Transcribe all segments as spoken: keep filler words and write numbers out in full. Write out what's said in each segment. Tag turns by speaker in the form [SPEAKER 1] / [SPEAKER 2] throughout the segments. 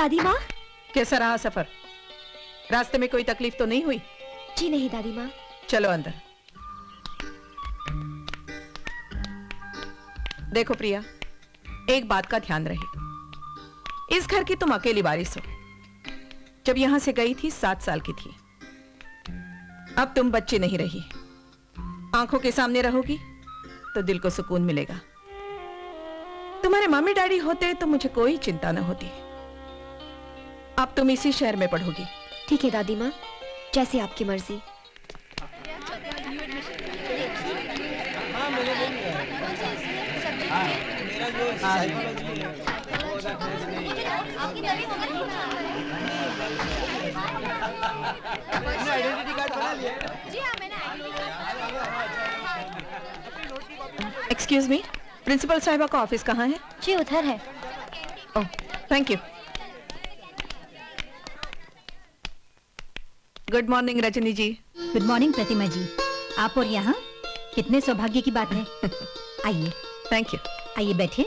[SPEAKER 1] दादी माँ।
[SPEAKER 2] कैसा रहा सफर? रास्ते में कोई तकलीफ तो नहीं हुई?
[SPEAKER 1] जी नहीं दादी माँ।
[SPEAKER 2] चलो अंदर। देखो प्रिया, एक बात का ध्यान रहे, इस घर की तुम अकेली वारिस हो। जब यहां से गई थी सात साल की थी, अब तुम बच्चे नहीं रही। आंखों के सामने रहोगी तो दिल को सुकून मिलेगा। तुम्हारे मम्मी डैडी होते तो मुझे कोई चिंता न होती। अब तुम इसी शहर में पढ़ोगी।
[SPEAKER 1] ठीक है दादी माँ, जैसे आपकी मर्जी।
[SPEAKER 2] एक्सक्यूज मी, प्रिंसिपल साहिबा का ऑफिस कहाँ है?
[SPEAKER 1] जी उधर है।
[SPEAKER 2] Oh, thank you. Good morning Rajni ji.
[SPEAKER 3] Good morning Pratima ji. आप और यहाँ, कितने सौभाग्य की बात है। आइए।
[SPEAKER 2] Thank you.
[SPEAKER 3] आइए बैठिए।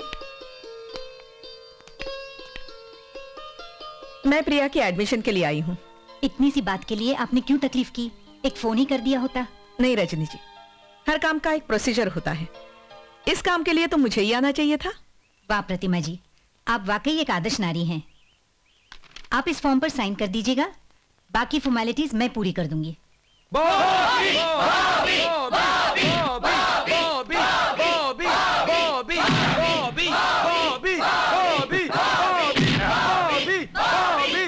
[SPEAKER 2] मैं प्रिया की एडमिशन के लिए आई हूँ।
[SPEAKER 3] इतनी सी बात के लिए आपने क्यों तकलीफ की? एक फोन ही कर दिया होता।
[SPEAKER 2] नहीं रजनी जी, हर काम का एक प्रोसीजर होता है। इस काम के लिए तो मुझे ही आना चाहिए था।
[SPEAKER 3] वाह प्रतिमा जी, आप वाकई एक आदर्श नारी हैं। आप इस फॉर्म पर साइन कर दीजिएगा, बाकी फॉर्मेलिटीज मैं पूरी कर दूंगी।
[SPEAKER 4] बॉबी, बॉबी, बॉबी, बॉबी, बॉबी, बॉबी, बॉबी, बॉबी, बॉबी, बॉबी, बॉबी,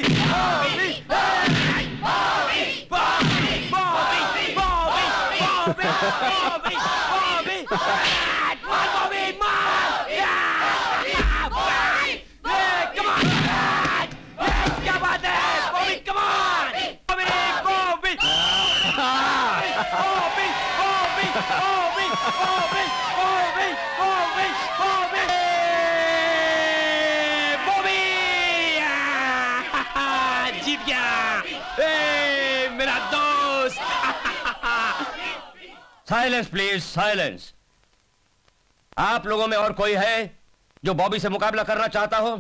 [SPEAKER 4] जीत गया मेरा दोस्त।
[SPEAKER 5] Silence please, silence. आप लोगों में और कोई है जो बॉबी से मुकाबला करना चाहता हो?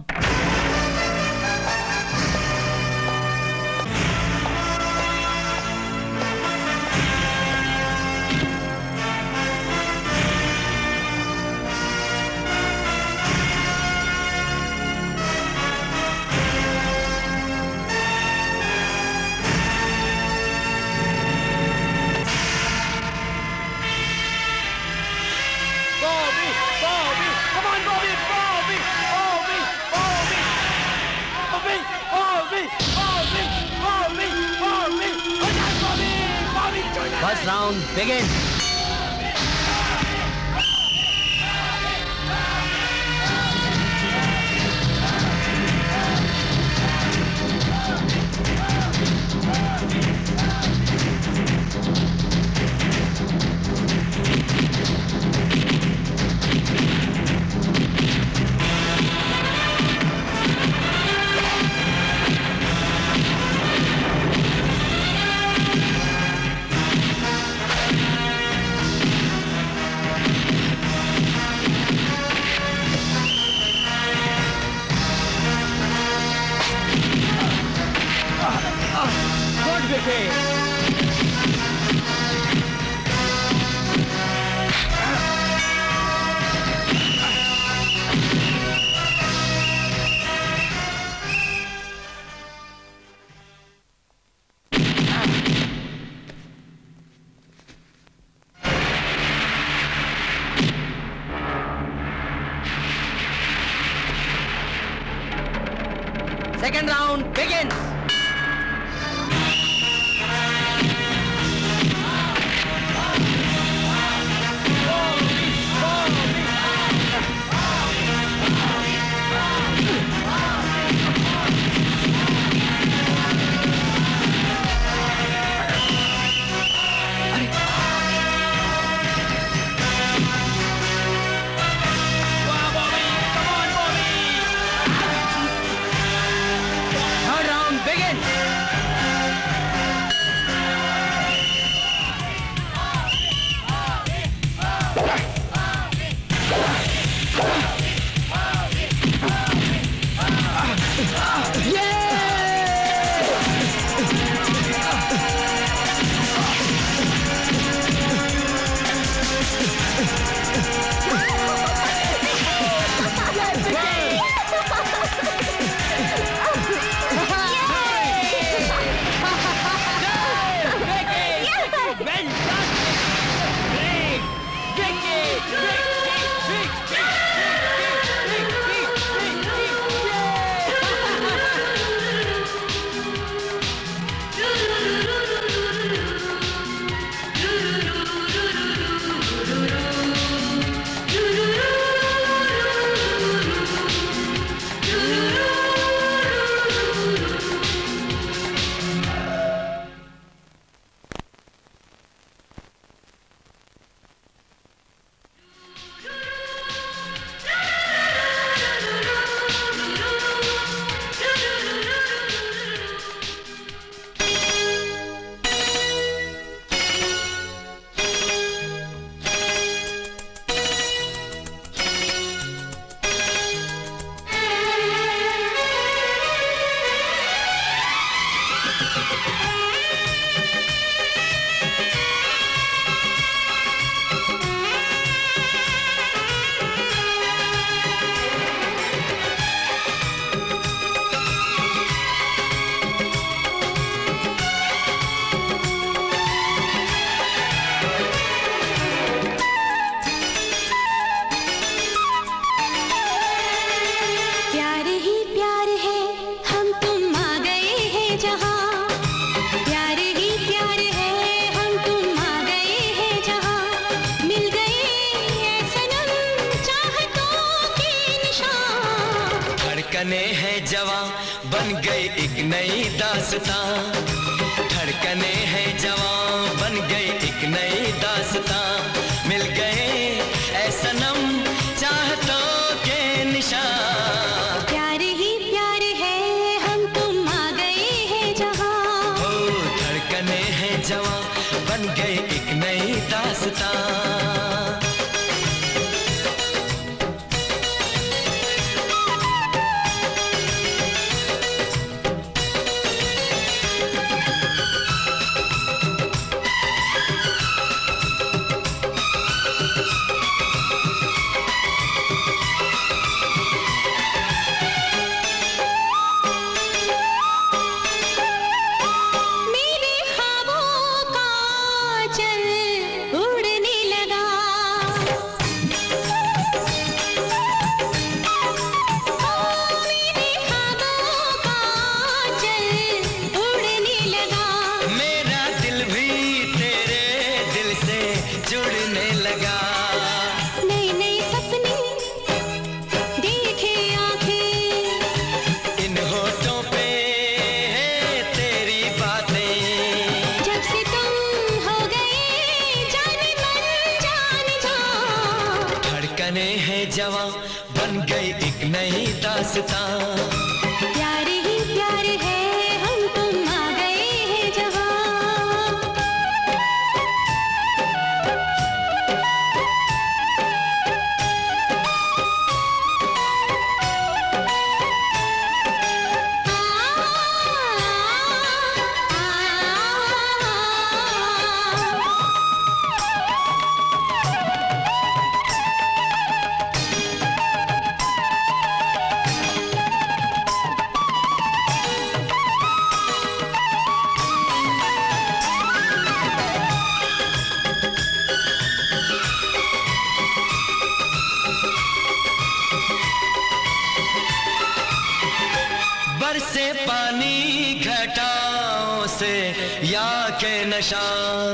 [SPEAKER 6] First round, begin. Second round begins.
[SPEAKER 7] धड़कने हैं जवां बन गई एक नई दास्तां, धड़कने हैं जवां बन गई एक नई दास्तां, मिल गए ऐ सनम चाहतों के निशान।
[SPEAKER 8] प्यार ही प्यार है हम तुम आ गए हैं जहां,
[SPEAKER 7] ओ धड़कने हैं जवां बन गई एक नई दास्तां। जवां बन गई एक नई दास्तां,
[SPEAKER 8] प्यार ही प्यार है हम तुम आ गए हैं जहां।
[SPEAKER 7] बरसे पानी घटाओं से या के नशा,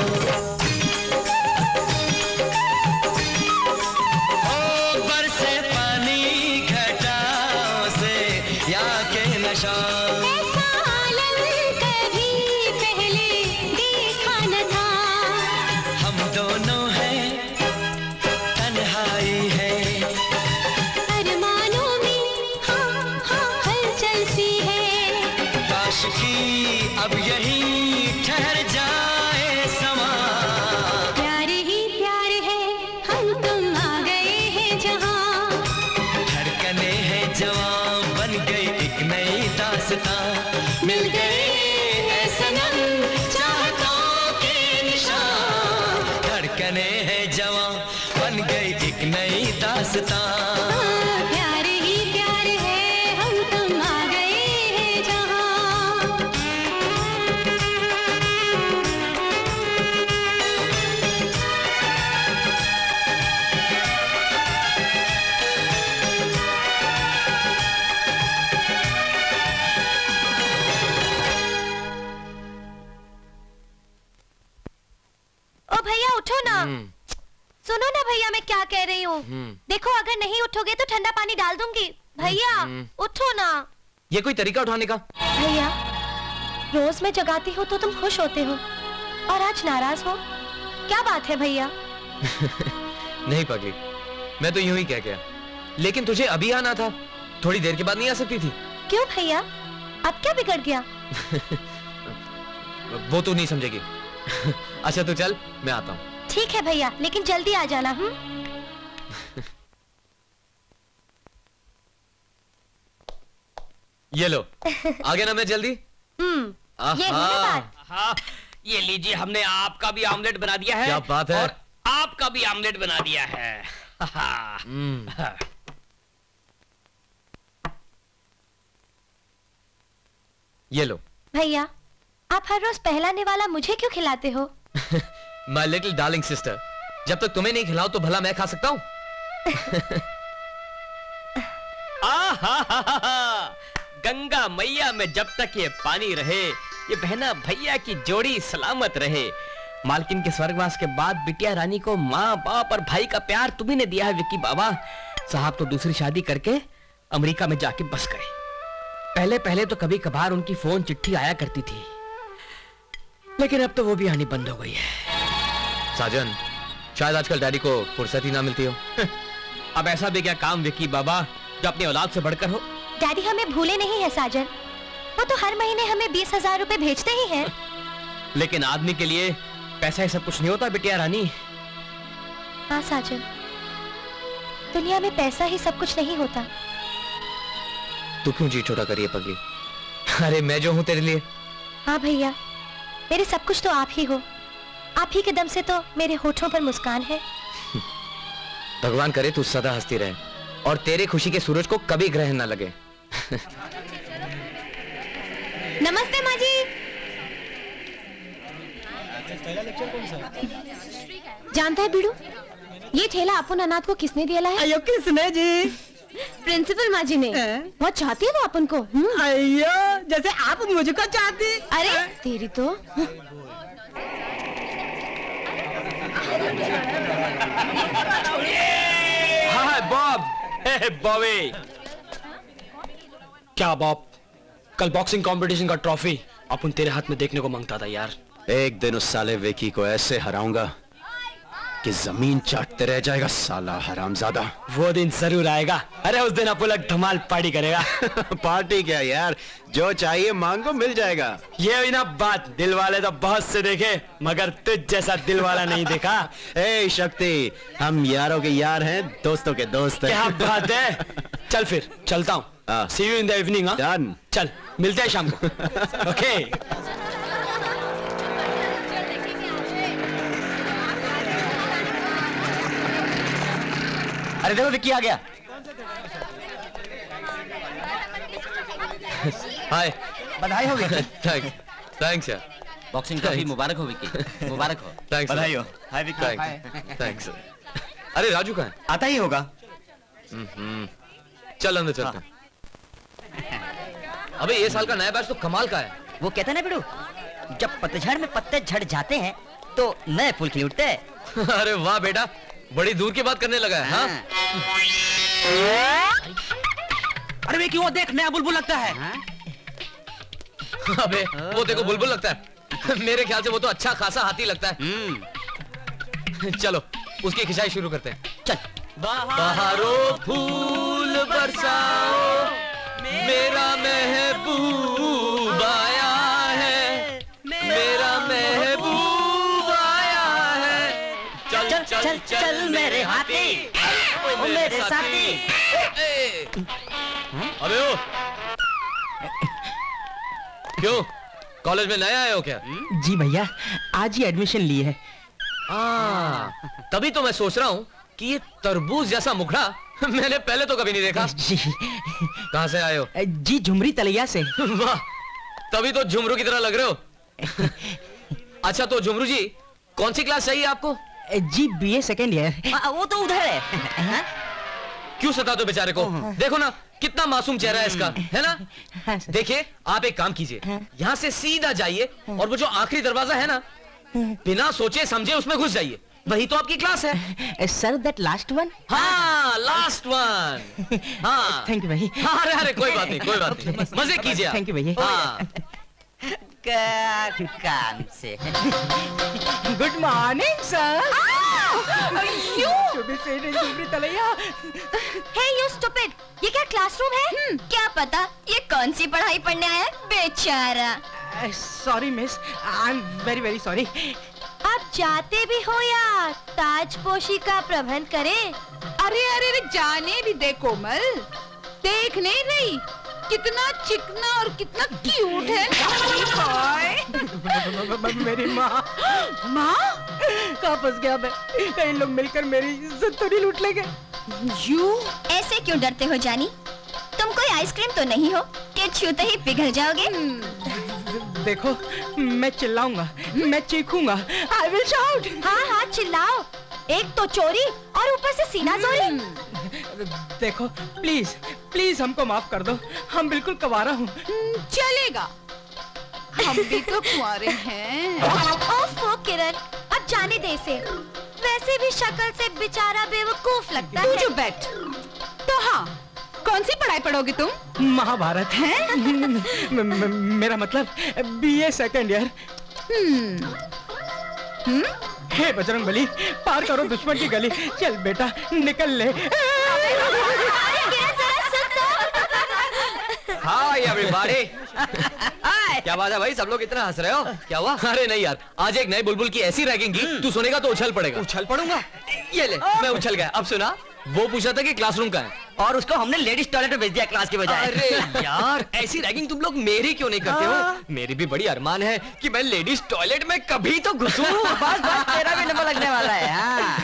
[SPEAKER 7] ओ बरसे पानी घटाओं से या के नशा।
[SPEAKER 8] ऐसा आलम कभी पहले देखा न था,
[SPEAKER 7] हम दोनों हैं तन्हाई है,
[SPEAKER 8] अरमानों में हाँ हाँ हलचल सी है।
[SPEAKER 7] काश की अब यहीं ठहर जाए समा,
[SPEAKER 8] प्यार ही प्यार है हम तुम आ गए हैं जहां,
[SPEAKER 7] धड़कने हैं जवां बन गई एक नई दास्तां, मिल गए ऐ सनम चाहतों के निशान। धड़कने हैं जवां बन गई एक नई दास्तां,
[SPEAKER 8] प्यार ही प्यार है हम तुम आ गए हैं जहां।
[SPEAKER 1] उठो ना। सुनो ना भैया, मैं क्या कह रही हूँ। देखो अगर नहीं उठोगे तो ठंडा पानी डाल दूंगी। भैया उठो ना।
[SPEAKER 4] ये कोई तरीका उठाने का?
[SPEAKER 1] भैया रोज मैं जगाती हूँ तो तुम खुश होते हो और आज नाराज हो, क्या बात है भैया?
[SPEAKER 4] नहीं पगली, मैं तो यूं ही कह गया, लेकिन तुझे अभी आना था, थोड़ी देर के बाद नहीं आ सकती थी?
[SPEAKER 1] क्यों भैया, अब क्या बिगड़ गया?
[SPEAKER 4] वो तू नहीं समझेगी। अच्छा तू चल, मैं आता हूँ।
[SPEAKER 1] ठीक है भैया, लेकिन जल्दी आ जाना। हूँ
[SPEAKER 4] ये लो, आ गया ना मैं जल्दी?
[SPEAKER 1] हम्म ये बात।
[SPEAKER 5] हाँ, ये लीजिए, हमने आपका भी आमलेट बना दिया है।
[SPEAKER 4] क्या बात है?
[SPEAKER 5] और आपका भी आमलेट बना दिया है।
[SPEAKER 4] ये लो।
[SPEAKER 1] भैया आप हर रोज पहला निवाला मुझे क्यों खिलाते हो?
[SPEAKER 4] माय लिटिल डार्लिंग सिस्टर, जब तक तुम्हें नहीं खिलाऊं तो भला मैं खा सकता हूँ?
[SPEAKER 5] गंगा मैया में जब तक ये पानी रहे, ये बहना भैया की जोड़ी सलामत रहे। मालकिन के स्वर्गवास के बाद बिटिया रानी को माँ बाप और भाई का प्यार तुम्ही ने दिया है विक्की बाबा। साहब तो दूसरी शादी करके अमेरिका में जाके बस गए। पहले पहले तो कभी कभार उनकी फोन चिट्ठी आया करती थी, लेकिन अब तो वो भी आनी बंद हो गई है।
[SPEAKER 4] साजन, शायद आजकल डैडी को फुर्सत ही ना मिलती हो।
[SPEAKER 5] अब ऐसा भी क्या काम विक्की बाबा जो अपनी औलाद से बढ़कर हो?
[SPEAKER 1] डैडी हमें भूले नहीं है साजन, वो तो हर महीने हमें बीस हजार रुपए भेजते ही हैं।
[SPEAKER 5] लेकिन आदमी के लिए पैसा ही सब कुछ नहीं होता बिटिया रानी।
[SPEAKER 1] हाँ साजन, दुनिया में पैसा ही सब कुछ नहीं होता।
[SPEAKER 4] तू क्यों जी छोटा करिए पगली? अरे मैं जो हूं तेरे लिए।
[SPEAKER 1] हाँ भैया, मेरे सब कुछ तो आप ही हो। आप ही के दम से तो मेरे होठों पर मुस्कान है।
[SPEAKER 4] भगवान करे तू सदा हंसती रहे और तेरे खुशी के सूरज को कभी ग्रहण ना लगे।
[SPEAKER 1] नमस्ते माँ जी। जानता है बीड़ू, ये ठेला अपन अनाथ को किसने दिया है?
[SPEAKER 2] अयो किसने जी?
[SPEAKER 1] प्रिंसिपल माँ जी ने। बहुत चाहती है वो अपन को।
[SPEAKER 2] अयो जैसे आप मुझको चाहती।
[SPEAKER 1] अरे तेरी तो।
[SPEAKER 5] हाँ बॉब। बॉबी।
[SPEAKER 9] क्या बॉब, कल बॉक्सिंग कंपटीशन का ट्रॉफी अपन तेरे हाथ में देखने को मांगता था यार।
[SPEAKER 10] एक दिन उस साले विकी को ऐसे हराऊंगा कि जमीन चाटते रह जाएगा साला हरामजादा।
[SPEAKER 9] वो दिन जरूर आएगा। अरे उस दिन अपुलक धमाल पार्टी करेगा।
[SPEAKER 10] पार्टी क्या यार, जो चाहिए मांगो मिल जाएगा।
[SPEAKER 9] ये हुई ना बात, दिल वाले तो बहुत से देखे मगर तुझ जैसा दिल वाला नहीं देखा।
[SPEAKER 10] ए शक्ति, हम यारों के यार हैं, दोस्तों के दोस्त हैं।
[SPEAKER 9] क्या बात है। चल फिर चलता हूँ। See you in the evening. Done. चल मिलते हैं शाम को। ओके।
[SPEAKER 5] अरे देखो विक्की आ गया।
[SPEAKER 4] हाय,
[SPEAKER 5] बधाई हो विक्की।
[SPEAKER 4] थैंक्स थैंक्स यार।
[SPEAKER 5] बॉक्सिंग ट्रॉफी मुबारक हो विक्की, मुबारक हो।
[SPEAKER 4] थैंक्स,
[SPEAKER 5] बधाई हो। Hi Vicky.
[SPEAKER 4] थैंक्स। अरे राजू कहाँ है?
[SPEAKER 5] आता ही होगा।
[SPEAKER 4] चल अंदर चलते हैं। अबे ये साल का नया बैच तो कमाल का है।
[SPEAKER 6] वो कहते ना बिड़ू, जब पतझड़ में पत्ते झड़ जाते हैं तो नए फूल खिल उठते हैं।
[SPEAKER 4] अरे वाह बेटा, बड़ी दूर की बात करने लगा है। हाँ?
[SPEAKER 6] अरे वे क्यों, देख नया बुलबुल लगता है।
[SPEAKER 4] अबे वो देखो बुलबुल लगता है। मेरे ख्याल से वो तो अच्छा खासा हाथी लगता है। चलो उसकी खिंचाई शुरू करते हैं।
[SPEAKER 6] चल।
[SPEAKER 4] बहारों फूल बरसाओ, मेरा महबूब आया है, मेरा महबूब आया है। चल चल चल, चल,
[SPEAKER 6] चल मेरे हाथी, ओ मेरे साथी।
[SPEAKER 4] अबे ओ, क्यों कॉलेज में नया आए हो क्या?
[SPEAKER 6] जी भैया, आज ही एडमिशन ली है।
[SPEAKER 4] आ, तभी तो मैं सोच रहा हूँ कि ये तरबूज जैसा मुखड़ा मैंने पहले तो कभी नहीं देखा।
[SPEAKER 6] जी।
[SPEAKER 4] कहाँ से आए हो?
[SPEAKER 6] जी झुमरी तलैया से।
[SPEAKER 4] वाह, तभी तो झुमरू की तरह लग रहे हो। अच्छा तो झुमरू जी, कौन सी क्लास चाहिए आपको?
[SPEAKER 6] जी बीए सेकेंड ईयर। वो तो उधर है।
[SPEAKER 4] क्यों सता दो बेचारे को? देखो ना कितना मासूम चेहरा है इसका, है ना? देखिए आप एक काम कीजिए, यहाँ से सीधा जाइए और वो जो आखिरी दरवाजा है ना, बिना सोचे समझे उसमें घुस जाइए, वही तो आपकी क्लास है।
[SPEAKER 6] Sir that last one.
[SPEAKER 4] हाँ लास्ट वन। हाँ
[SPEAKER 6] थैंक यू भाई।
[SPEAKER 4] हाँ अरे अरे कोई बात नहीं कोई बात नहीं, मजे कीजिए आप।
[SPEAKER 6] थैंक यू भैया।
[SPEAKER 4] हाँ
[SPEAKER 6] काम से।
[SPEAKER 2] Good morning sir.
[SPEAKER 1] Hey you stupid, ये क्या क्लासरूम है? क्या पता ये कौन सी पढ़ाई पढ़ने आया है बेचारा।
[SPEAKER 2] Sorry miss, I am very very sorry.
[SPEAKER 1] आप जाते भी हो या ताजपोशी का प्रबंध करें?
[SPEAKER 11] अरे अरे अरे जाने भी दे कोमल, देख नहीं रही कितना चिकना और कितना क्यूट है।
[SPEAKER 2] मेरी माँ
[SPEAKER 11] माँ
[SPEAKER 2] कहाँ फंस गया मैं? कई लोग मिलकर मेरी इज्जत तो नहीं लूट लेंगे।
[SPEAKER 1] यू ऐसे क्यों डरते हो जानी? तुम कोई आइसक्रीम तो नहीं हो कि छूते ही पिघल जाओगे?
[SPEAKER 2] देखो मैं चिल्लाऊंगा, मैं चीखूंगा, आई विल शाउट।
[SPEAKER 1] हाँ हाँ चिल्लाओ, एक तो चोरी और ऊपर से सीना जोरी।
[SPEAKER 2] देखो प्लीज प्लीज हमको माफ कर दो, हम बिल्कुल कवारा हूँ।
[SPEAKER 11] चलेगा, हम भी तो कुंवारे हैं।
[SPEAKER 1] ओफो किरण, अब जाने दे इसे, वैसे भी शक्ल से बेचारा बेवकूफ लगता है।
[SPEAKER 11] तू जो बैठ। तो हाँ, कौन सी पढ़ाई पढ़ोगे तुम?
[SPEAKER 2] महाभारत है। मेरा मतलब बीए सेकंड ईयर। हे बजरंगबली, पार करो दुश्मन की गली। चल बेटा निकल ले।
[SPEAKER 4] Hi everybody. क्या बात है भाई, सब लोग इतना हंस रहे हो, क्या हुआ? अरे नहीं यार, आज एक नए बुलबुल की ऐसी रैगिंग की, तू सुनेगा तो उछल पड़ेगा। उछल पड़ूंगा? ये ले, मैं उछल गया। अब सुना, वो पूछा था कि क्लासरूम का है
[SPEAKER 6] और उसको हमने लेडीज टॉयलेट में भेज दिया क्लास के बजाय।
[SPEAKER 4] अरे यार, ऐसी रैगिंग तुम लोग मेरी क्यों नहीं करते हो? मेरी भी बड़ी अरमान है कि मैं लेडीज टॉयलेट में कभी तो घुसूं।
[SPEAKER 6] बस बस तेरा भी नंबर लगने वाला है। हाँ।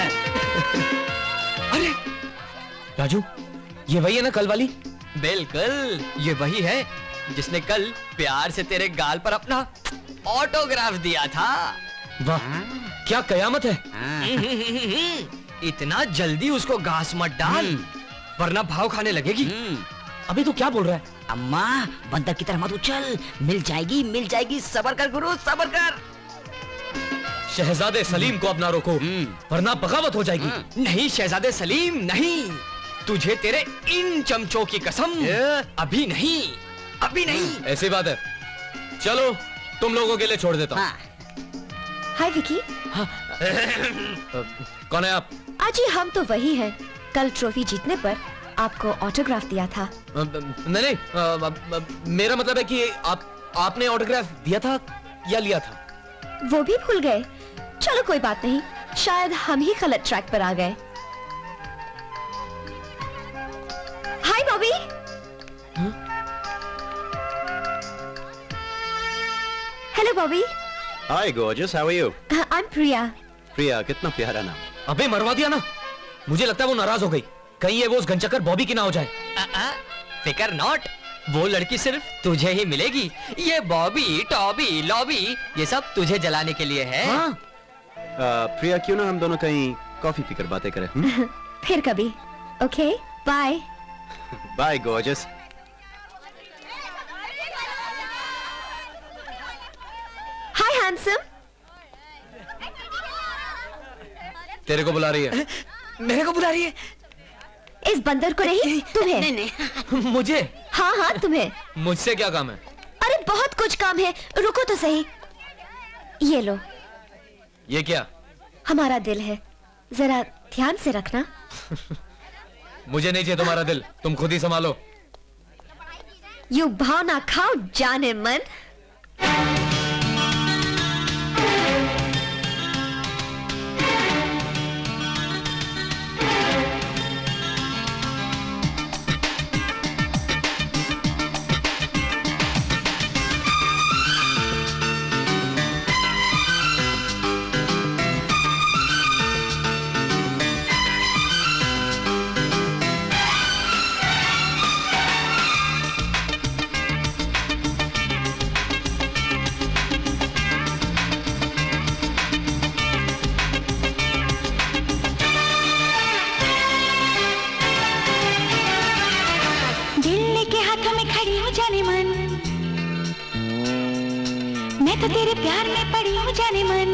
[SPEAKER 4] अरे राजू, ये वही है ना कल वाली? बिल्कुल, ये वही है जिसने कल प्यार से तेरे गाल पर अपना ऑटोग्राफ दिया था। वाह, क्या कयामत है। इतना जल्दी उसको घास मत डाल, वरना भाव खाने लगेगी। अबे तू क्या बोल रहा है?
[SPEAKER 6] अम्मा बंदर की तरह मत उछल, मिल जाएगी मिल जाएगी, सबर कर गुरु सबर कर।
[SPEAKER 4] शहजादे सलीम को अपना रोको, वरना बगावत हो जाएगी। नहीं शहजादे सलीम नहीं, तुझे तेरे इन चमचों की कसम, अभी नहीं अभी नहीं। ऐसी बात है, चलो तुम लोगों के लिए छोड़ देता हूँ।
[SPEAKER 1] हाय विकी।
[SPEAKER 4] हाँ। कौन है आप?
[SPEAKER 1] अजी हम तो वही हैं, कल ट्रॉफी जीतने पर आपको ऑटोग्राफ दिया था।
[SPEAKER 4] नहीं नहीं, मेरा मतलब है कि आप आपने ऑटोग्राफ दिया था या लिया था?
[SPEAKER 1] वो भी भूल गए? चलो कोई बात नहीं, शायद हम ही गलत ट्रैक पर आ गए। Hi Bobby. Hello Bobby.
[SPEAKER 10] Hi gorgeous, how are you?
[SPEAKER 1] I am Priya.
[SPEAKER 10] Priya, कितना प्यारा नाम।
[SPEAKER 4] अबे मरवा दिया ना, मुझे लगता है वो नाराज हो गई, कहीं ये वो उस घनचक्कर बॉबी की ना हो जाए।
[SPEAKER 5] फिकर नॉट, वो लड़की सिर्फ तुझे ही मिलेगी। ये बॉबी टॉबी लॉबी ये सब तुझे जलाने के लिए है।
[SPEAKER 10] हाँ? uh, प्रिया क्यों ना हम दोनों कहीं कॉफी पीकर बातें करें?
[SPEAKER 1] फिर कभी। Okay bye.
[SPEAKER 10] Bye gorgeous।
[SPEAKER 1] Hi handsome.
[SPEAKER 4] तेरे को बुला रही है।
[SPEAKER 5] मेरे को बुला रही है?
[SPEAKER 1] इस बंदर को नहीं, तुम्हें।
[SPEAKER 5] नहीं नहीं
[SPEAKER 4] मुझे?
[SPEAKER 1] हाँ हाँ तुम्हें।
[SPEAKER 4] मुझसे क्या काम है?
[SPEAKER 1] अरे बहुत कुछ काम है, रुको तो सही। ये लो।
[SPEAKER 4] ये क्या?
[SPEAKER 1] हमारा दिल है, जरा ध्यान से रखना।
[SPEAKER 4] मुझे नहीं चाहिए तुम्हारा दिल, तुम खुद ही संभालो।
[SPEAKER 1] यू भाव ना खाओ जाने मन।
[SPEAKER 8] मैं तो तेरे प्यार में पड़ी हूँ जाने मन।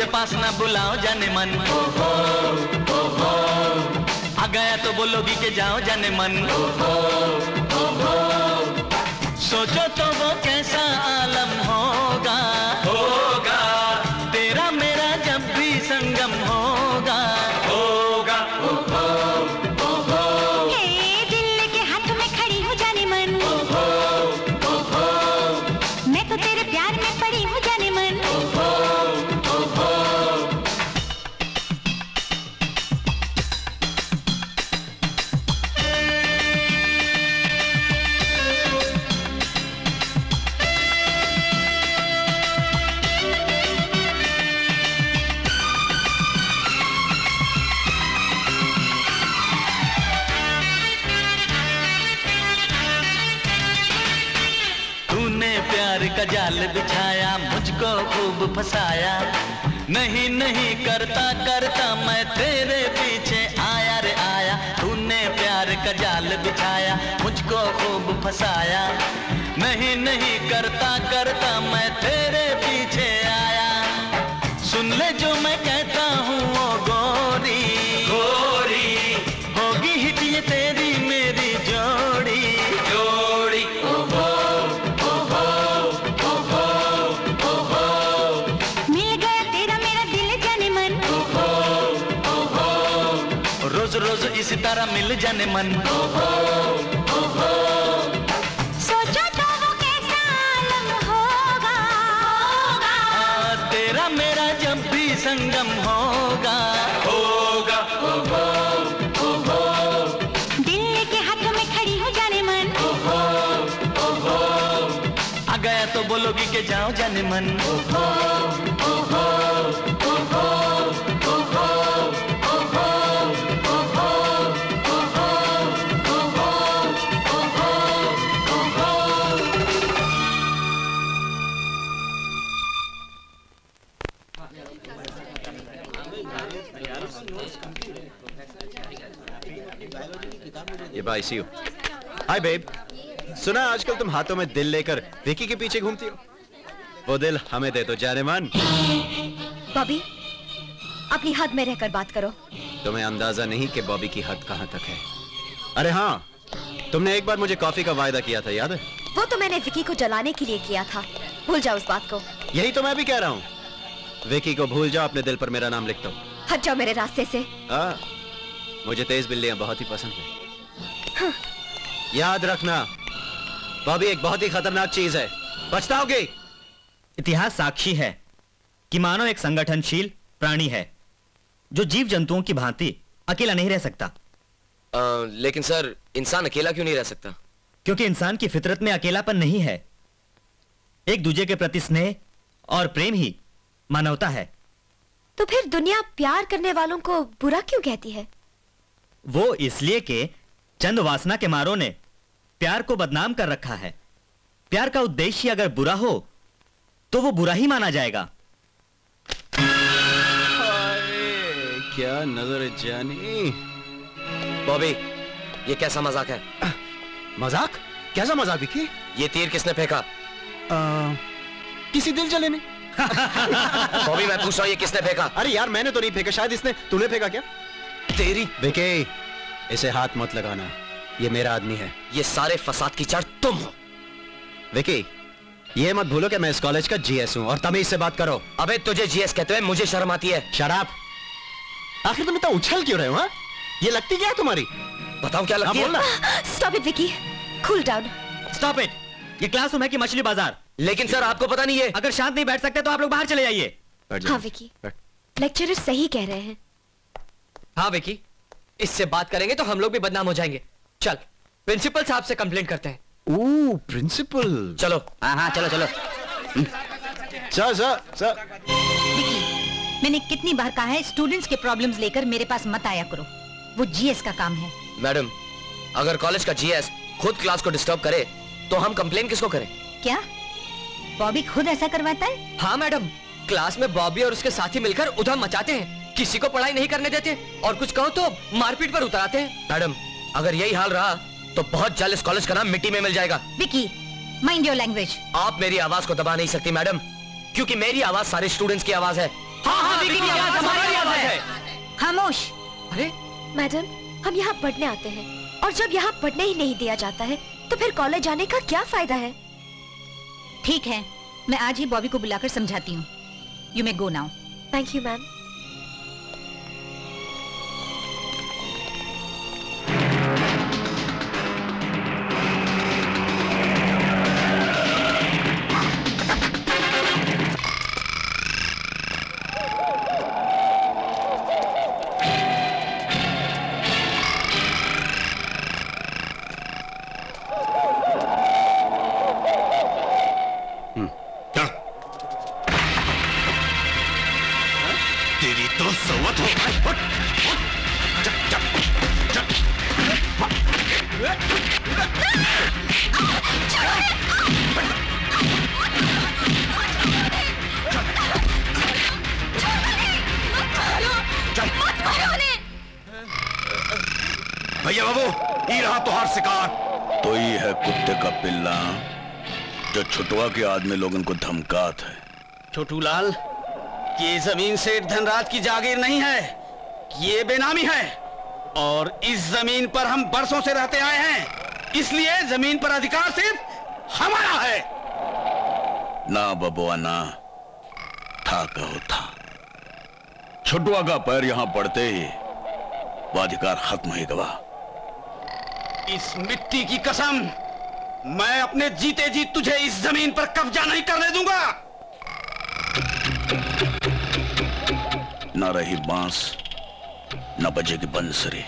[SPEAKER 7] पास ना बुलाओ जाने मन, आ गया तो बोलोगी के जाओ जाने मन। सोचो तो वो कैसा आलम होगा, होगा तेरा मेरा जब भी संगम होगा, होगा
[SPEAKER 8] हे दिल के हाथ में खड़ी हूँ जाने मन, मैं तो तेरे प्यार में पड़ी हूँ जाने मन।
[SPEAKER 7] का जाल बिछाया मुझको खूब फंसाया, नहीं नहीं करता करता मैं तेरे पीछे आया रे आया। तूने प्यार का जाल बिछाया मुझको खूब फंसाया, नहीं नहीं करता करता मैं तेरे पीछे आया। सुन ले जो मैं कहता हूँ वो गोरी, गोरी होगी हिट ये तेरी मेरी जोड़ी, जोड़ी ओहो रोज इसी तरह मिल जाने मन।
[SPEAKER 8] सोचो तो वो कैसा आलम होगा,
[SPEAKER 7] होगा तेरा मेरा जब भी संगम होगा, होगा
[SPEAKER 8] दिल के हाथों में खड़ी हो जाने मन।
[SPEAKER 7] आ गया तो बोलोगी के जाओ जाने मन।
[SPEAKER 10] ये bye see you. Hi babe, सुना आजकल तुम हाथों में दिल लेकर विकी के पीछे घूमती हो। वो दिल हमें दे दो जाने मन।
[SPEAKER 1] बॉबी, अपनी हद में रहकर बात करो।
[SPEAKER 10] तुम्हें अंदाजा नहीं कि बॉबी की हद कहां तक है। अरे हाँ, तुमने एक बार मुझे कॉफी का वायदा किया था, याद है?
[SPEAKER 1] वो तो मैंने विकी को जलाने के लिए किया था, भूल जाओ उस बात को।
[SPEAKER 10] यही तो मैं भी कह रहा हूँ, विकी को भूल जाओ, अपने दिल पर मेरा नाम लिख दो।
[SPEAKER 1] हट जाओ मेरे रास्ते से।
[SPEAKER 10] हाँ, मुझे तेज बिल्लियां बहुत ही पसंद है। हाँ। याद रखना, बॉबी एक बहुत ही खतरनाक चीज है, पछताओगे।
[SPEAKER 6] इतिहास साक्षी है कि मानव एक संगठनशील प्राणी है जो जीव जंतुओं की भांति अकेला नहीं रह सकता।
[SPEAKER 4] आ, लेकिन सर, इंसान अकेला क्यों नहीं रह सकता?
[SPEAKER 6] क्योंकि इंसान की फितरत में अकेलापन नहीं है। एक दूसरे के प्रति स्नेह और प्रेम ही मानवता है।
[SPEAKER 1] तो फिर दुनिया प्यार करने वालों को बुरा क्यों कहती है?
[SPEAKER 6] वो इसलिए कि चंद वासना के मारों ने प्यार को बदनाम कर रखा है। प्यार का उद्देश्य अगर बुरा हो तो वो बुरा ही माना जाएगा।
[SPEAKER 10] क्या नजर जानी।
[SPEAKER 4] बॉबी, ये कैसा मजाक है?
[SPEAKER 10] मजाक? कैसा मजाक विकी?
[SPEAKER 4] ये तीर किसने फेंका?
[SPEAKER 10] आ, किसी दिल जले ने।
[SPEAKER 4] बॉबी, मैं पूछ रहा हूं ये किसने फेंका?
[SPEAKER 10] अरे यार, मैंने तो नहीं फेंका, शायद इसने। तूने फेंका क्या?
[SPEAKER 4] तेरी।
[SPEAKER 10] विकी, इसे हाथ मत लगाना, ये मेरा आदमी है।
[SPEAKER 4] ये सारे फसाद की जड़ तुम हो।
[SPEAKER 10] विकी, ये मत भूलो कि मैं इस कॉलेज का जीएस हूं और तमीज से बात करो।
[SPEAKER 4] अबे तुझे जीएस कहते हुए मुझे शर्म आती है।
[SPEAKER 10] शराब? आखिर तुम इतना उछल क्यों रहे हो? हाँ? ये लगती क्या है तुम्हारी?
[SPEAKER 4] बताओ क्या लगती है?
[SPEAKER 1] Stop it Vicky, cool down.
[SPEAKER 6] Stop it, ये क्लासरूम है कि मछली बाजार?
[SPEAKER 4] लेकिन सर, आपको पता नहीं है।
[SPEAKER 6] अगर शांत नहीं बैठ सकते तो आप लोग बाहर चले जाइए।
[SPEAKER 1] हाँ विकी, लेक्चरर सही कह रहे हैं।
[SPEAKER 4] हाँ विकी, इससे बात करेंगे तो हम लोग भी बदनाम हो जाएंगे। चल, प्रिंसिपल साहब से कंप्लेंट करते हैं।
[SPEAKER 10] Oh, principal.
[SPEAKER 6] चलो। हाँ हाँ, चलो चलो।
[SPEAKER 10] सर सर सर
[SPEAKER 3] विकी, मैंने कितनी बार कहा है स्टूडेंट्स के प्रॉब्लम्स लेकर मेरे पास मत आया करो, वो जीएस का काम है।
[SPEAKER 4] मैडम, अगर कॉलेज का जीएस खुद क्लास को डिस्टर्ब करे तो हम कंप्लेन किसको करें?
[SPEAKER 3] क्या बॉबी खुद ऐसा करवाता है?
[SPEAKER 4] हाँ मैडम, क्लास में बॉबी और उसके साथी मिलकर उधम मचाते हैं, किसी को पढ़ाई नहीं करने देते और कुछ कहो तो मारपीट पर उतर आते हैं। मैडम, अगर यही हाल रहा तो बहुत जल्द इस कॉलेज का नाम मिट्टी में मिल जाएगा।
[SPEAKER 3] Vicky, mind your language.
[SPEAKER 4] आप मेरी आवाज को दबा नहीं सकती मैडम, क्योंकि मेरी आवाज सारे स्टूडेंट्स की आवाज है। हाँ हाँ
[SPEAKER 3] विकी की आवाज हमारी आवाज है। खामोश।
[SPEAKER 4] अरे
[SPEAKER 1] मैडम, हम यहाँ पढ़ने आते हैं और जब यहाँ पढ़ने ही नहीं दिया जाता है तो फिर कॉलेज जाने का क्या फायदा है?
[SPEAKER 3] ठीक है, मैं आज ही बॉबी को बुलाकर समझाती हूँ। You may go now.
[SPEAKER 1] Thank you ma'am.
[SPEAKER 12] भैया बाबू, ये रहा तुहार शिकार। तो ये है कुत्ते का पिल्ला जो छुटवा के आदमी लोगों को धमकात है।
[SPEAKER 13] छोटू लाल, ये जमीन से धनराज की जागीर नहीं है, ये बेनामी है और इस जमीन पर हम बरसों से रहते आए हैं, इसलिए जमीन पर अधिकार सिर्फ हमारा है।
[SPEAKER 12] ना बबुआ ना, था कहो था। छुटवा का पैर यहां पड़ते ही वो अधिकार खत्म ही गवा।
[SPEAKER 13] इस मिट्टी की कसम, मैं अपने जीते जी तुझे इस जमीन पर कब्जा नहीं करने दूंगा।
[SPEAKER 12] न रही बांस, न बजेगी बंसरी।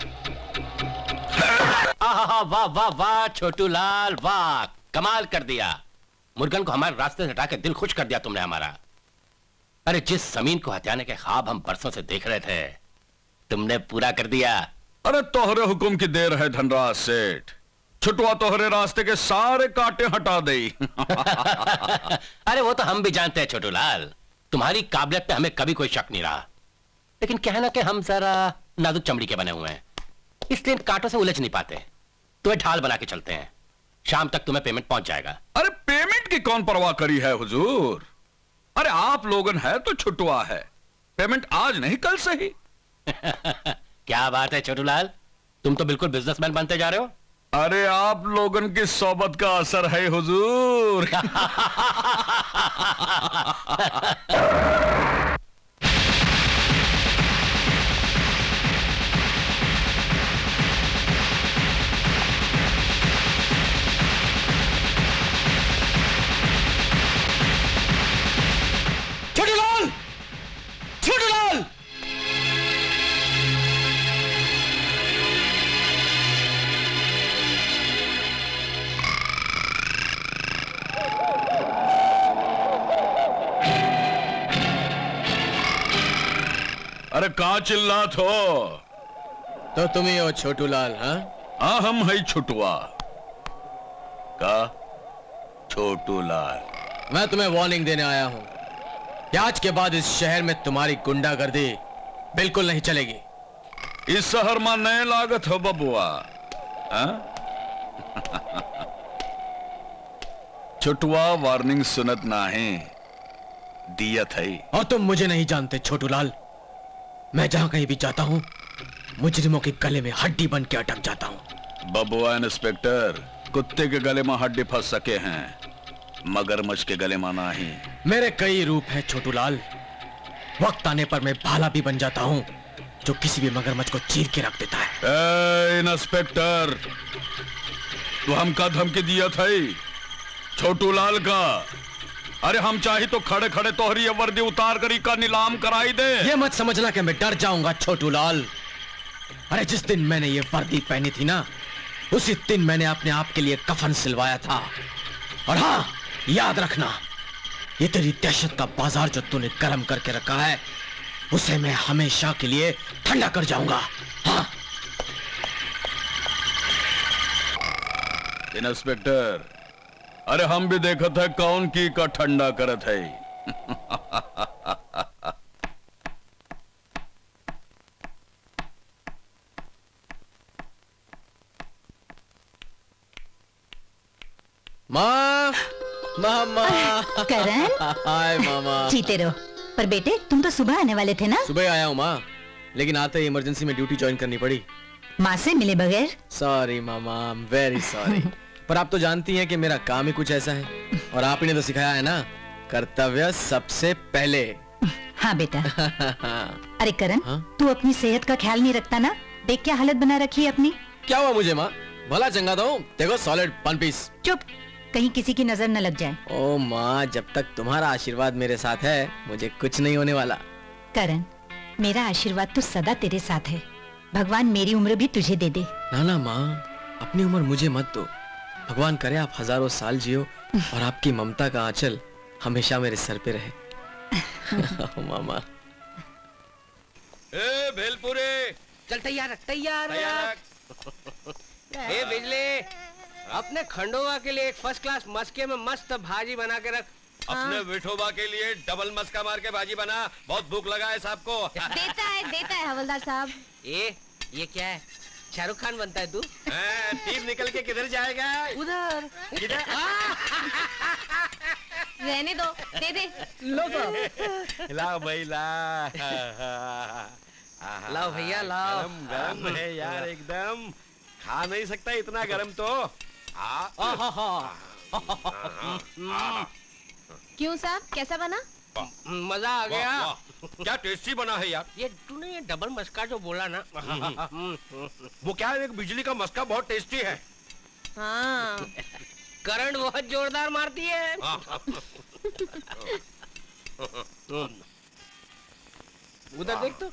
[SPEAKER 5] आहा, वाह वाह वाह छोटू लाल, वाह, कमाल कर दिया। मुर्गन को हमारे रास्ते से हटा के दिल खुश कर दिया तुमने हमारा। अरे जिस जमीन को हथियाने के ख्वाब हम बरसों से देख रहे थे, तुमने पूरा कर दिया।
[SPEAKER 12] अरे तोहरे हुक्म की देर है धनराज सेठ, छुटवा तोहरे रास्ते के सारे कांटे हटा दे।
[SPEAKER 5] अरे वो तो हम भी जानते हैं छोटू लाल, तुम्हारी काबिलियत पे हमें कभी कोई शक नहीं रहा, लेकिन कहना कि हम जरा नाजुक चमड़ी के बने हुए हैं, इसलिए इन कांटों से उलझ नहीं पाते। तुम्हें ढाल बना के चलते हैं, शाम तक तुम्हें पेमेंट पहुंच जाएगा।
[SPEAKER 12] अरे पेमेंट की कौन परवाह करी है हुजूर? अरे आप लोगन है तो छुटवा है, पेमेंट आज नहीं कल से ही।
[SPEAKER 5] क्या बात है छोटू लाल, तुम तो बिल्कुल बिजनेसमैन बनते जा रहे हो।
[SPEAKER 12] अरे आप लोगन की सोबत का असर है हुजूर।
[SPEAKER 13] छोटू लाल, छोटू लाल,
[SPEAKER 12] अरे कहां चिल्लात हो?
[SPEAKER 4] तो तुम ही हो छोटू लाल? हाँ
[SPEAKER 12] हाँ, हम है छुटवा का छोटू लाल।
[SPEAKER 4] मैं तुम्हें वार्निंग देने आया हूं कि आज के बाद इस शहर में तुम्हारी गुंडागर्दी बिल्कुल नहीं चलेगी।
[SPEAKER 12] इस शहर में नए लागत हो बबुआ। छुटवा वार्निंग सुनत ना है, दियत है।
[SPEAKER 4] और तुम मुझे नहीं जानते छोटू लाल, मैं जहां कहीं भी जाता हूं मुजरिमों के गले में हड्डी बन के अटक जाता हूं।
[SPEAKER 12] बबुआ इंस्पेक्टर, कुत्ते के गले में हड्डी फंस सके हैं, मगरमच्छ के गले में नहीं।
[SPEAKER 4] मेरे कई रूप हैं छोटू लाल, वक्त आने पर मैं भाला भी बन जाता हूं जो किसी भी मगरमच्छ को चीर के रख देता है।
[SPEAKER 12] ए इंस्पेक्टर, तू हमका धमकी दिया था छोटू लाल का? अरे हम चाहे तो खड़े खड़े तोहरी ये वर्दी उतार कर का नीलाम कराई दे।
[SPEAKER 4] ये मत समझना कि मैं डर जाऊंगा छोटू लाल। अरे जिस दिन मैंने ये वर्दी पहनी थी ना, उसी दिन मैंने अपने आप के लिए कफन सिलवाया था। और हाँ, याद रखना, ये तेरी दहशत का बाजार जो तूने गर्म करके रखा है, उसे मैं हमेशा के लिए ठंडा कर जाऊंगा। हाँ
[SPEAKER 12] इंस्पेक्टर, अरे हम भी देखत है कौन की का ठंडा करत है।
[SPEAKER 4] माँ, मामा।
[SPEAKER 3] करण,
[SPEAKER 4] हाय मामा।
[SPEAKER 3] जीते रहो। पर बेटे तुम तो सुबह आने वाले थे ना?
[SPEAKER 4] सुबह आया हूँ माँ, लेकिन आते ही इमरजेंसी में ड्यूटी ज्वाइन करनी पड़ी।
[SPEAKER 3] माँ से मिले बगैर?
[SPEAKER 4] सॉरी मामा, आई एम वेरी सॉरी। पर आप तो जानती हैं कि मेरा काम ही कुछ ऐसा है, और आप ही ने तो सिखाया है ना, कर्तव्य सबसे पहले।
[SPEAKER 3] हाँ बेटा। अरे करण, तू अपनी सेहत का ख्याल नहीं रखता ना? देख क्या हालत बना रखी है अपनी।
[SPEAKER 4] क्या हुआ मुझे माँ? भला चंगा तो हूँ, देखो सॉलिड वन पीस।
[SPEAKER 3] चुप, कहीं किसी की नजर न लग जाए।
[SPEAKER 4] ओ माँ, जब तक तुम्हारा आशीर्वाद मेरे साथ है मुझे कुछ नहीं होने वाला।
[SPEAKER 3] करण, मेरा आशीर्वाद तो सदा तेरे साथ है। भगवान मेरी उम्र भी तुझे दे दे।
[SPEAKER 4] ना ना माँ, अपनी उम्र मुझे मत दो। भगवान करे आप हजारों साल जियो और आपकी ममता का आंचल हमेशा मेरे सर पे रहे। मामा।
[SPEAKER 14] ए भेलपुरे,
[SPEAKER 5] चल तैयार रख, तैयार रख। ए बिजली, अपने खंडोवा के लिए एक फर्स्ट क्लास मस्के में मस्त भाजी बना के रख।
[SPEAKER 14] अपने विठोबा के लिए डबल मस्का मार के भाजी बना, बहुत भूख लगा है साहब को।
[SPEAKER 1] देता है देता है हवलदार साहब।
[SPEAKER 5] ये ये क्या है? शाहरुख खान बनता है तू?
[SPEAKER 14] तीर निकल के किधर जाएगा?
[SPEAKER 5] उधर।
[SPEAKER 14] किधर?
[SPEAKER 1] रहने दो, दे दे।
[SPEAKER 5] लो तो।
[SPEAKER 14] लाओ भाई ला।
[SPEAKER 5] लाओ भैया लाओ।
[SPEAKER 14] गरम गरम है यार एकदम, खा नहीं सकता इतना गरम तो।
[SPEAKER 1] क्यों साहब, कैसा बना?
[SPEAKER 5] मजा आ गया।
[SPEAKER 14] वाह, वाह, क्या टेस्टी बना है यार।
[SPEAKER 5] ये तूने ये डबल मस्का जो बोला ना,
[SPEAKER 14] वो क्या है, एक बिजली का मस्का बहुत टेस्टी है।
[SPEAKER 1] हाँ।
[SPEAKER 5] करंट बहुत जोरदार मारती है। उधर देख तो।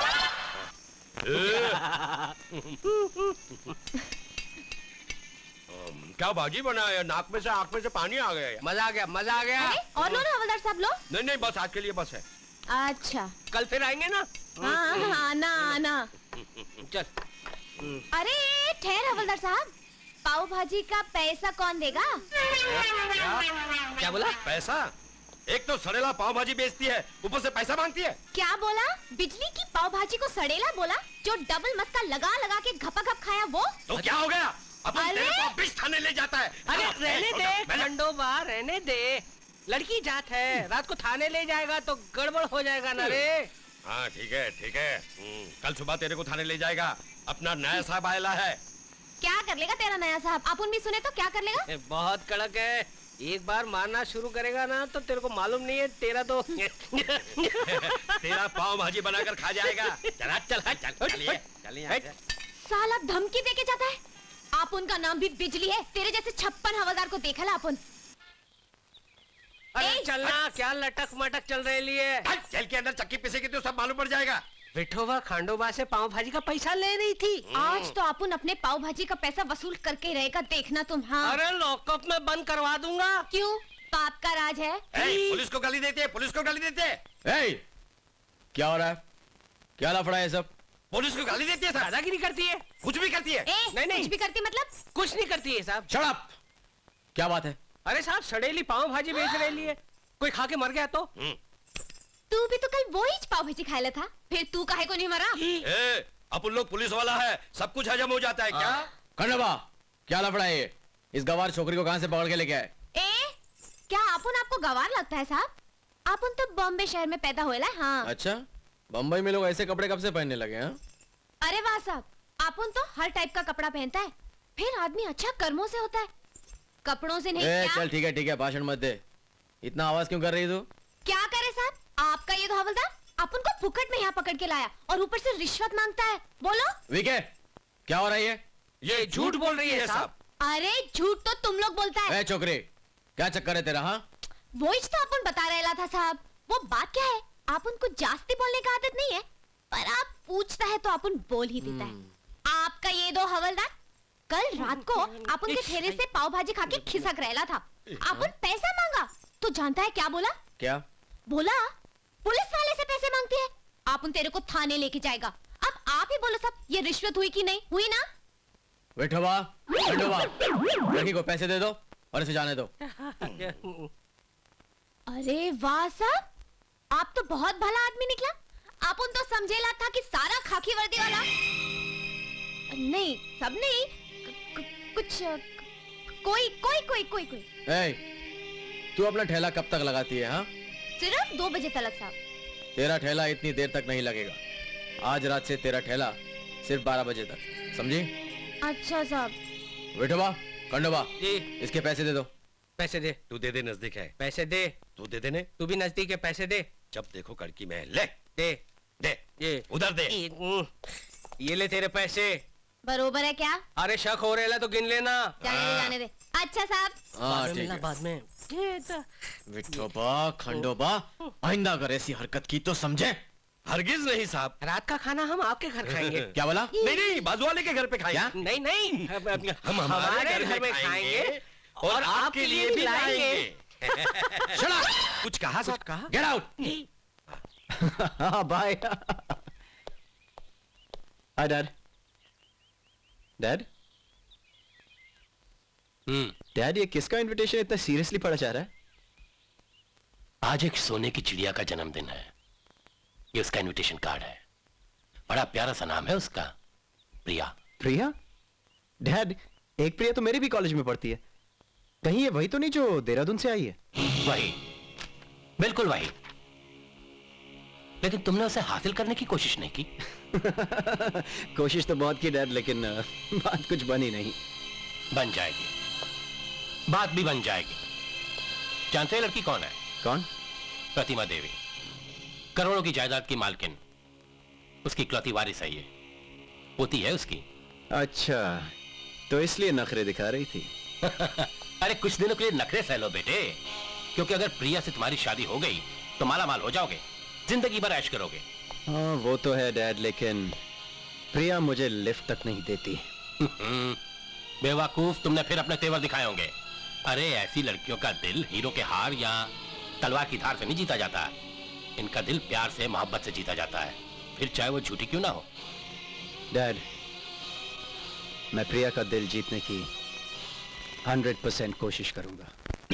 [SPEAKER 14] क्या भाजी बनाया, नाक में से आंख में से पानी आ गया।
[SPEAKER 5] मजा आ गया, मजा आ गया।
[SPEAKER 1] अरे और लो ना हवलदार साहब, लो।
[SPEAKER 14] नहीं नहीं, बस आज के लिए बस है।
[SPEAKER 1] अच्छा,
[SPEAKER 5] कल फिर आएंगे ना?
[SPEAKER 1] हाँ हाँ, आना आना।
[SPEAKER 5] चल।
[SPEAKER 1] अरे ठहर हवलदार साहब, पाव भाजी का पैसा कौन देगा?
[SPEAKER 14] क्या,
[SPEAKER 5] क्या बोला?
[SPEAKER 14] पैसा? एक तो सड़ेला पाव भाजी बेचती है, ऊपर से पैसा मांगती है।
[SPEAKER 1] क्या बोला? बिजली की पाव भाजी को सड़ेला बोला? जो डबल मस्का लगा लगा के घपा घप खाया वो?
[SPEAKER 14] तो क्या हो गया? अब तेरे को ऑफिस थाने ले जाता है।
[SPEAKER 5] अरे रहने दे खंडोबा, रहने दे। लड़की जात है, रात को थाने ले जाएगा तो गड़बड़ हो जाएगा ना रे।
[SPEAKER 14] हाँ ठीक है ठीक है, कल सुबह तेरे को थाने ले जाएगा। अपना नया साहब आयला है।
[SPEAKER 1] क्या कर लेगा तेरा नया साहब? अपन भी सुने तो क्या कर लेगा?
[SPEAKER 5] बहुत कड़क है, एक बार मारना शुरू करेगा ना तो तेरे को मालूम नहीं है, तेरा तो
[SPEAKER 14] तेरा पाव भाजी बनाकर खा जाएगा। चला चल चल चलिए चलिए।
[SPEAKER 1] साला धमकी देके जाता है। आप उनका नाम भी बिजली है, तेरे जैसे छप्पन हवलदार को देखा ला अपन।
[SPEAKER 5] अरे चलना, क्या लटक मटक चल रहे लिए?
[SPEAKER 14] जेल के अंदर चक्की पिसेगी तो सब मालूम पड़ जाएगा।
[SPEAKER 5] विठोबा खांडोबा से पाव भाजी का पैसा ले रही थी।
[SPEAKER 1] आज तो अपन अपने पाव भाजी का पैसा वसूल करके रहेगा, देखना तुम। हाँ।
[SPEAKER 5] अरे लॉकअप में बंद करवा दूंगा।
[SPEAKER 1] क्यों? पाप का राज है।
[SPEAKER 14] ए, पुलिस को गाली देते हैं, पुलिस को गाली देते हैं।
[SPEAKER 4] ए, क्या हो रहा है? क्या लफड़ा है सब?
[SPEAKER 14] पुलिस को गाली देती है साहब।
[SPEAKER 5] दादागिरी करती है,
[SPEAKER 14] कुछ भी करती है।
[SPEAKER 1] ए,
[SPEAKER 5] नहीं नहीं
[SPEAKER 1] कुछ भी करती मतलब?
[SPEAKER 5] कुछ नहीं करती है साहब।
[SPEAKER 4] Shut up. क्या बात है?
[SPEAKER 5] अरे साहब, सड़ेली पाव भाजी बेच रही है, कोई खा के मर गया तो?
[SPEAKER 1] तू भी तो कल वो ही पाव भाजी खाया था, फिर तू काहे को नहीं मरा?
[SPEAKER 14] ए, अपन लोग पुलिस वाला है, सब कुछ हजम हो जाता है। क्या
[SPEAKER 4] खंडोबा, क्या लफड़ा है ये? इस गवार छोकरी को कहां से पकड़ के लेके आए?
[SPEAKER 1] ए, क्या अपन आपको गवार लगता है साहब? अपन तो बॉम्बे शहर में पैदा हुए ला। हाँ।
[SPEAKER 4] अच्छा, बम्बई में लोग ऐसे कपड़े कब से पहनने लगे हैं?
[SPEAKER 1] अरे वाह साहब, अपन तो हर टाइप का कपड़ा पहनता है, फिर आदमी अच्छा कर्मों से होता है, कपड़ों से नहीं।
[SPEAKER 4] ए,
[SPEAKER 1] क्या?
[SPEAKER 4] चल ठीक है ठीक है, भाषण मत दे। इतना आवाज क्यों कर रही तू?
[SPEAKER 1] क्या करे साहब, आपका ये तो हवलदार अपन को फुकट में यहाँ पकड़ के लाया और ऊपर से रिश्वत मांगता है। बोलो
[SPEAKER 4] विके, क्या हो रहा है ये?
[SPEAKER 14] ये झूठ बोल रही है साहब।
[SPEAKER 1] अरे झूठ तो तुम लोग बोलता है।
[SPEAKER 4] ए छोकरी, क्या चक्कर है तेरा? हाँ,
[SPEAKER 1] वो ही तो अपन बता रहा था साहब। वो बात क्या है, आप उनको जास्ती बोलने का आदत नहीं है, पर आप पूछता है तो अपन बोल ही देता है। आपका ये दो हवलदार कल रात को अपन के ठेले से पाव भाजी खा के खिसक रहला था। अपन पैसा मांगा तो जानता है क्या बोला? क्या बोला? पुलिस वाले से पैसे मांगती है, अपन तेरे को थाने लेके जाएगा। अब आप ही बोलो साहब, ये रिश्वत हुई कि नहीं हुई? ना
[SPEAKER 4] विठोबा, विठोबा, लड़की को पैसे दे दो और इसे जाने दो।
[SPEAKER 1] अरे वाह साहब, आप तो बहुत भला आदमी निकला। अपन तो समझेला था कि सारा खाकी वर्दी वाला। नहीं, सब नहीं, कुछ कोई कोई कोई कोई कोई।
[SPEAKER 4] ए, तू अपना ठेला कब तक लगाती है? हाँ,
[SPEAKER 1] सिर्फ दो बजे तलक साहब।
[SPEAKER 15] तेरा ठेला इतनी देर तक नहीं लगेगा। आज रात से तेरा ठेला सिर्फ बारह बजे तक, समझी?
[SPEAKER 1] अच्छा साहब।
[SPEAKER 15] विठोबा, खंडोबा,
[SPEAKER 14] जी
[SPEAKER 15] इसके पैसे दे दो।
[SPEAKER 14] पैसे दे। तू दे दे, नजदीक है।
[SPEAKER 5] पैसे दे।
[SPEAKER 14] तू दे देने।
[SPEAKER 5] तू भी नजदीक है, पैसे दे।
[SPEAKER 14] जब देखो कड़की में ले।
[SPEAKER 5] दे
[SPEAKER 14] दे
[SPEAKER 5] ये
[SPEAKER 14] उधर दे।
[SPEAKER 5] ये ले तेरे पैसे।
[SPEAKER 1] बरोबर है क्या?
[SPEAKER 5] अरे शक हो रहा है तो गिन लेना।
[SPEAKER 1] जाने दे, जाने दे। अच्छा साहब।
[SPEAKER 15] हाँ ठीक है।
[SPEAKER 5] बाद में।
[SPEAKER 15] विठोबा, खंडोबा, आइंदा अगर ऐसी हरकत की तो समझे।
[SPEAKER 14] हरगिज नहीं साहब।
[SPEAKER 5] रात का खाना हम आपके घर खाएंगे।
[SPEAKER 15] क्या बोला?
[SPEAKER 14] नहीं नहीं, बाजू वाले के घर पे खाएंगे।
[SPEAKER 5] नहीं नहीं,
[SPEAKER 14] हम हमारे घर में खाएंगे और आपके लिए भी लाएंगे। चला, कुछ कहा साहब? कहा
[SPEAKER 15] get out. Bye. Hi dad. Dad
[SPEAKER 14] hmm
[SPEAKER 10] dad, ये किसका इनविटेशन इतना सीरियसली पढ़ा जा रहा है?
[SPEAKER 14] आज एक सोने की चिड़िया का जन्मदिन है। ये उसका इनविटेशन कार्ड है। बड़ा प्यारा सा नाम है उसका, प्रिया।
[SPEAKER 10] प्रिया? डैड, एक प्रिया तो मेरे भी कॉलेज में पढ़ती है। कहीं ये वही तो नहीं जो देहरादून से आई है?
[SPEAKER 14] वही, बिल्कुल वही। लेकिन तुमने उसे हासिल करने की कोशिश नहीं की।
[SPEAKER 10] कोशिश तो बहुत की डैड, लेकिन बात कुछ बनी नहीं।
[SPEAKER 14] बन जाएगी, बात भी बन जाएगी। जानते हैं लड़की कौन है?
[SPEAKER 10] कौन?
[SPEAKER 14] प्रतिमा देवी, करोड़ों की जायदाद की मालकिन। उसकी इकलौती वारिस है ये, पोती है उसकी।
[SPEAKER 10] अच्छा, तो इसलिए नखरे दिखा रही थी।
[SPEAKER 14] अरे कुछ दिनों के लिए नखरे सह लो बेटे, क्योंकि अगर प्रिया से तुम्हारी शादी हो गई तो माला माल हो जाओगे, जिंदगी भर ऐश करोगे।
[SPEAKER 10] हाँ वो तो है डैड, लेकिन प्रिया मुझे लिफ्ट तक नहीं देती।
[SPEAKER 14] बेवकूफ, तुमने फिर अपने तेवर दिखाए होंगे। अरे ऐसी लड़कियों का दिल हीरो के हार या तलवार की धार से नहीं जीता जाता। इनका दिल प्यार से, मोहब्बत से जीता जाता है, फिर चाहे वो झूठी क्यों ना हो।
[SPEAKER 10] डैड, मैं प्रिया का दिल जीतने की हंड्रेड परसेंट कोशिश करूंगा।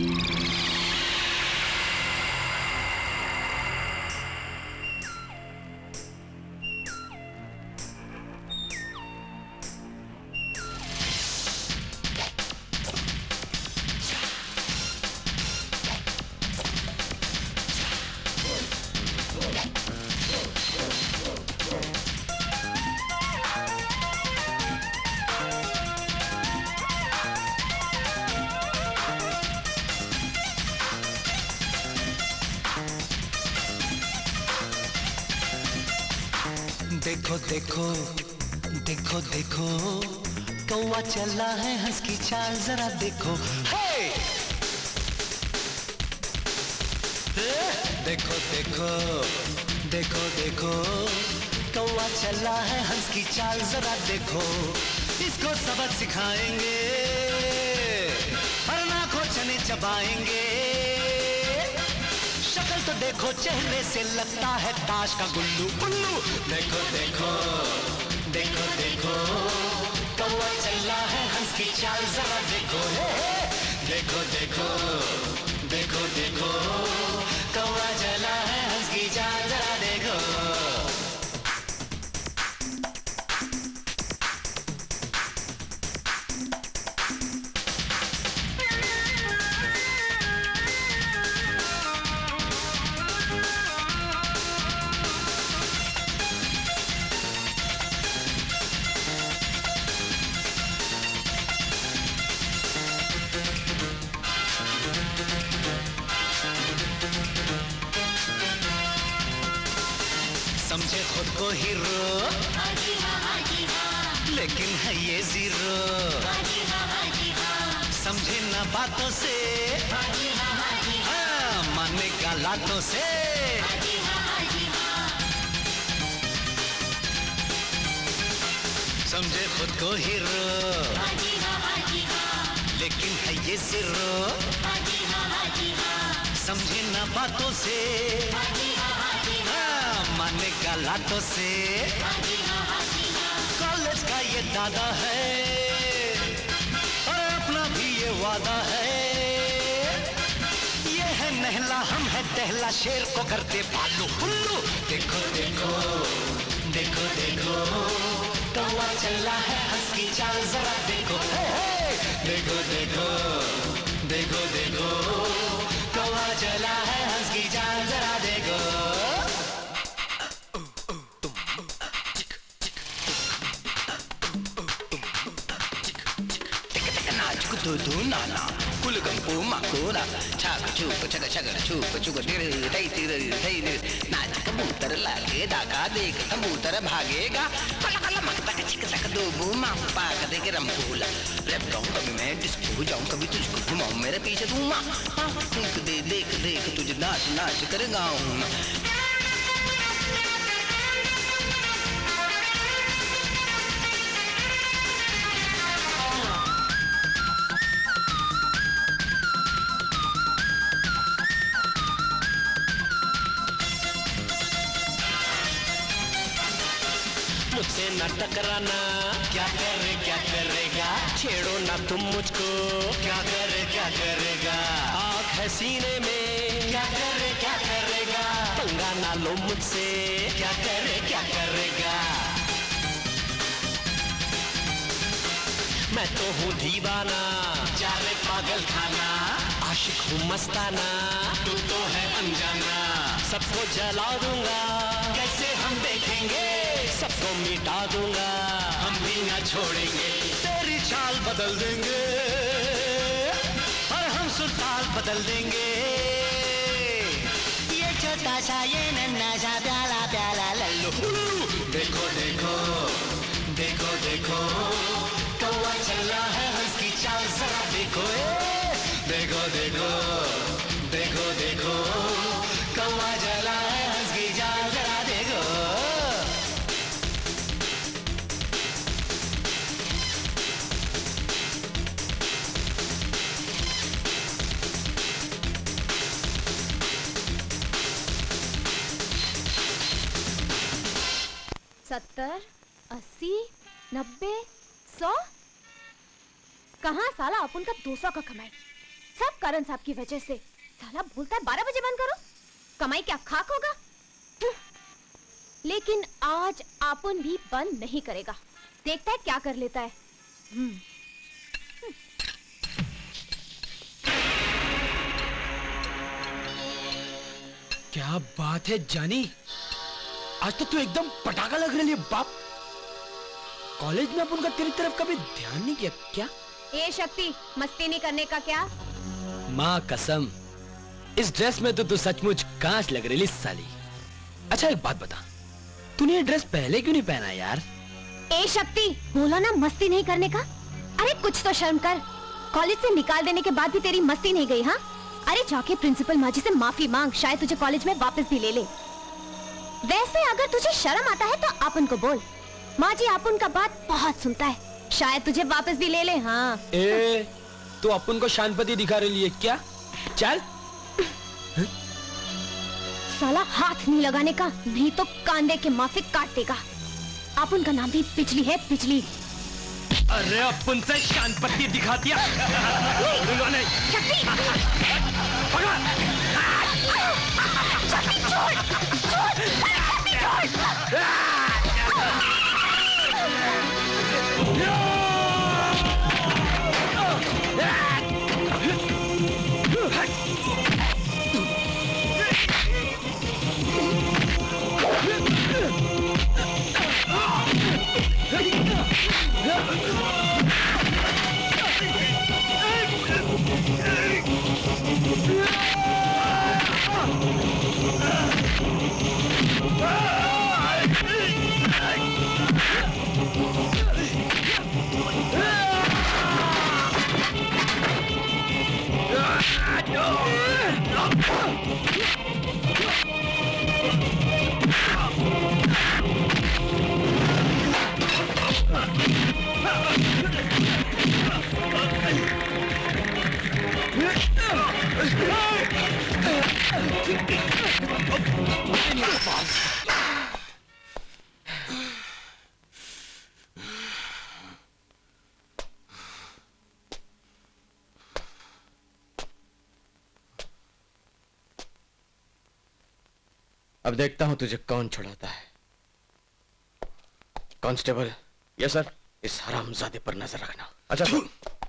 [SPEAKER 7] देखो देखो देखो देखो कौवा चला है हंस की चाल, जरा देखो। हे! देखो देखो देखो देखो कौवा चला है हंस की चाल, जरा देखो। इसको सबक सिखाएंगे, वरना को चने चबाएंगे। शक्ल तो देखो, चेहरे से लगता है ताश का गुल्लू उल्लू। देखो देखो देखो देखो कौवा चला है हंस की चाल, जरा देखो। हे हे! देखो देखो देखो देखो कौवा चला है हंस की चाल, जरा देखो। समझे खुद को हीरो, लेकिन है ये जीरो। समझे ना बातों से, हाँ, माने का लातों से। समझे खुद को हीरो, लेकिन है ये जीरो। समझे ना बातों से, माने का लातों से। कॉलेज का ये दादा है और अपना भी ये वादा है। ये है नहला, हम है दहला, शेर को करते पालू उल्लू। देखो देखो देखो देखो कौवा चला है हंस की चाल, जरा देखो। हे हे! देखो देखो देखो देखो कौवा चला है हंस की चाल, जरा छाक दो दो नाना कुल गंपो माकोना छाक छुक छक छक छुक छुक तिर तिर तिर तिर नाच कबूतर लागे डाका देख कबूतर भागेगा कला कला मक तक चिक तक दो बू माँ पाक दे के रंपूला रैप डाउन कभी मैं डिस्को जाऊं कभी तुझको घुमाऊं मेरे पीछे तू माँ देख दे देख देख तुझे नाच नाच कर गाऊं
[SPEAKER 5] मुझसे न टकराना क्या करे क्या करेगा छेड़ो ना तुम मुझको क्या करे क्या करेगा आग है सीने में क्या करे क्या करेगा पंगा ना लो मुझसे क्या करे क्या करेगा मैं तो हूँ दीवाना चारे पागल खाना आशिक हूँ मस्ताना तू तो है अनजाना सबको जला दूंगा कैसे हम देखेंगे सबको मिटा दूंगा हम भी ना छोड़ेंगे तेरी चाल बदल देंगे और हम सुल्तान बदल देंगे ये छोटा सा ये नन्हा सा प्याला प्याला लल्लू देखो देखो देखो देखो कौवा चल रहा है हंस की चाल जरा देखो देखो देखो देखो देखो कौवा चला है हंस की चाल जरा देखो
[SPEAKER 1] सत्तर अस्सी नब्बे सौ कहाँ साला अपन का दो सौ का कमाई सब करण साहब की वजह से साला बोलता है बारह बजे बंद करो कमाई क्या खाक होगा लेकिन आज अपन भी बंद नहीं करेगा देखता है क्या कर लेता है
[SPEAKER 9] क्या बात है जानी आज तो तू एकदम पटाखा लग रही है बाप कॉलेज में अपन का तेरी तरफ कभी ध्यान नहीं किया क्या
[SPEAKER 1] ए शक्ति मस्ती नहीं करने का क्या
[SPEAKER 9] माँ कसम इस ड्रेस में तो तू सचमुच कांच लग रही साली अच्छा एक बात बता तूने ये ड्रेस पहले क्यों नहीं पहना यार
[SPEAKER 1] ए शक्ति बोला ना मस्ती नहीं करने का अरे कुछ तो शर्म कर कॉलेज से निकाल देने के बाद भी तेरी मस्ती नहीं गई हाँ अरे जाके प्रिंसिपल माँ जी से माफी मांग शायद तुझे कॉलेज में वापस भी ले ले वैसे अगर तुझे शर्म आता है तो अपन को बोल माँ जी अपन का बात बहुत सुनता है शायद तुझे वापस भी ले ले हाँ
[SPEAKER 9] ए, तू अपन को शांतपति दिखा रही है क्या चल
[SPEAKER 1] साला हाथ नहीं लगाने का नहीं तो कांधे के माफी काट देगा अपन का नाम भी पिछली है पिछली
[SPEAKER 5] अरे अपन से शांतपति दिखा दिया उन्होंने
[SPEAKER 15] अब देखता हूं तुझे कौन छुड़ाता है। कांस्टेबल।
[SPEAKER 9] Yes sir.
[SPEAKER 15] इस हरामजादे पर नजर रखना।
[SPEAKER 9] अच्छा सर।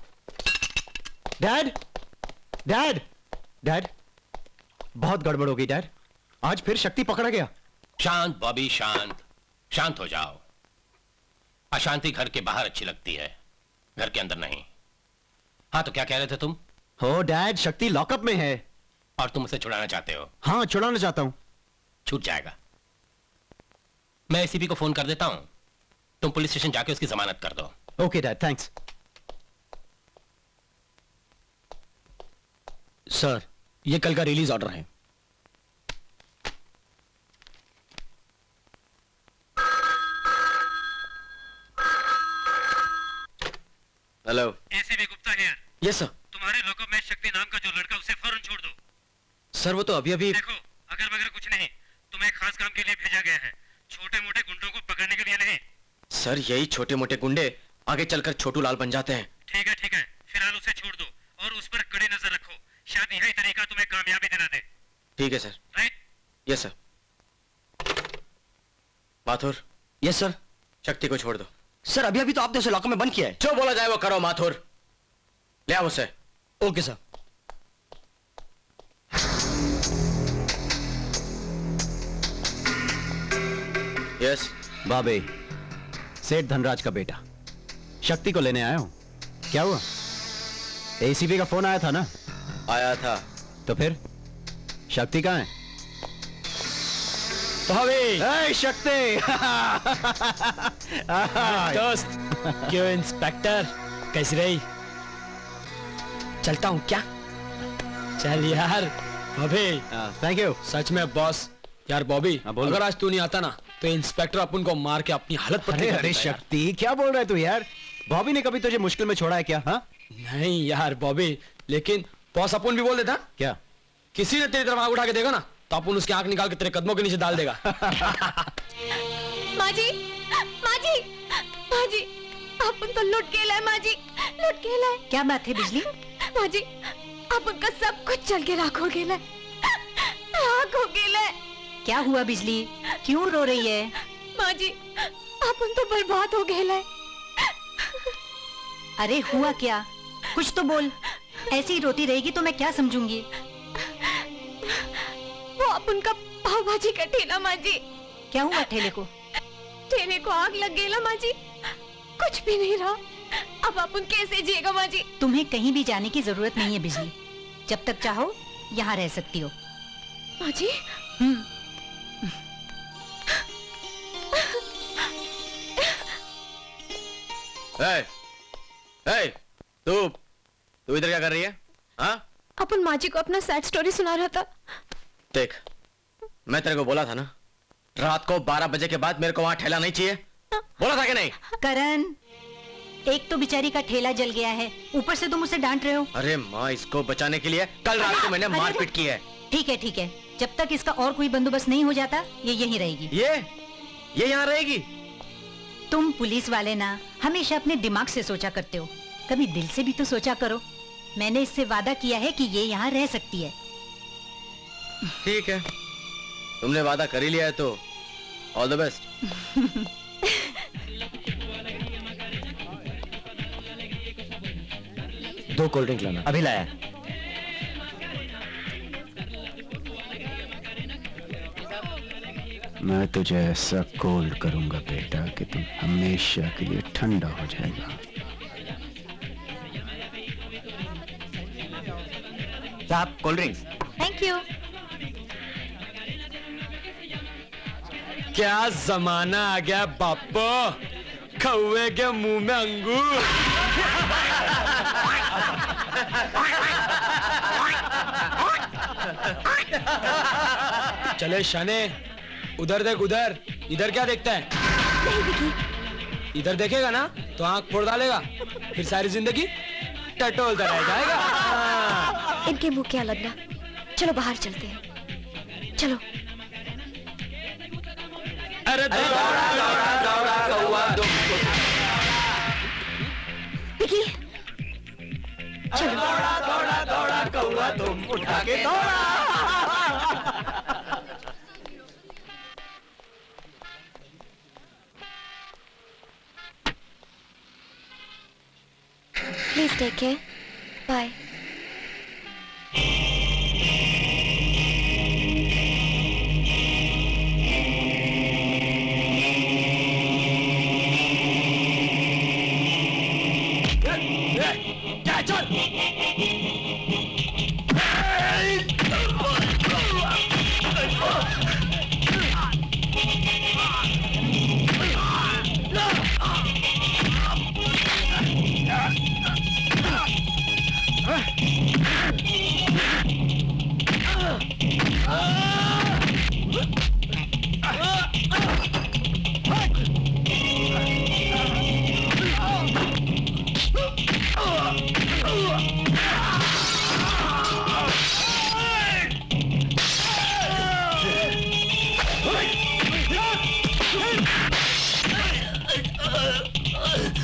[SPEAKER 15] डैड, डैड, डैड, बहुत गड़बड़ हो गई डैड। आज फिर शक्ति पकड़ा गया।
[SPEAKER 14] शांत बॉबी, शांत शांत हो जाओ। अशांति घर के बाहर अच्छी लगती है, घर के अंदर नहीं। हाँ तो क्या कह रहे थे तुम?
[SPEAKER 10] हो डैड, शक्ति लॉकअप में है।
[SPEAKER 14] और तुम उसे छुड़ाना चाहते हो?
[SPEAKER 10] हाँ, छुड़ाना चाहता हूँ।
[SPEAKER 14] छूट जाएगा। मैं एसीपी को फोन कर देता हूँ, तुम पुलिस स्टेशन जाके उसकी जमानत कर दो।
[SPEAKER 10] Okay dad, thanks.
[SPEAKER 9] सर, ये कल का रिलीज ऑर्डर है।
[SPEAKER 10] Hello.
[SPEAKER 16] ACP Gupta here.
[SPEAKER 10] Yes sir.
[SPEAKER 16] तुम्हारे लॉकअप में शक्ति नाम का जो लड़का, उसे फौरन छोड़ दो।
[SPEAKER 10] सर वो तो अभी अभी।
[SPEAKER 16] देखो, अगर वगैरह कुछ नहीं, तुम्हें खास काम के लिए भेजा गया है, छोटे मोटे गुंडों को पकड़ने के लिए नहीं।
[SPEAKER 10] सर यही छोटे मोटे गुंडे आगे चलकर छोटू लाल बन जाते हैं।
[SPEAKER 16] ठीक है ठीक है, फिलहाल उसे छोड़ दो और उस पर कड़ी नजर रखो। शायद यही तरीका तुम्हें कामयाबी दिला दे।
[SPEAKER 10] ठीक है sir.
[SPEAKER 16] Right?
[SPEAKER 10] Yes sir. Mathur.
[SPEAKER 4] Yes sir.
[SPEAKER 10] Shakti को छोड़ दो।
[SPEAKER 4] सर अभी अभी तो आपने उसे लॉकअप में बंद किया है।
[SPEAKER 10] जो बोला जाए वो करो माथुर। ले आओ उसे।
[SPEAKER 4] Okay sir.
[SPEAKER 10] यस बाबे, सेठ धनराज का बेटा। शक्ति को लेने आया हूं। क्या हुआ? एसीपी का फोन आया था ना? आया था। तो फिर शक्ति कहां है?
[SPEAKER 9] भाभी।
[SPEAKER 10] शक्ति।
[SPEAKER 9] दोस्त, क्यों इंस्पेक्टर, कैसी रही? चलता हूं क्या? चल यार। बॉबी।
[SPEAKER 10] Thank you.
[SPEAKER 9] सच में बॉस। यार बॉबी, अगर आज तू नहीं आता ना तो इंस्पेक्टर अपन को मार के अपनी हालत पर।
[SPEAKER 10] अरे अरे शक्ति, क्या बोल रहा है तू यार? बॉबी ने कभी तुझे मुश्किल में छोड़ा है क्या? हाँ
[SPEAKER 9] नहीं यार बॉबी, लेकिन बॉस अपन भी बोल देता।
[SPEAKER 10] क्या?
[SPEAKER 9] किसी ने तेरी तरफ आंख उठा के देखा ना तो अपन उसकी आंख निकाल के तेरे कदमों के नीचे डाल देगा।
[SPEAKER 1] माजी, माजी, माजी, अपन तो लुट गेला है माजी, लुट गेला है।
[SPEAKER 3] क्या बात है बिजली?
[SPEAKER 1] माजी, अपन का सब कुछ चल के राख हो गेला, राख हो गेला।
[SPEAKER 3] क्या हुआ बिजली? क्यों रो रही है?
[SPEAKER 1] माजी, अपन तो बर्बाद हो गेला।
[SPEAKER 3] अरे हुआ क्या? कुछ तो बोल। ऐसी ही रोती रहेगी तो मैं क्या समझूंगी?
[SPEAKER 1] वो अपन का पाव भाजी का ठेला माजी।
[SPEAKER 3] क्या हुआ ठेले को?
[SPEAKER 1] ठेले को आग लग गेला माजी, कुछ भी नहीं रहा। अब अपन कैसे जिएगा माजी?
[SPEAKER 3] तुम्हें कहीं भी जाने की जरूरत नहीं है बिजली। जब तक चाहो यहाँ रह सकती हो।
[SPEAKER 1] माजी?
[SPEAKER 3] हम्म।
[SPEAKER 10] ए, ए, तू तू इधर क्या कर रही है? हाँ?
[SPEAKER 1] अपन माजी को अपना सैड स्टोरी सुना रहा था।
[SPEAKER 10] देख, मैं तेरे को बोला था ना, रात को बारह बजे के बाद मेरे को वहां ठेला नहीं चाहिए। बोला था कि नहीं?
[SPEAKER 3] करण, एक तो बेचारी का ठेला जल गया है, ऊपर से तुम उसे डांट रहे हो।
[SPEAKER 10] अरे माँ, इसको बचाने के लिए कल रात को मैंने मारपीट की है।
[SPEAKER 3] ठीक है ठीक है, जब तक इसका और कोई बंदोबस्त नहीं हो जाता ये यहीं रहेगी।
[SPEAKER 10] ये ये यहाँ रहेगी?
[SPEAKER 3] तुम पुलिस वाले ना हमेशा अपने दिमाग से सोचा करते हो, कभी दिल से भी तो सोचा करो। मैंने इससे वादा किया है कि ये यहाँ रह सकती है।
[SPEAKER 10] ठीक है, तुमने वादा कर ही लिया है तो ऑल द बेस्ट।
[SPEAKER 4] दो कोल्ड ड्रिंक लाना।
[SPEAKER 6] अभी लाया।
[SPEAKER 10] मैं तुझे ऐसा कोल्ड करूंगा बेटा कि तुम हमेशा के लिए ठंडा हो जाएगा।
[SPEAKER 6] साहब कोल्ड ड्रिंक्स।
[SPEAKER 1] Thank you.
[SPEAKER 9] क्या जमाना आ गया बापू, कौवे के मुंह में अंगूर। चले शाने, उधर देख उधर। इधर क्या देखता है?
[SPEAKER 1] नहीं विकी।
[SPEAKER 9] इधर देखेगा ना तो आंख फोड़ डालेगा, फिर सारी जिंदगी टटोलता रह जाएगा।
[SPEAKER 1] इनके मुंह क्या लगना। चलो बाहर चलते हैं, चलो।
[SPEAKER 9] अरे दौड़ा दौड़ा दौड़ा कौवा तुम।
[SPEAKER 1] विकी,
[SPEAKER 7] चलो। दौड़ा दौड़ा दौड़ा कौवा तुम, उठा के दौड़ा।
[SPEAKER 1] Please take care. बाय।
[SPEAKER 7] चल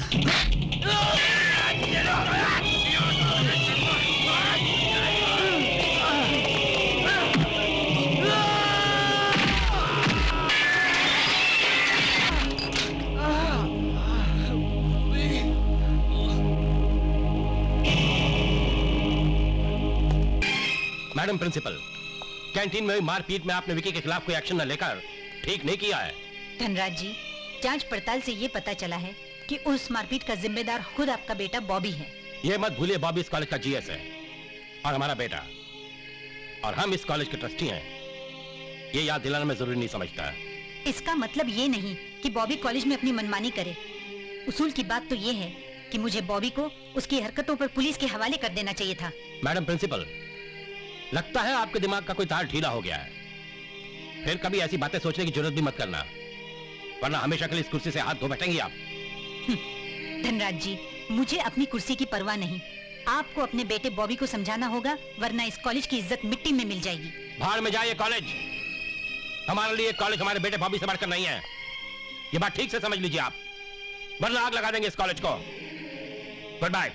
[SPEAKER 14] मैडम प्रिंसिपल, कैंटीन में मारपीट में आपने विकी के खिलाफ कोई एक्शन न लेकर ठीक नहीं किया है।
[SPEAKER 3] धनराज जी, जांच पड़ताल से ये पता चला है कि उस मारपीट का जिम्मेदार खुद आपका बेटा बॉबी है।
[SPEAKER 14] ये मत भूलिए, बॉबी इस कॉलेज का जीएस है और हमारा बेटा, और हम इस कॉलेज के ट्रस्टी हैं। ये याद दिलाना मैं जरूरी नहीं समझता।
[SPEAKER 3] इसका मतलब ये नहीं कि बॉबी कॉलेज में अपनी मनमानी करे। उसूल की बात तो ये है कि मुझे बॉबी को उसकी हरकतों पर पुलिस के हवाले कर देना चाहिए था।
[SPEAKER 14] मैडम प्रिंसिपल, लगता है आपके दिमाग का कोई तार ढीला हो गया है। फिर कभी ऐसी बातें सोचने की जरूरत भी मत करना, वरना हमेशा के लिए इस कुर्सी से हाथ धो बैठेंगी आप।
[SPEAKER 3] धनराज जी, मुझे अपनी कुर्सी की परवाह नहीं। आपको अपने बेटे बॉबी को समझाना होगा, वरना इस कॉलेज की इज्जत मिट्टी में मिल जाएगी।
[SPEAKER 14] भाड़ में जाइए कॉलेज। हमारे लिए कॉलेज हमारे बेटे बॉबी से बढ़कर नहीं है। ये बात ठीक से समझ लीजिए आप, वरना आग लगा देंगे इस कॉलेज को। Good bye.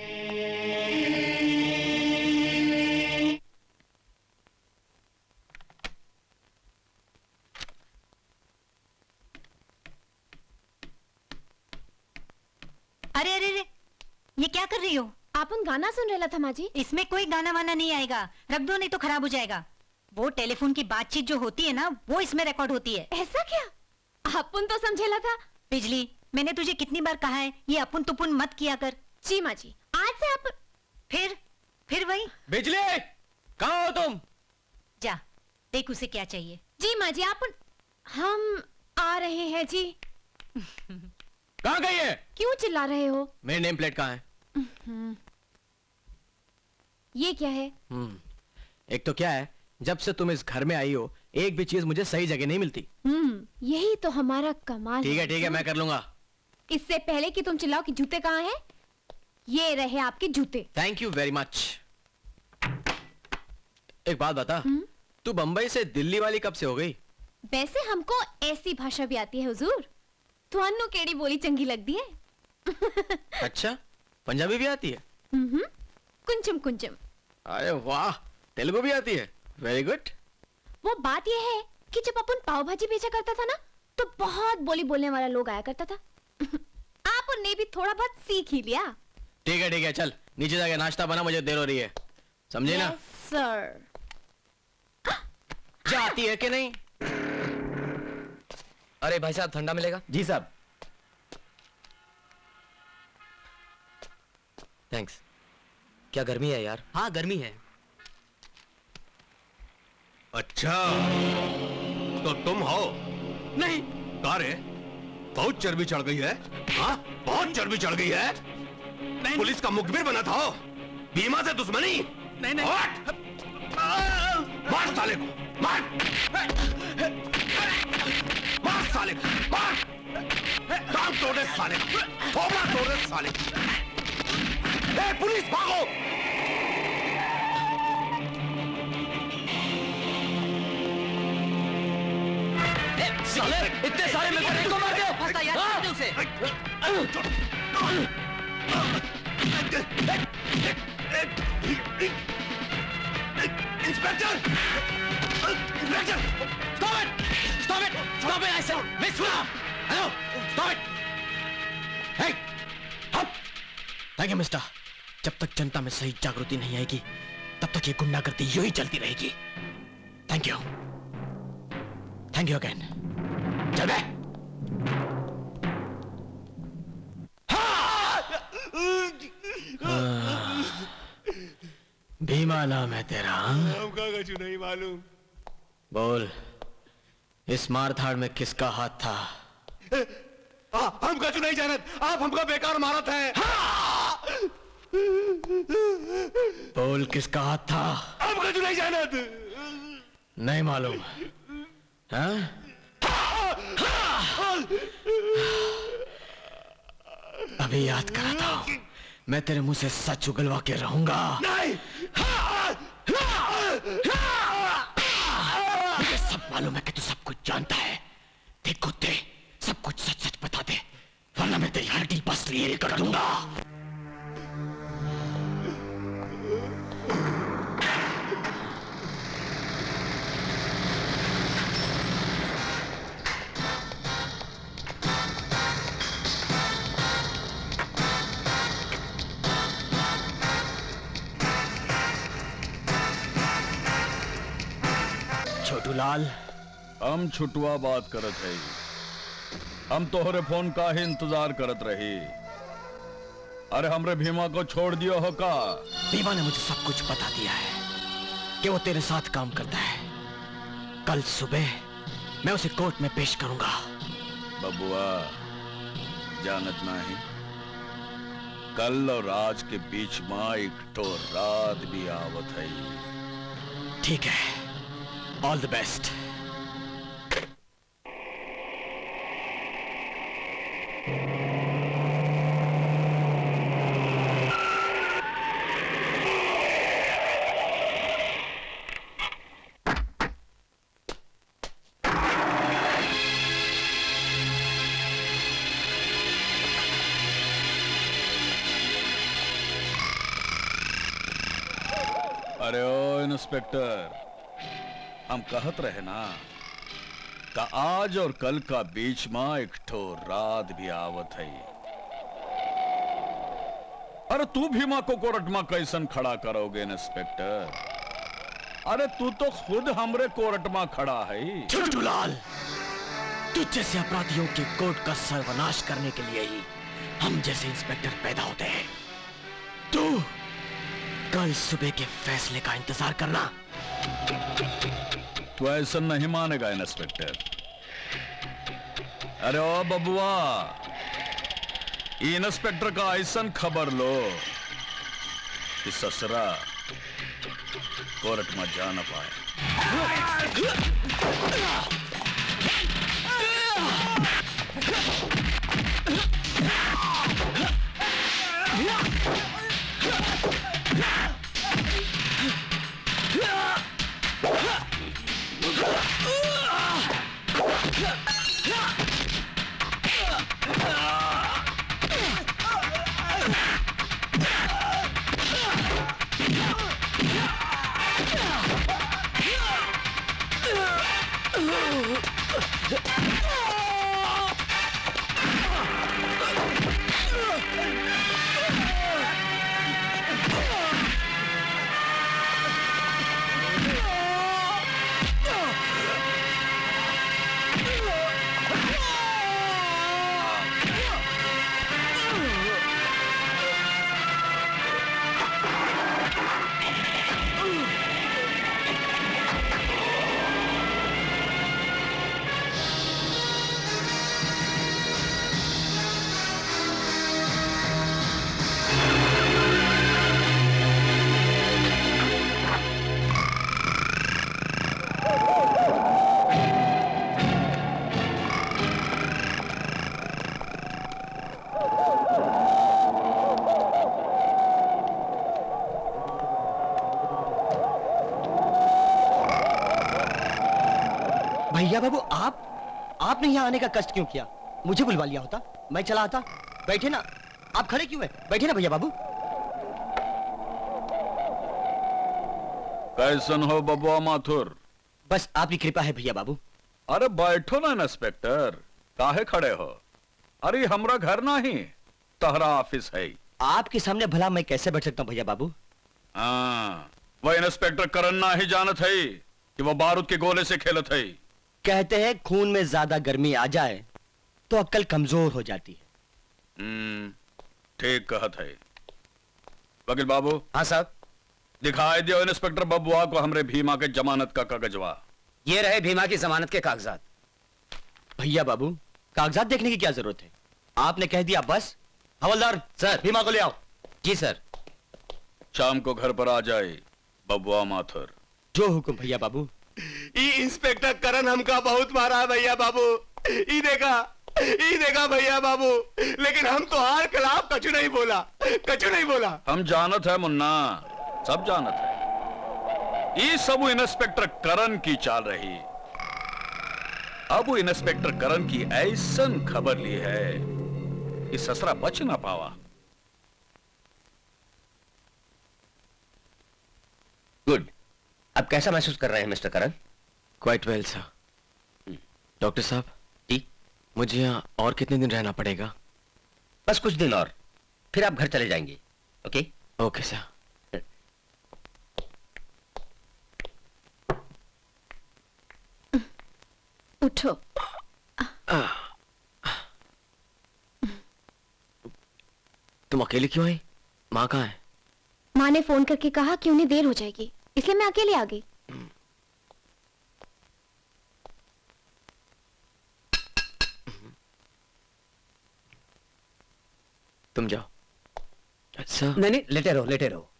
[SPEAKER 3] अरे अरे अरे, ये क्या कर रही हो?
[SPEAKER 1] आप उन गाना सुन रहा था माँ जी।
[SPEAKER 3] इसमें कोई गाना वाना नहीं आएगा, रख दो नहीं तो खराब हो जाएगा। वो टेलीफोन की बातचीत जो होती है ना, वो इसमें रिकॉर्ड होती है।
[SPEAKER 1] ऐसा क्या? अपुन तो समझेला था।
[SPEAKER 3] बिजली, मैंने तुझे कितनी बार कहा है ये अपुन तुपुन मत किया कर।
[SPEAKER 1] जी माँ जी, आज से आप
[SPEAKER 3] फिर फिर वही।
[SPEAKER 15] बिजली, कहाँ हो तुम?
[SPEAKER 3] जा देख उसे क्या चाहिए।
[SPEAKER 1] जी माँ जी, आप हम आ रहे हैं जी।
[SPEAKER 15] कहाँ गई है?
[SPEAKER 1] क्यों चिल्ला रहे हो?
[SPEAKER 15] मेरी नेम प्लेट कहाँ है?
[SPEAKER 1] ये क्या है?
[SPEAKER 15] एक तो क्या है, जब से तुम इस घर में आई हो एक भी चीज मुझे सही जगह नहीं मिलती।
[SPEAKER 1] हम्म, यही तो हमारा कमाल।
[SPEAKER 15] ठीक है ठीक है, मैं कर लूंगा।
[SPEAKER 1] इससे पहले कि तुम चिल्लाओ कि जूते कहाँ हैं, ये रहे आपके जूते।
[SPEAKER 15] Thank you very much. एक बात बता, तू बंबई से दिल्ली वाली कब से हो गई?
[SPEAKER 1] वैसे हमको ऐसी भाषा भी आती है हुजूर। तुहानू केड़ी बोली चंगी लगती है?
[SPEAKER 15] अच्छा, पंजाबी भी आती है?
[SPEAKER 1] हम्म, कुंचम कुंचम।
[SPEAKER 15] अरे वाह, तेलुगु भी आती है? Very good.
[SPEAKER 1] वो बात ये है कि जब अपन पाव भाजी बेचा करता था ना, तो बहुत बोली बोलने वाला लोग आया करता था। आप उनने भी थोड़ा बहुत सीख ही लिया।
[SPEAKER 15] ठीक है ठीक है, चल नीचे जाके नाश्ता बना, मुझे देर हो रही है, समझे ना?
[SPEAKER 1] सर।
[SPEAKER 15] जाती है कि नहीं?
[SPEAKER 4] अरे भाई साहब, ठंडा मिलेगा?
[SPEAKER 15] जी साहब।
[SPEAKER 4] थैंक्स। क्या गर्मी है यार?
[SPEAKER 17] हाँ गर्मी है।
[SPEAKER 14] अच्छा, तो तुम हो?
[SPEAKER 17] नहीं।
[SPEAKER 14] अरे बहुत चर्बी चढ़ गई है। हाँ, बहुत चर्बी चढ़ गई है।
[SPEAKER 17] नहीं,
[SPEAKER 14] पुलिस का मुखबिर बना था हो? बीमा से दुश्मनी?
[SPEAKER 17] नहीं नहीं।
[SPEAKER 14] मार साले को, मार मार साले को, मार टांग तोड़ दे साले को, थोबड़ा तोड़ दे साले को। ए, पुलिस भागो!
[SPEAKER 17] साले, इतने सारे मिलकर एक को मार दो। फंसा यार, मार दो उसे।
[SPEAKER 14] Inspector! Inspector!
[SPEAKER 17] Stop it! Stop it! Stop it! I said, Miss Willa!
[SPEAKER 15] Hello, stop it! Hey, up! Thank you mister. जब तक जनता में सही जागृति नहीं आएगी, तब तक ये गुंडागर्दी यूं ही चलती रहेगी। Thank you, thank you again. चल बे। भीमा नाम है तेरा?
[SPEAKER 14] हमका कुछ नहीं मालूम।
[SPEAKER 15] बोल, इस मारधाड़ में किसका हाथ था?
[SPEAKER 14] आ, हम कछु नहीं जानत, आप हमका बेकार मारत है।
[SPEAKER 15] बोल, किसका हाथ था?
[SPEAKER 14] हम कछु नहीं जानत।
[SPEAKER 15] नहीं मालूम? हाँ? अभी याद कराता हूं, मैं तेरे मुंह से सच उगलवा के रहूंगा।
[SPEAKER 14] नहीं।
[SPEAKER 15] मुझे सब मालूम है कि तू सब कुछ जानता है। देख कुत्ते, सब कुछ सच सच बता दे, वरना मैं तेरी हड्डी बस्ट अश्लील कर दूंगा। छोटू लाल,
[SPEAKER 12] हम छुटुआ बात करत है। हम तोहरे फोन का ही इंतजार करत रही। अरे हमरे भीमा को छोड़ दियो हो का?
[SPEAKER 15] भीमा ने मुझे सब कुछ बता दिया है कि वो तेरे साथ काम करता है। कल सुबह मैं उसे कोर्ट में पेश करूंगा।
[SPEAKER 12] बबुआ जानत नहीं, कल और आज के बीच में एक तो रात भी आवत है।
[SPEAKER 15] ठीक है, ऑल द बेस्ट।
[SPEAKER 12] अरे ओ इंस्पेक्टर, हम कहत रहे ना का आज और कल का बीच में एक ठो रात भी आवत है। अरे तू भीमा को कोर्ट में कैसन खड़ा करोगे इंस्पेक्टर? अरे तू तो खुद हमरे कोर्ट में खड़ा है।
[SPEAKER 15] छोटू लाल, तुझ जैसे अपराधियों के कोर्ट का सर्वनाश करने के लिए ही हम जैसे इंस्पेक्टर पैदा होते हैं। तू कल सुबह के फैसले का इंतजार करना।
[SPEAKER 12] तू ऐसा नहीं मानेगा इंस्पेक्टर। अरे ओ बबुआ, इंस्पेक्टर का ऐसा खबर लो कि ससुरा कोर्ट में जा न पाए।
[SPEAKER 15] भैया बाबू, आप आपने यहाँ आने का कष्ट क्यों किया? मुझे बुलवा लिया होता, मैं चला आता। बैठे ना, आप खड़े क्यों हैं? बैठे ना भैया बाबू।
[SPEAKER 12] कैसन हो बबुआ माथुर?
[SPEAKER 15] बस आपकी कृपा है भैया बाबू।
[SPEAKER 12] अरे बैठो ना इंस्पेक्टर, काहे खड़े हो? अरे हमरा घर नहीं, तहरा ऑफिस है।
[SPEAKER 15] आपके सामने भला मैं कैसे बैठ सकता हूँ भैया बाबू?
[SPEAKER 12] हाँ, वह इंस्पेक्टर करन ना ही जानत है कि वो बारूद के गोले से खेलत है।
[SPEAKER 15] कहते हैं खून में ज्यादा गर्मी आ जाए तो अक्ल कमजोर हो जाती है।
[SPEAKER 12] हम्म, ठीक कहत है। वकील बाबू।
[SPEAKER 18] हाँ साहब।
[SPEAKER 12] दिखाई दियो इंस्पेक्टर बबुआ को हमरे भीमा के जमानत का कागजवा।
[SPEAKER 18] ये रहे भीमा की जमानत के कागजात।
[SPEAKER 15] भैया बाबू, कागजात देखने की क्या जरूरत है? आपने कह दिया बस। हवलदार सर, भीमा को ले आओ।
[SPEAKER 18] जी सर।
[SPEAKER 12] शाम को घर पर आ जाए बबुआ माथुर।
[SPEAKER 15] जो हुक्म भैया बाबू।
[SPEAKER 19] ई इंस्पेक्टर करन हमका बहुत मारा है भैया बाबू। ई देखा, ई देखा भैया बाबू, लेकिन हम तो हार खिलाफ कछु नहीं बोला, कछु नहीं बोला।
[SPEAKER 12] हम जानत है मुन्ना, सब जानत है। ये सब इंस्पेक्टर करन की चाल रही। अब इंस्पेक्टर करन की ऐसन खबर ली है ये ससरा बच ना पावा।
[SPEAKER 18] गुड। अब कैसा महसूस कर रहे हैं mister Karan?
[SPEAKER 15] Quite well sir. Doctor साहब जी, मुझे यहाँ और कितने दिन रहना पड़ेगा?
[SPEAKER 18] बस कुछ दिन और, फिर आप घर चले जाएंगे। ओके?
[SPEAKER 15] Okay sir.
[SPEAKER 1] उठो।
[SPEAKER 15] तुम अकेले क्यों आई? माँ कहाँ है?
[SPEAKER 1] माँ ने फोन करके कहा कि उन्हें देर हो जाएगी, इसलिए मैं अकेले आ गई।
[SPEAKER 15] तुम जाओ। अच्छा।
[SPEAKER 18] नहीं नहीं, लेटे रहो लेटे रहो।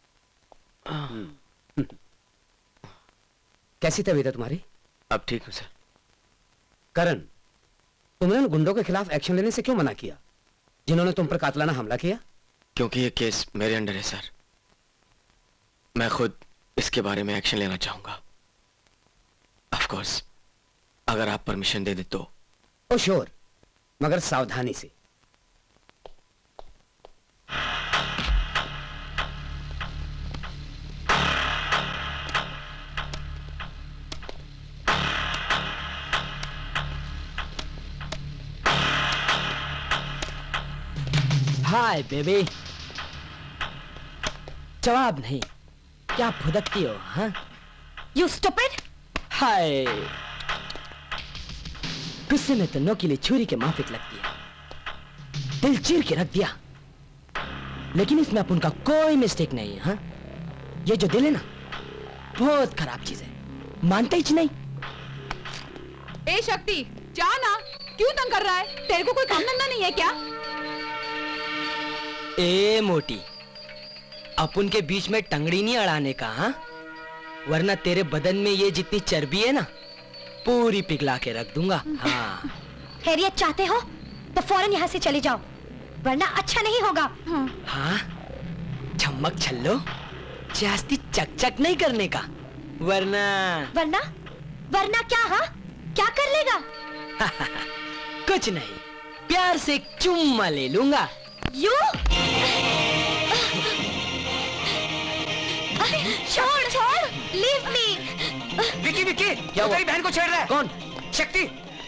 [SPEAKER 18] कैसी तबीयत है तुम्हारी?
[SPEAKER 15] अब ठीक हूँ सर।
[SPEAKER 18] करण, तुमने उन गुंडों के खिलाफ एक्शन लेने से क्यों मना किया जिन्होंने तुम पर कातलाना हमला किया?
[SPEAKER 15] क्योंकि ये केस मेरे अंडर है सर। मैं खुद इसके बारे में एक्शन लेना चाहूंगा। ऑफ कोर्स, अगर आप परमिशन दे दे तो।
[SPEAKER 18] ओ श्योर, मगर सावधानी से।
[SPEAKER 4] Hi baby. जवाब नहीं, क्या भुदकती हो? हाँ,
[SPEAKER 1] यू स्टूपिड।
[SPEAKER 4] हाय, गुस्से में तो नोकीली छुरी के माफिक लगती है। दिल चीर के रख दिया, लेकिन इसमें अपन का कोई मिस्टेक नहीं है। हाँ, ये जो दिल है ना, बहुत खराब चीज है, मानते ही नहीं।
[SPEAKER 11] ए शक्ति, जा ना, क्यों तंग कर रहा है? तेरे को कोई काम धंधा नहीं है क्या?
[SPEAKER 4] ए मोटी, अपन के बीच में टंगड़ी नहीं अड़ाने का। हाँ, वरना तेरे बदन में ये जितनी चर्बी है ना, पूरी पिघला के रख दूंगा। हाँ।
[SPEAKER 1] खैरियत चाहते हो तो फौरन यहाँ से चले जाओ, वरना अच्छा नहीं होगा।
[SPEAKER 4] हाँ, छम्मक छल्लो, जास्ती चकचक नहीं करने का, वरना
[SPEAKER 1] वरना वरना क्या? हाँ, क्या कर लेगा?
[SPEAKER 4] कुछ नहीं, प्यार से एक चुम्मा ले लूंगा।
[SPEAKER 1] यू? छोड़ छोड़, लीव मी।
[SPEAKER 4] विकी विकी, क्या तेरी बहन को छेड़ रहा है? कौन? शक्ति।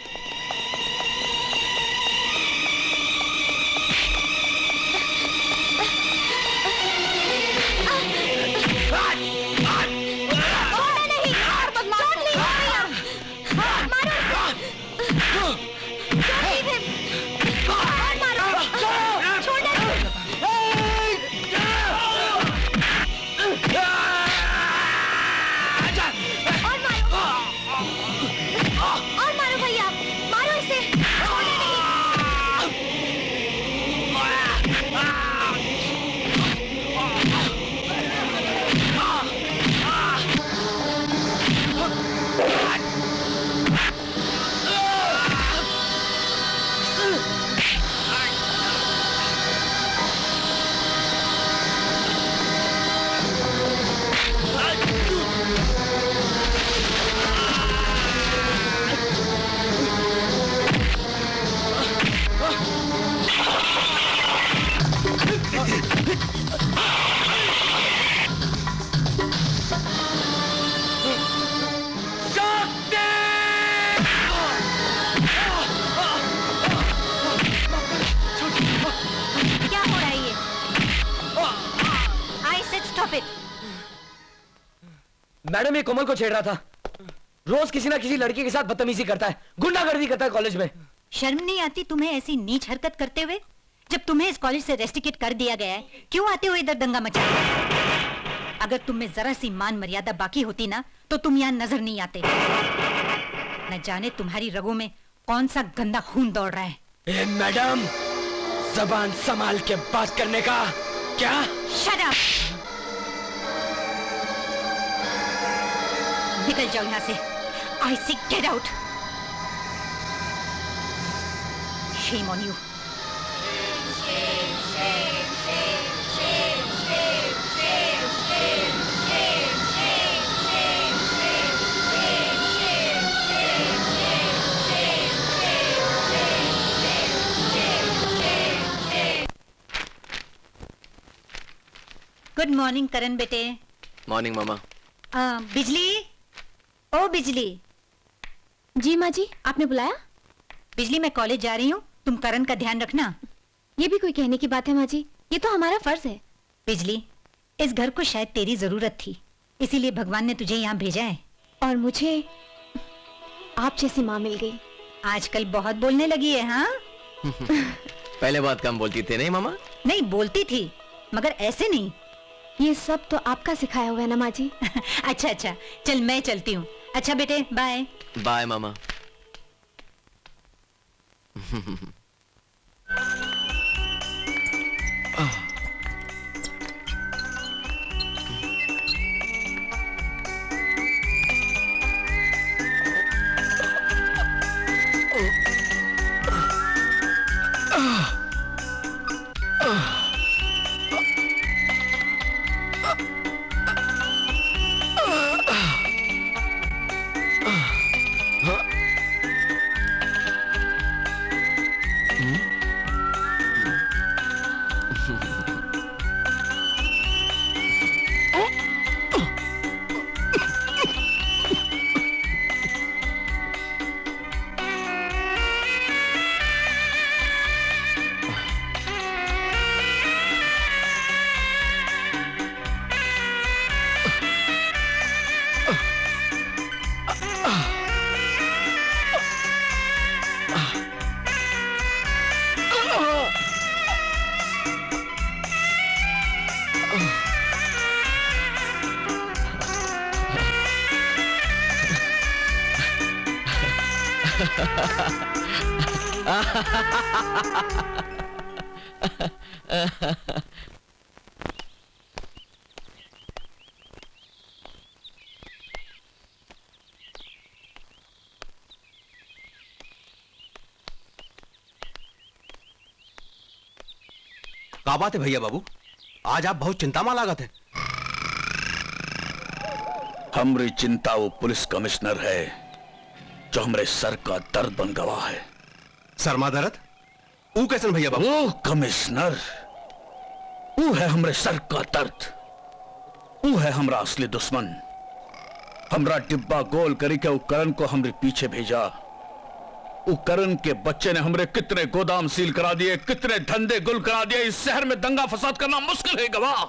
[SPEAKER 4] मैडम, ये कोमल को छेड़ रहा था। रोज किसी ना किसी लड़की के साथ बदतमीजी करता है, गुंडागर्दी करता है कॉलेज में।
[SPEAKER 3] शर्म नहीं आती तुम्हें ऐसी नीच हरकत करते हुए? जब तुम्हें इस कॉलेज से रेस्ट्रिकेट कर दिया गया है, क्यों आते हो इधर दंगा मचाने? अगर तुम में जरा सी मान मर्यादा बाकी होती ना, तो तुम यहाँ नजर नहीं आते। न जाने तुम्हारी रगों में कौन सा गंदा खून दौड़ रहा है।
[SPEAKER 4] ए मैडम, जबान संभाल के बात करने का। क्या?
[SPEAKER 3] Shut up! निकल जाओ यहाँ से। I say get out. Shame on you. Good morning Karan बेटे।
[SPEAKER 4] मॉर्निंग मामा।
[SPEAKER 3] आ, बिजली, ओ बिजली।
[SPEAKER 1] जी माँ जी, आपने बुलाया?
[SPEAKER 3] बिजली, मैं कॉलेज जा रही हूँ, तुम करण का ध्यान रखना।
[SPEAKER 1] ये भी कोई कहने की बात है माँ जी, ये तो हमारा फर्ज है।
[SPEAKER 3] बिजली, इस घर को शायद तेरी जरूरत थी, इसीलिए भगवान ने तुझे यहाँ भेजा है।
[SPEAKER 1] और मुझे आप जैसी माँ मिल गई।
[SPEAKER 3] आजकल बहुत बोलने लगी है। हाँ
[SPEAKER 4] पहले बहुत कम बोलती थी नहीं मामा?
[SPEAKER 3] नहीं, बोलती थी मगर ऐसे नहीं।
[SPEAKER 1] ये सब तो आपका सिखाया हुआ है ना माँ जी।
[SPEAKER 3] अच्छा अच्छा, चल मैं चलती हूँ। अच्छा बेटे, बाय।
[SPEAKER 4] बाय मामा।
[SPEAKER 19] क्या बात है भैया बाबू, आज आप बहुत चिंता में लागत है।
[SPEAKER 12] हमारी चिंता वो पुलिस कमिश्नर है जो हमारे सर का दर्द बन गवा है।
[SPEAKER 19] सरमा दर्द? वो कैसे भैया बाबू?
[SPEAKER 12] वो कमिश्नर, वो है हमारे सर का दर्द, वो है हमारा असली दुश्मन। हमरा डिब्बा गोल करी के वो करण को हमारे पीछे भेजा। वो करण के बच्चे ने हमरे कितने गोदाम सील करा दिए, कितने धंधे गुल करा दिए। इस शहर में दंगा फसाद करना मुश्किल है गवाह।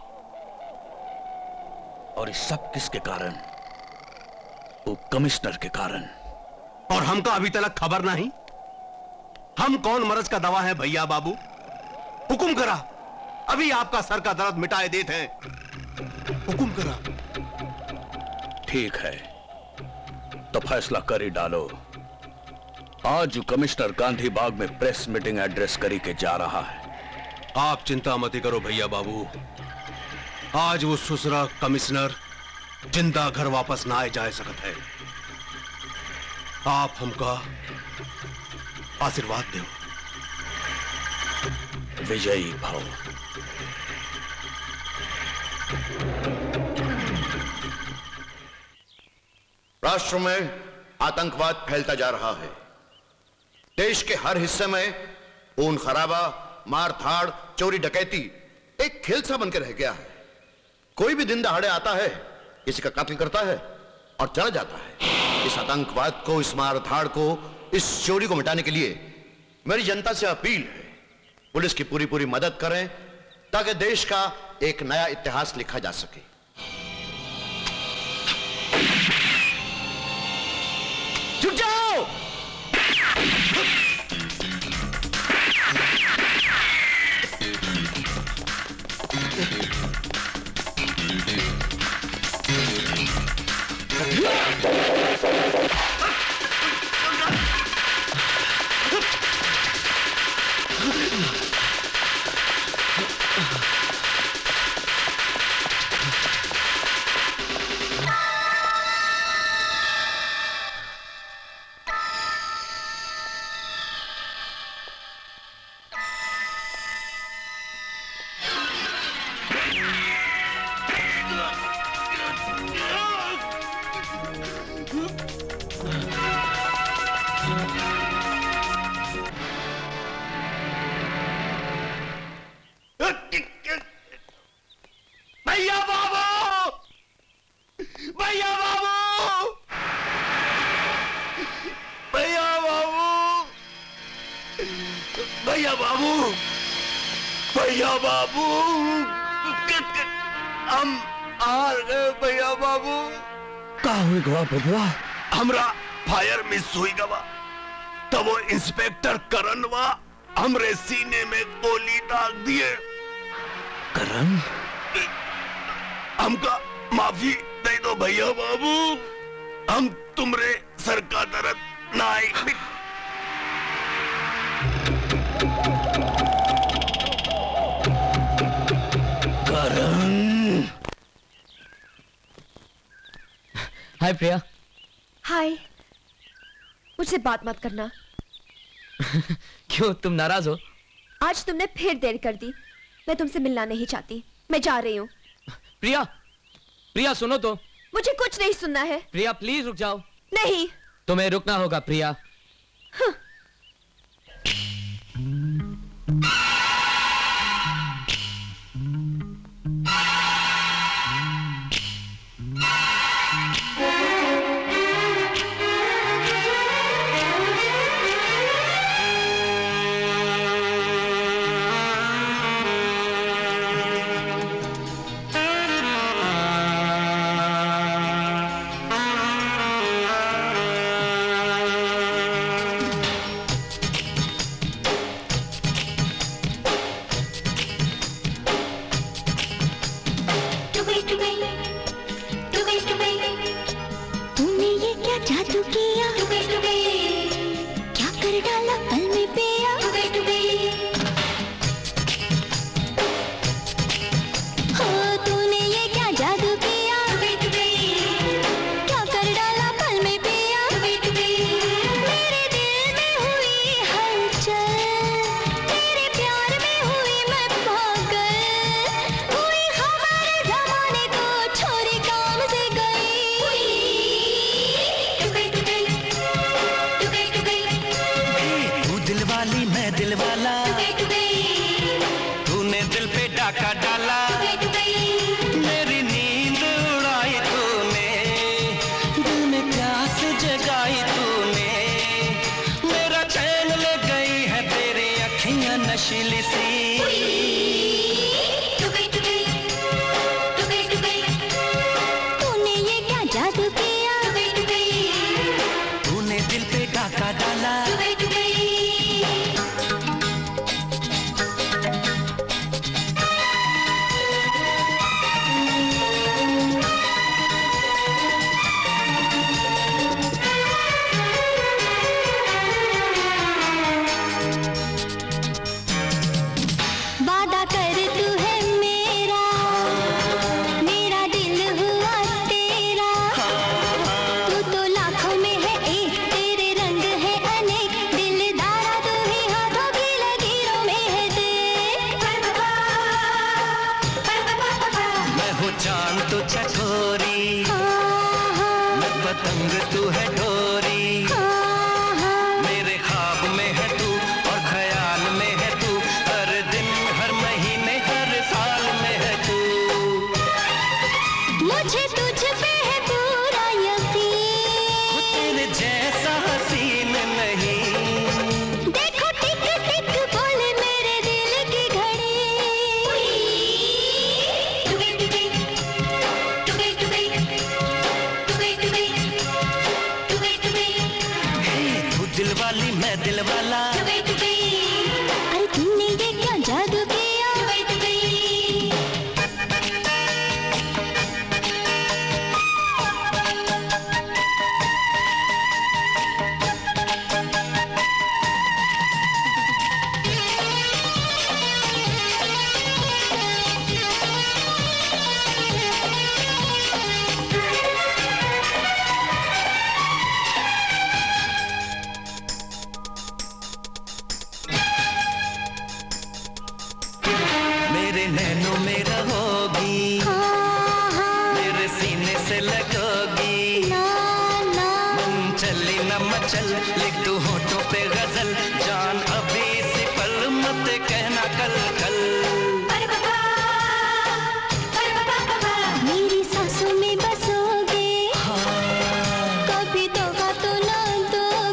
[SPEAKER 12] और इस सब किसके कारण? वो कमिश्नर के कारण।
[SPEAKER 19] और हमका अभी तक खबर नहीं। हम कौन मर्ज का दवा है भैया बाबू? हुकुम करा, अभी आपका सर का दर्द मिटाए देते हैं। हुकुम करा।
[SPEAKER 12] ठीक है, तो फैसला कर ही डालो। आज कमिश्नर गांधी बाग में प्रेस मीटिंग एड्रेस करी के जा रहा है।
[SPEAKER 19] आप चिंता मत करो भैया बाबू, आज वो सुसरा कमिश्नर जिंदा घर वापस ना आए जा सकत है। आप हमका आशीर्वाद दो।
[SPEAKER 12] विजयी भव।
[SPEAKER 20] राष्ट्र में आतंकवाद फैलता जा रहा है। देश के हर हिस्से में खून खराबा, मारधाड़, चोरी डकैती एक खेल सा बनकर रह गया है। कोई भी दिन दहाड़े आता है, किसी का कत्ल करता है और चला जाता है। इस आतंकवाद को, इस मारधाड़ को, इस चोरी को मिटाने के लिए मेरी जनता से अपील है, पुलिस की पूरी पूरी मदद करें ताकि देश का एक नया इतिहास लिखा जा सके।
[SPEAKER 19] झुक जाओ। भैया बाबू, हम हार गए भैया बाबू।
[SPEAKER 15] का हुई गवा बबुआ?
[SPEAKER 19] हमरा फायर मिस हुई गवा, तब वो इंस्पेक्टर करन वा हमरे सीने में गोली दाग दिए।
[SPEAKER 15] करण?
[SPEAKER 19] हमका माफी दे दो भैया बाबू, हम तुमरे सर का दर्द नाई।
[SPEAKER 15] करण।
[SPEAKER 4] हाय प्रिया।
[SPEAKER 21] हाय। मुझसे बात मत करना।
[SPEAKER 4] क्यों, तुम नाराज हो?
[SPEAKER 21] आज तुमने फिर देर कर दी। मैं तुमसे मिलना नहीं चाहती, मैं जा रही हूँ।
[SPEAKER 4] प्रिया, प्रिया सुनो तो।
[SPEAKER 21] मुझे कुछ नहीं सुनना है।
[SPEAKER 4] प्रिया प्लीज रुक जाओ।
[SPEAKER 21] नहीं।
[SPEAKER 4] तुम्हें रुकना होगा प्रिया।
[SPEAKER 21] हाँ।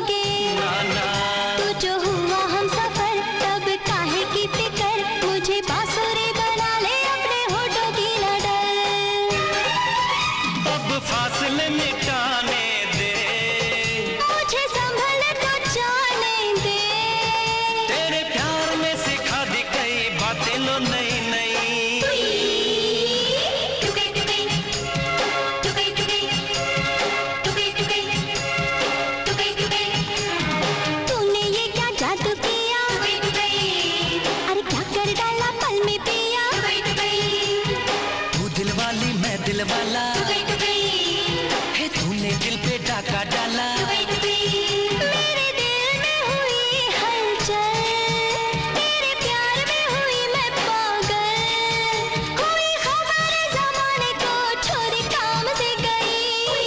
[SPEAKER 8] जो हुआ हम सफर तब काहे की फिकर मुझे
[SPEAKER 7] बातें लो नई नई।
[SPEAKER 8] तूने ये क्या जादू किया, अरे क्या कर डाला पल में पिया।
[SPEAKER 7] तू दिल वाली मैं दिल वाला, है तूने दिल पे डाका डाला।
[SPEAKER 8] मेरे दिल में हुई हलचल, तेरे प्यार में हुई मैं पागल। कोई खबर ज़माने को छोड़ काम से गई।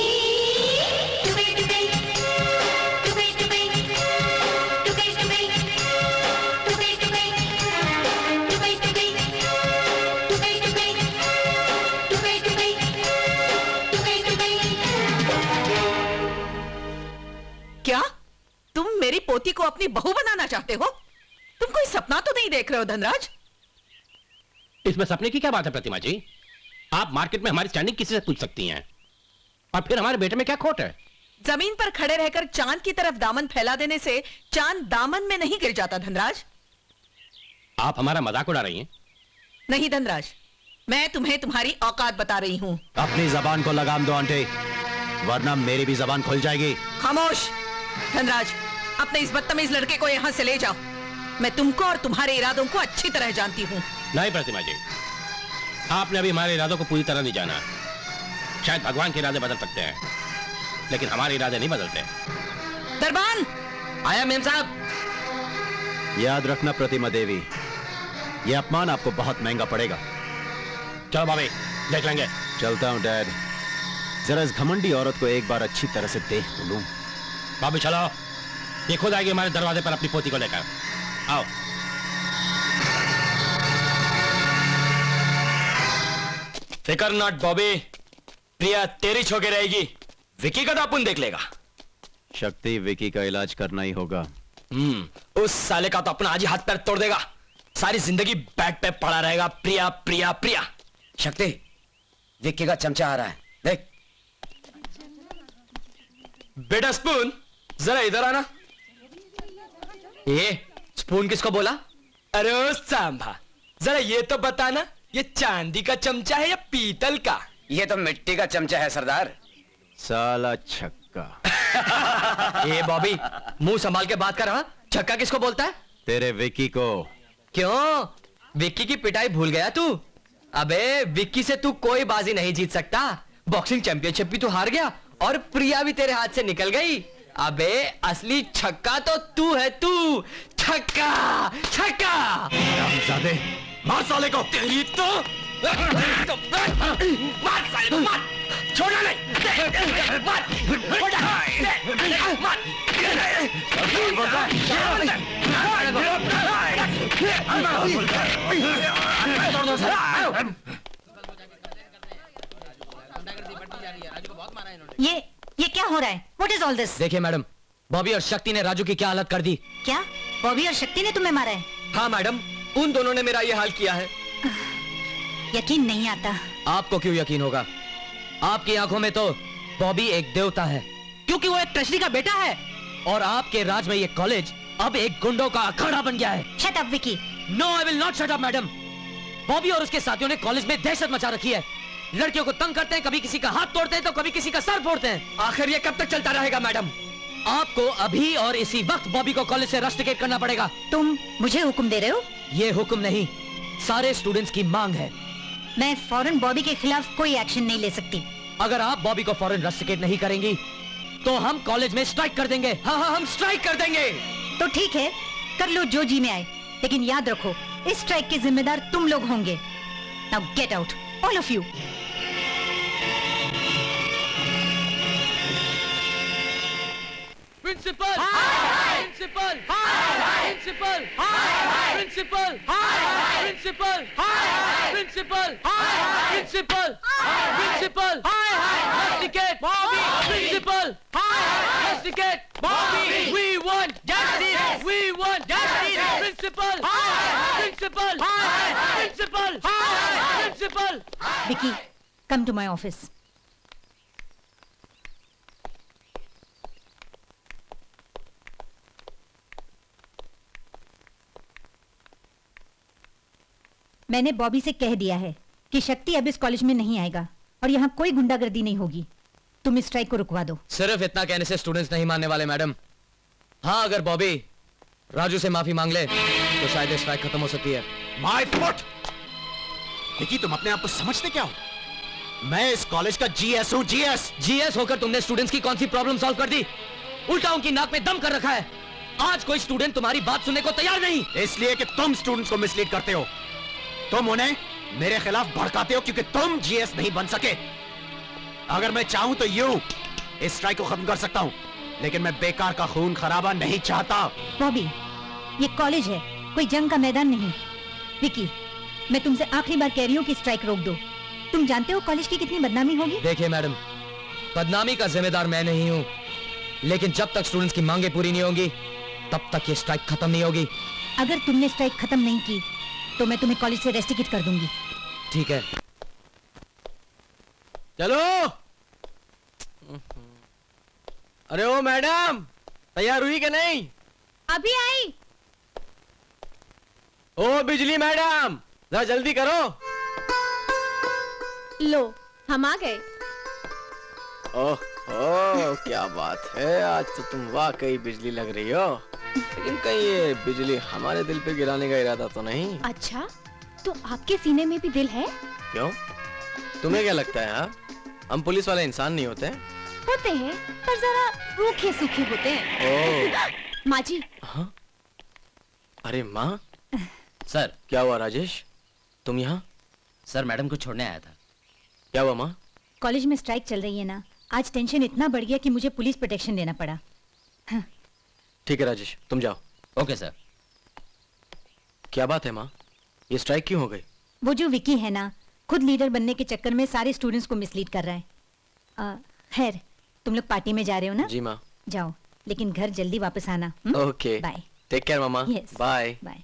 [SPEAKER 2] क्या तुम मेरी पोती को अपनी बहू बनाना चाहते हो? तुम कोई सपना तो नहीं देख रहे हो धनराज?
[SPEAKER 14] इसमें सपने की क्या बात है प्रतिमा जी? आप मार्केट में हमारी स्टैंडिंग किसी से पूछ सकती हैं। और फिर हमारे बेटे में क्या खोट है?
[SPEAKER 2] जमीन पर खड़े रहकर चांद की तरफ दामन फैला देने से चांद दामन में नहीं गिर जाता धनराज।
[SPEAKER 14] आप हमारा मजाक उड़ा रही हैं?
[SPEAKER 2] नहीं धनराज, मैं तुम्हें तुम्हारी औकात बता रही हूँ।
[SPEAKER 10] अपनी जबान को लगाम दो आंटी, वरना मेरी भी जबान खुल जाएगी।
[SPEAKER 2] खामोश धनराज, अपने इस बदतमीज लड़के को यहाँ से ले जाओ। मैं तुमको और तुम्हारे इरादों को अच्छी तरह जानती हूँ।
[SPEAKER 14] नहीं प्रतिमा जी, आपने अभी हमारे इरादों को पूरी तरह नहीं जाना। शायद भगवान के इरादे बदल सकते हैं, लेकिन हमारे इरादे नहीं बदलते।
[SPEAKER 2] दरबान
[SPEAKER 4] आया मेम साहब।
[SPEAKER 10] याद रखना प्रतिमा देवी, यह अपमान आपको बहुत महंगा पड़ेगा।
[SPEAKER 14] चलो भाभी, देख लेंगे।
[SPEAKER 10] चलता हूँ डैड, जरा इस घमंडी औरत को एक बार अच्छी तरह से देख तो लूं।
[SPEAKER 14] भाभी चलो, ये खुद आएगी हमारे दरवाजे पर अपनी पोती को लेकर। आओ।
[SPEAKER 9] फिकर नॉट बॉबी, प्रिया तेरी छोके रहेगी, विकी का तो अपन देख लेगा।
[SPEAKER 10] शक्ति, विकी का इलाज करना ही होगा।
[SPEAKER 9] हम्म उस साले का तो अपना आज ही हाथ पैर तोड़ देगा, सारी जिंदगी बेड पे पड़ा रहेगा। प्रिया प्रिया प्रिया।
[SPEAKER 18] शक्ति, विक्की का चमचा आ रहा है, देख।
[SPEAKER 9] बेटा स्पून, जरा इधर आना। ये स्पून किसको बोला? अरे ओ सांभा, जरा ये तो बताना, ये चांदी का चमचा है या पीतल का?
[SPEAKER 18] ये तो मिट्टी का चमचा है सरदार।
[SPEAKER 10] साला छक्का।
[SPEAKER 4] ए बॉबी, मुंह संभाल के बात कर। हाँ, छक्का किसको बोलता है?
[SPEAKER 10] तेरे विक्की को।
[SPEAKER 4] क्यों, विक्की की पिटाई भूल गया तू? अबे विक्की से तू कोई बाजी नहीं जीत सकता। बॉक्सिंग चैंपियनशिप भी तू हार गया और प्रिया भी तेरे हाथ से निकल गई। अबे असली छक्का तो तू है, तू। छक्का छक्का।
[SPEAKER 12] हरामजादे, मार साले को।
[SPEAKER 9] तेरी तो मार साले को, मार, छोड़ना नहीं। मार,
[SPEAKER 3] ये ये क्या हो रहा है? What is all this?
[SPEAKER 4] देखिए मैडम, बॉबी और शक्ति ने राजू की क्या हालत कर दी।
[SPEAKER 3] क्या बॉबी और शक्ति ने तुम्हें मारा है?
[SPEAKER 4] हाँ मैडम, उन दोनों ने मेरा ये हाल किया है।
[SPEAKER 3] यकीन नहीं आता।
[SPEAKER 4] आपको क्यों यकीन होगा? आपकी आंखों में तो बॉबी एक देवता है, क्योंकि वो एक ट्रेजरी का बेटा है। और आपके राज में ये कॉलेज अब एक गुंडों का अखाड़ा बन गया है।
[SPEAKER 3] Shut up Vicky.
[SPEAKER 4] No, I will not shut up madam. Bobby और उसके साथियों ने कॉलेज में दहशत मचा रखी है। लड़कियों को तंग करते हैं, कभी किसी का हाथ तोड़ते हैं तो कभी किसी का सर फोड़ते हैं। आखिर ये कब तक चलता रहेगा मैडम? आपको अभी और इसी वक्त बॉबी को कॉलेज से रस्टिकेट करना पड़ेगा।
[SPEAKER 3] तुम मुझे हुक्म दे रहे हो?
[SPEAKER 4] ये हुक्म नहीं, सारे स्टूडेंट्स की मांग है।
[SPEAKER 3] मैं फौरन बॉबी के खिलाफ कोई एक्शन नहीं ले सकती।
[SPEAKER 4] अगर आप बॉबी को फौरन रस्टिकेट नहीं करेंगी तो हम कॉलेज में स्ट्राइक कर देंगे। हाँ हाँ, हम स्ट्राइक कर देंगे।
[SPEAKER 3] तो ठीक है, कर लो जो जी में आए, लेकिन याद रखो इस स्ट्राइक के जिम्मेदार तुम लोग होंगे। Now get out, all of you.
[SPEAKER 17] Principal, principal, principal, principal, principal, principal, principal, principal, rusticate, principal, rusticate, we want justice, we want justice, principal, principal, principal, principal.
[SPEAKER 3] Vicky, come to my office. मैंने बॉबी से कह दिया है कि शक्ति अब इस college में नहीं आएगा और यहाँ कोई गुंडागर्दी नहीं होगी। तुम इस स्ट्राइक को रुकवा दो।
[SPEAKER 4] सिर्फ इतना कहने से स्टूडेंट्स नहीं मानने वाले मैडम। हाँ, अगर बॉबी राजू से माफी मांग ले तो शायद ये स्ट्राइक खत्म हो सकती है।
[SPEAKER 19] My foot! विकी, तुम अपने आप को समझते क्या हो? मैं इस कॉलेज का जीएस हूँ, जीएस।
[SPEAKER 4] जीएस होकर तुमने स्टूडेंट्स की कौन सी प्रॉब्लम सॉल्व कर दी? उल्टा उनकी नाक में दम कर रखा है। आज कोई स्टूडेंट तुम्हारी बात सुनने को तैयार नहीं।
[SPEAKER 19] इसलिए कि तुम स्टूडेंट्स को मिसलीड करते हो। तुम उन्हें मेरे खिलाफ भड़काते हो क्योंकि तुम जीएस नहीं बन सके। अगर मैं चाहूं तो यूं इस स्ट्राइक को खत्म कर सकता हूं, लेकिन मैं बेकार का खून खराबा नहीं चाहता।
[SPEAKER 3] बॉबी, ये कॉलेज है, कोई जंग का मैदान नहीं। विकी, मैं तुमसे आखिरी बार कह रही हूँ कि स्ट्राइक रोक दो। तुम जानते हो कॉलेज की कितनी बदनामी होगी।
[SPEAKER 4] देखिए मैडम, बदनामी का जिम्मेदार मैं नहीं हूँ, लेकिन जब तक स्टूडेंट्स की मांगे पूरी नहीं होंगी तब तक ये स्ट्राइक खत्म नहीं होगी।
[SPEAKER 3] अगर तुमने स्ट्राइक खत्म नहीं की तो मैं तुम्हें कॉलेज से रेस्टिकेट कर दूंगी।
[SPEAKER 4] ठीक है,
[SPEAKER 15] चलो। अरे ओ मैडम, तैयार हुई कि नहीं?
[SPEAKER 1] अभी आई।
[SPEAKER 15] ओ बिजली मैडम, जरा जल्दी करो।
[SPEAKER 21] लो, हम आ गए।
[SPEAKER 15] ओह ओह, क्या बात है, आज तो तुम वाकई बिजली लग रही हो। लेकिन कहीं ये बिजली हमारे दिल पे गिराने का इरादा तो नहीं?
[SPEAKER 1] अच्छा, तो आपके सीने में भी दिल है?
[SPEAKER 15] क्यों, तुम्हें क्या लगता है? हाँ, हम पुलिस वाले इंसान नहीं होते?
[SPEAKER 1] होते हैं, पर जरा रूखे सूखे होते हैं।
[SPEAKER 15] ओह।
[SPEAKER 1] माँ जी।
[SPEAKER 15] हाँ? अरे माँ।
[SPEAKER 4] सर।
[SPEAKER 15] क्या हुआ राजेश, तुम यहाँ?
[SPEAKER 4] सर, मैडम को छोड़ने आया था।
[SPEAKER 15] क्या हुआ माँ?
[SPEAKER 3] कॉलेज में स्ट्राइक चल रही है ना, आज टेंशन इतना बढ़ गया कि मुझे पुलिस प्रोटेक्शन लेना पड़ा। हाँ।
[SPEAKER 15] ठीक है राजेश, तुम जाओ।
[SPEAKER 4] Okay sir.
[SPEAKER 15] क्या बात है माँ, ये स्ट्राइक क्यों हो गई?
[SPEAKER 3] वो जो विकी है ना, खुद लीडर बनने के चक्कर में सारे स्टूडेंट्स को मिसलीड कर रहा है। खैर, तुम लोग पार्टी में जा रहे हो ना?
[SPEAKER 15] जी माँ।
[SPEAKER 3] जाओ, लेकिन घर जल्दी वापस आना।
[SPEAKER 15] Okay,
[SPEAKER 3] bye.
[SPEAKER 15] टेक केयर मामा। Bye
[SPEAKER 3] bye.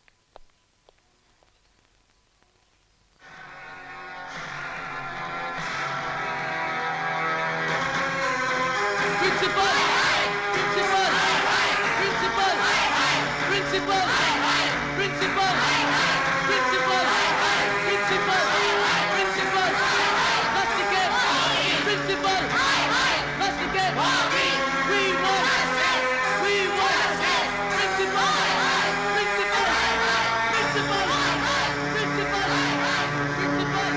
[SPEAKER 17] Principal, principal, principal, principal, principal, principal, principal, principal, rusticate, principal, rusticate, we want, we want, principal, principal, principal, principal, principal.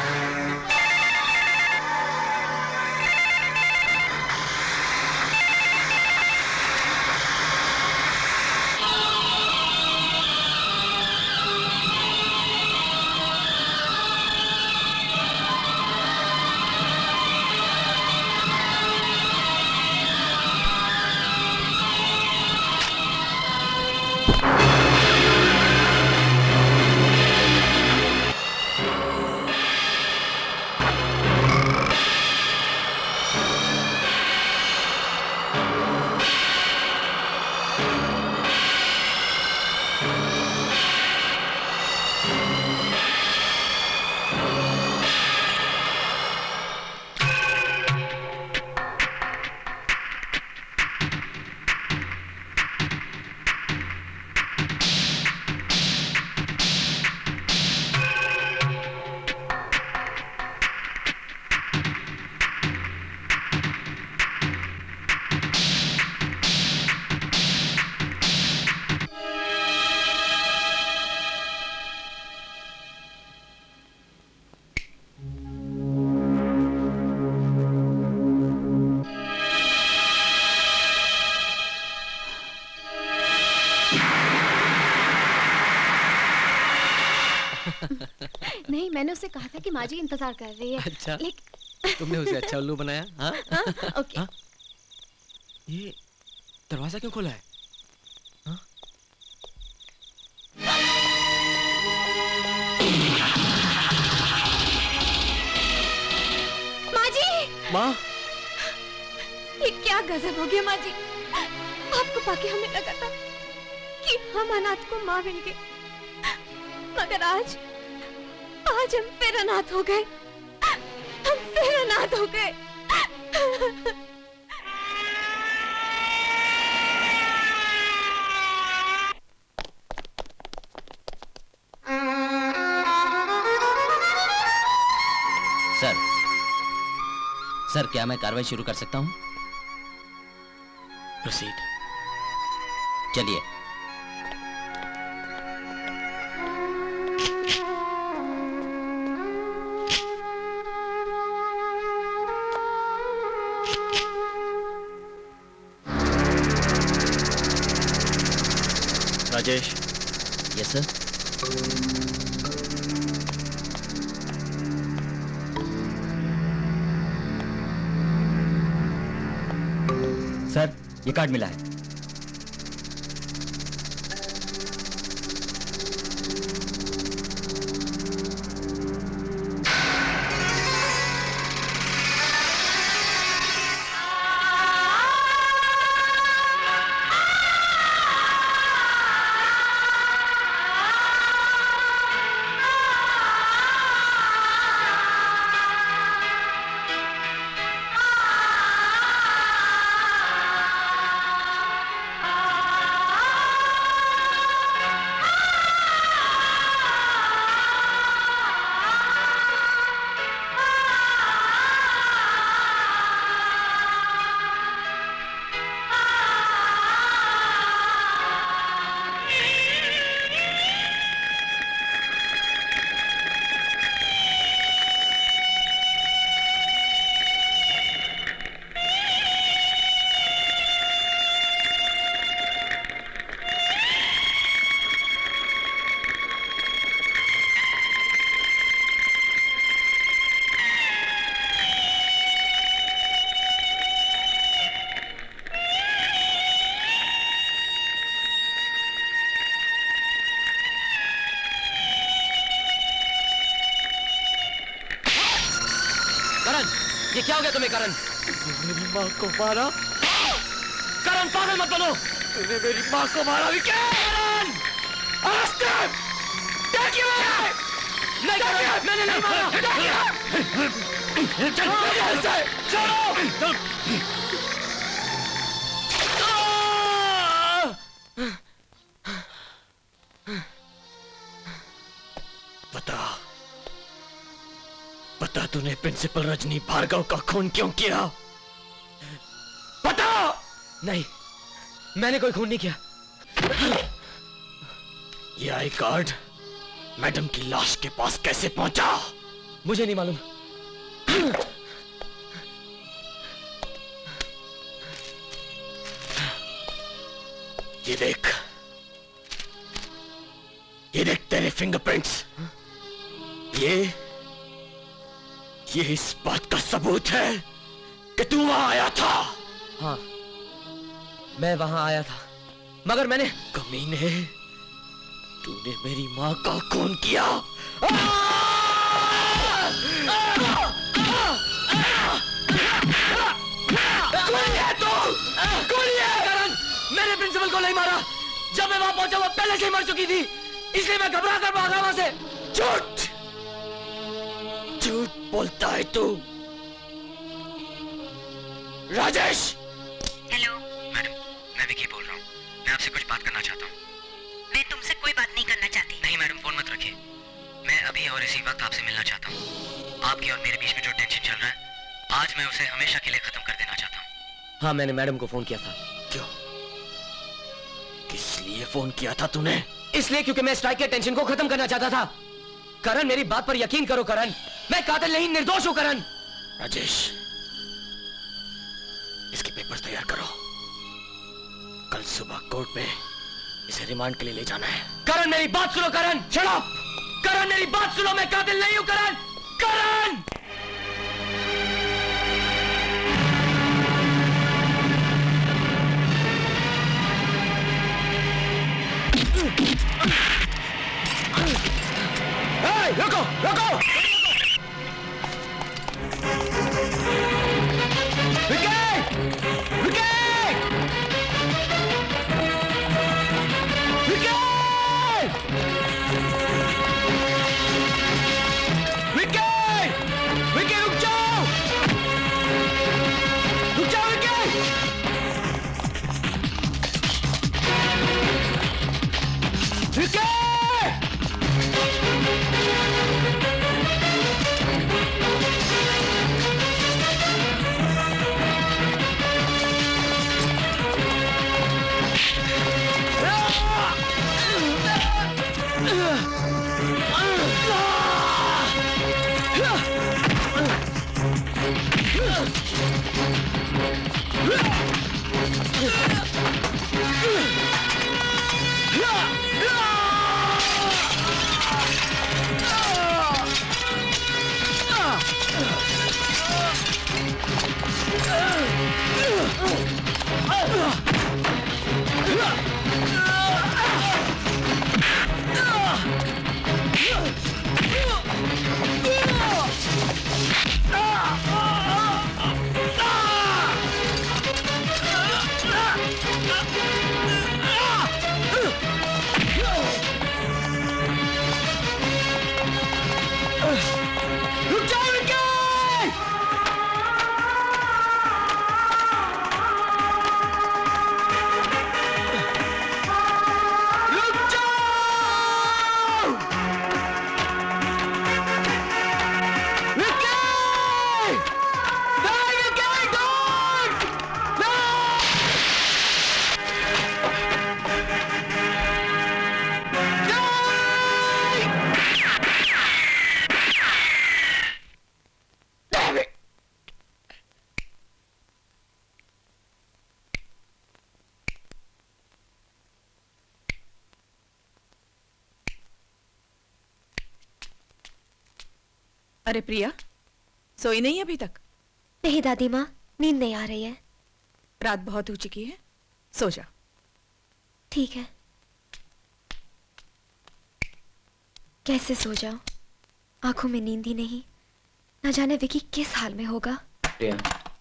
[SPEAKER 21] नहीं, मैंने उसे कहा था कि माँ जी इंतजार कर रही है।
[SPEAKER 15] अच्छा,
[SPEAKER 21] लेकिन
[SPEAKER 15] तुमने उसे अच्छा उल्लू बनाया? हाँ?
[SPEAKER 21] हाँ, ओके।
[SPEAKER 15] हाँ? ये दरवाजा क्यों खोला है? हाँ?
[SPEAKER 21] माँ जी!
[SPEAKER 15] माँ?
[SPEAKER 21] ये क्या गजब हो गया माँ जी। आपको पाके हमें लगा था कि हम अनाथ को माँ मिल गए, मगर आज आज हम फिर अनाथ हो गए। हम फिर अनाथ हो गए।
[SPEAKER 15] सर, क्या मैं कार्रवाई शुरू कर सकता हूं? प्रोसीड। चलिए।
[SPEAKER 6] राजेश।
[SPEAKER 15] Yes sir.
[SPEAKER 6] सर, ये कार्ड मिला है।
[SPEAKER 4] ये क्या हो गया तुम्हें करण?
[SPEAKER 15] मेरी माँ को मारा।
[SPEAKER 4] करण पागल मत बनो।
[SPEAKER 15] तूने मेरी माँ को मारा भी क्या?
[SPEAKER 4] करण!
[SPEAKER 15] Arrest him! Take him away!
[SPEAKER 4] नहीं करण, मैंने नहीं मारा।
[SPEAKER 15] चलो यहाँ से! चलो! बता, बता तूने प्रिंसिपल रजनी भार्गव का खून क्यों किया? बता!
[SPEAKER 4] नहीं, मैंने कोई खून नहीं किया।
[SPEAKER 15] ये आई कार्ड मैडम की लाश के पास कैसे पहुंचा?
[SPEAKER 4] मुझे नहीं मालूम।
[SPEAKER 15] ये देख, ये देख तेरे फिंगरप्रिंट्स। ये ये इस बात का सबूत है कि तू वहां आया था।
[SPEAKER 4] हाँ, मैं वहां आया था, मगर मैंने
[SPEAKER 15] कमीने, तूने मेरी माँ का खून किया।
[SPEAKER 4] कौन है तू? कौन है? करण, मैंने प्रिंसिपल को नहीं मारा। जब मैं वहां पहुंचा वो पहले से ही मर चुकी थी, इसलिए मैं घबरा कर भागा वहां से।
[SPEAKER 15] झूठ, झूठ बोलता है तू। राजेश।
[SPEAKER 13] हेलो
[SPEAKER 16] मैडम, मैं विकी बोल रहा हूँ। मैं आपसे कुछ बात करना चाहता हूँ।
[SPEAKER 13] मैं तुमसे कोई बात नहीं करना चाहती।
[SPEAKER 16] नहीं मैडम, फोन मत रखिए। मैं अभी और इसी वक्त आपसे मिलना चाहता हूँ। आपके और मेरे बीच में जो टेंशन चल रहा है, आज मैं उसे हमेशा के लिए खत्म कर देना चाहता हूँ।
[SPEAKER 4] हाँ, मैंने मैडम को फोन किया था।
[SPEAKER 15] क्यों? किस लिए फोन किया था तूने?
[SPEAKER 4] इसलिए क्योंकि मैं स्ट्राइक के टेंशन को खत्म करना चाहता था। करण, मेरी बात पर यकीन करो करण, मैं कातिल नहीं, निर्दोष हूं करण।
[SPEAKER 15] राजेश, इसके पेपर्स तैयार करो। कल सुबह कोर्ट में इसे रिमांड के लिए ले जाना है।
[SPEAKER 4] करण, मेरी बात सुनो करण। Shut up! करण, मेरी बात सुनो, मैं कातिल नहीं हूं करण। करण!
[SPEAKER 15] Hey, रुको, रुको! विकी! विकी! विकी! विकी! विकी, रुक जाओ! रुक जाओ, विकी! विकी!
[SPEAKER 2] अरे प्रिया, सोई नहीं अभी तक?
[SPEAKER 21] नहीं दादी माँ, नींद नहीं आ रही है।
[SPEAKER 2] रात बहुत हो चुकी है, सो जा।
[SPEAKER 21] ठीक है। कैसे सो जाऊं? आंखों में नींद ही नहीं। न जाने विकी किस हाल में होगा।
[SPEAKER 4] प्रिया,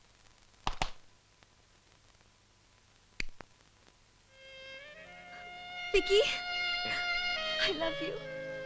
[SPEAKER 21] विकी, I love you।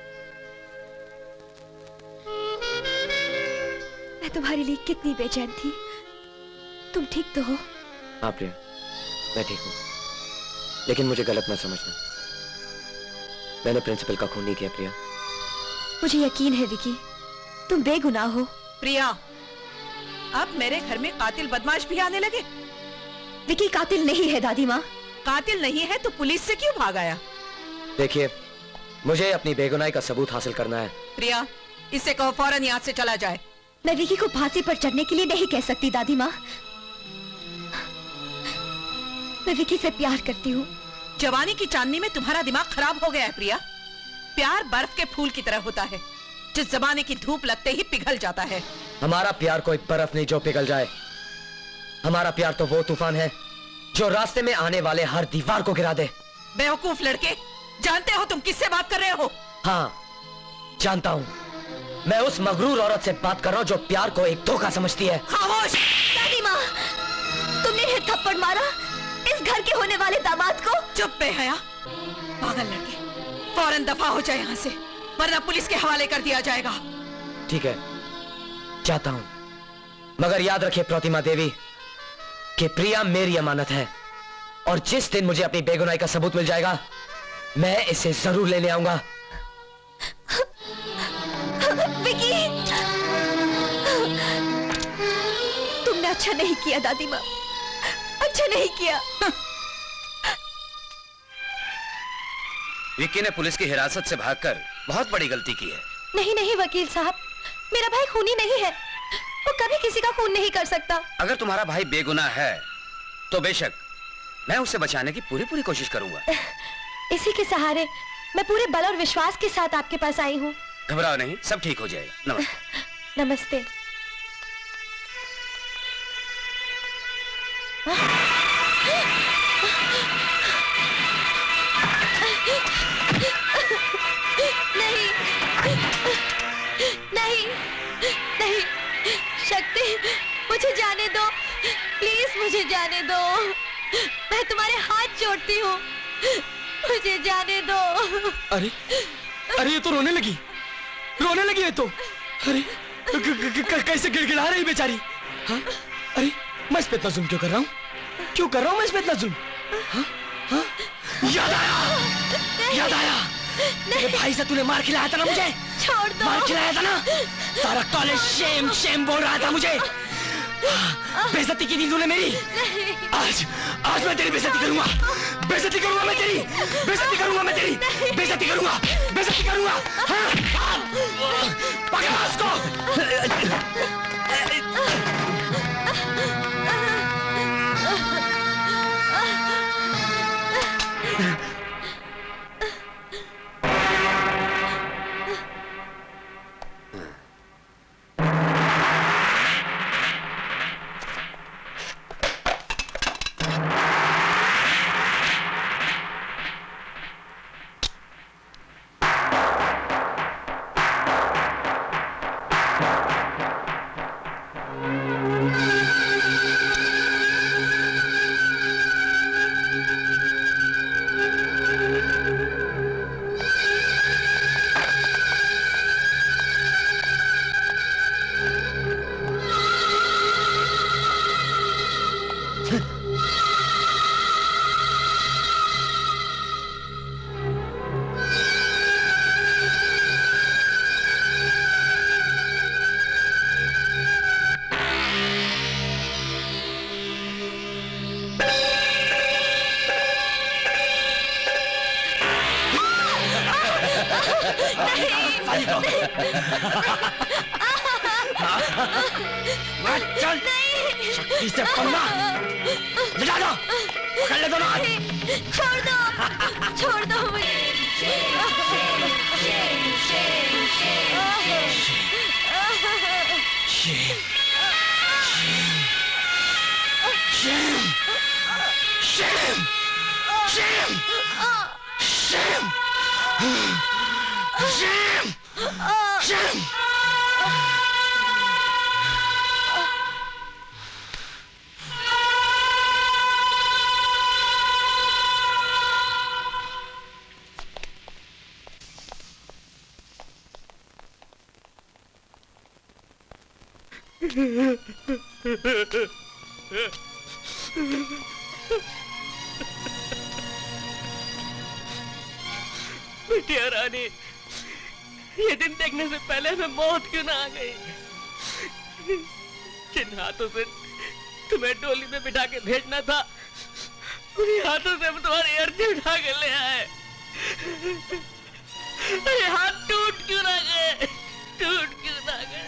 [SPEAKER 21] मैं तुम्हारे लिए कितनी बेचैन थी। तुम ठीक तो हो?
[SPEAKER 4] हाँ प्रिया, मैं ठीक हूँ, लेकिन मुझे गलत मत समझना। मैंने प्रिंसिपल का खून नहीं किया प्रिया।
[SPEAKER 21] मुझे यकीन है विकी, तुम बेगुनाह हो।
[SPEAKER 2] प्रिया, अब मेरे घर में कातिल बदमाश भी आने लगे।
[SPEAKER 21] विकी कातिल नहीं है दादी माँ।
[SPEAKER 2] कातिल नहीं है तो पुलिस से क्यों भाग आया?
[SPEAKER 4] देखिए, मुझे अपनी बेगुनाही का सबूत हासिल करना है।
[SPEAKER 2] प्रिया, इससे कहो फौरन यहाँ से चला जाए।
[SPEAKER 21] मैं विकी को फांसी पर चढ़ने के लिए नहीं कह सकती दादी माँ। मैं विकी से प्यार करती हूँ।
[SPEAKER 2] जवानी की चांदनी में तुम्हारा दिमाग खराब हो गया है प्रिया। प्यार बर्फ के फूल की तरह होता है, जिस जमाने की धूप लगते ही पिघल जाता है।
[SPEAKER 4] हमारा प्यार कोई बर्फ नहीं जो पिघल जाए। हमारा प्यार तो वो तूफान है जो रास्ते में आने वाले हर दीवार को गिरा दे।
[SPEAKER 2] बेवकूफ लड़के, जानते हो तुम किससे बात कर रहे हो?
[SPEAKER 4] हाँ, जानता हूँ। मैं उस मगरूर औरत से बात कर रहा हूँ जो प्यार को एक धोखा समझती है।
[SPEAKER 21] खामोश! दादी माँ, तुमने ये थप्पड़ मारा इस घर के होने वाले दामाद को।
[SPEAKER 2] चुप बेहया, पागल लड़के, फौरन दफा हो जाए यहाँ से, वरना पुलिस के हवाले कर दिया जाएगा।
[SPEAKER 4] ठीक है, चाहता हूँ, मगर याद रखिए प्रतिमा देवी कि प्रिया मेरी अमानत है, और जिस दिन मुझे अपनी बेगुनाही का सबूत मिल जाएगा, मैं इसे जरूर लेने आऊंगा।
[SPEAKER 21] विकी, तुमने अच्छा नहीं किया दादी माँ, अच्छा नहीं किया।
[SPEAKER 18] विक्की ने पुलिस की हिरासत से भागकर बहुत बड़ी गलती की है।
[SPEAKER 21] नहीं नहीं वकील साहब, मेरा भाई खूनी नहीं है। वो कभी किसी का खून नहीं कर सकता।
[SPEAKER 18] अगर तुम्हारा भाई बेगुनाह है तो बेशक मैं उसे बचाने की पूरी पूरी कोशिश करूंगा।
[SPEAKER 21] इसी के सहारे मैं पूरे बल और विश्वास के साथ आपके पास आई हूँ।
[SPEAKER 18] घबराओ नहीं, सब ठीक हो जाएगा। नमस्ते।
[SPEAKER 21] नमस्ते। नहीं नहीं नहीं, शक्ति, मुझे जाने दो, प्लीज मुझे जाने दो। मैं तुम्हारे हाथ जोड़ती हूँ, मुझे जाने दो।
[SPEAKER 15] अरे अरे ये तो रोने लगी, रोने लगी है तो। अरे कैसे गिड़गिड़ा रही बेचारी। हाँ? अरे मैं इस पे इतना जुल्म क्यों कर रहा हूँ, क्यों कर रहा हूँ मैं इस पे इतना जुल्म? हाँ? हाँ? याद आया, याद आया, तेरे भाई से तूने मार खिलाया था ना मुझे।
[SPEAKER 21] छोड़ दो।
[SPEAKER 15] मार खिलाया था ना, सारा कॉलेज शेम शेम बोल रहा था मुझे। बेइज्जती की थी तूने मेरी। आज आज मैं तेरी बेइज्जती करूंगा, बेइज्जती करूंगा मैं तेरी, बेइज्जती करूंगा मैं तेरी, बेइज्जती करूंगा, बेइज्जती करूंगा। हाँ? पकड़ उसको।
[SPEAKER 19] दो। चल शक्ति से पंगा लिटा दो, पकड़ ले दोनों हाथ।
[SPEAKER 21] छोड़ दो, छोड़ दो मुझे।
[SPEAKER 19] Shame! Shame! Shame! Shame! Shame! Shame!
[SPEAKER 4] बिटिया रानी, ये दिन देखने से पहले मैं मौत क्यों ना आ गई? जिन हाथों से तुम्हें डोली में बिठा के भेजना था, उन्हीं हाथों से हम तुम्हारी अर्जी उठा के ले आए। अरे हाथ टूट क्यों ना गए? टूट क्यों ना गए?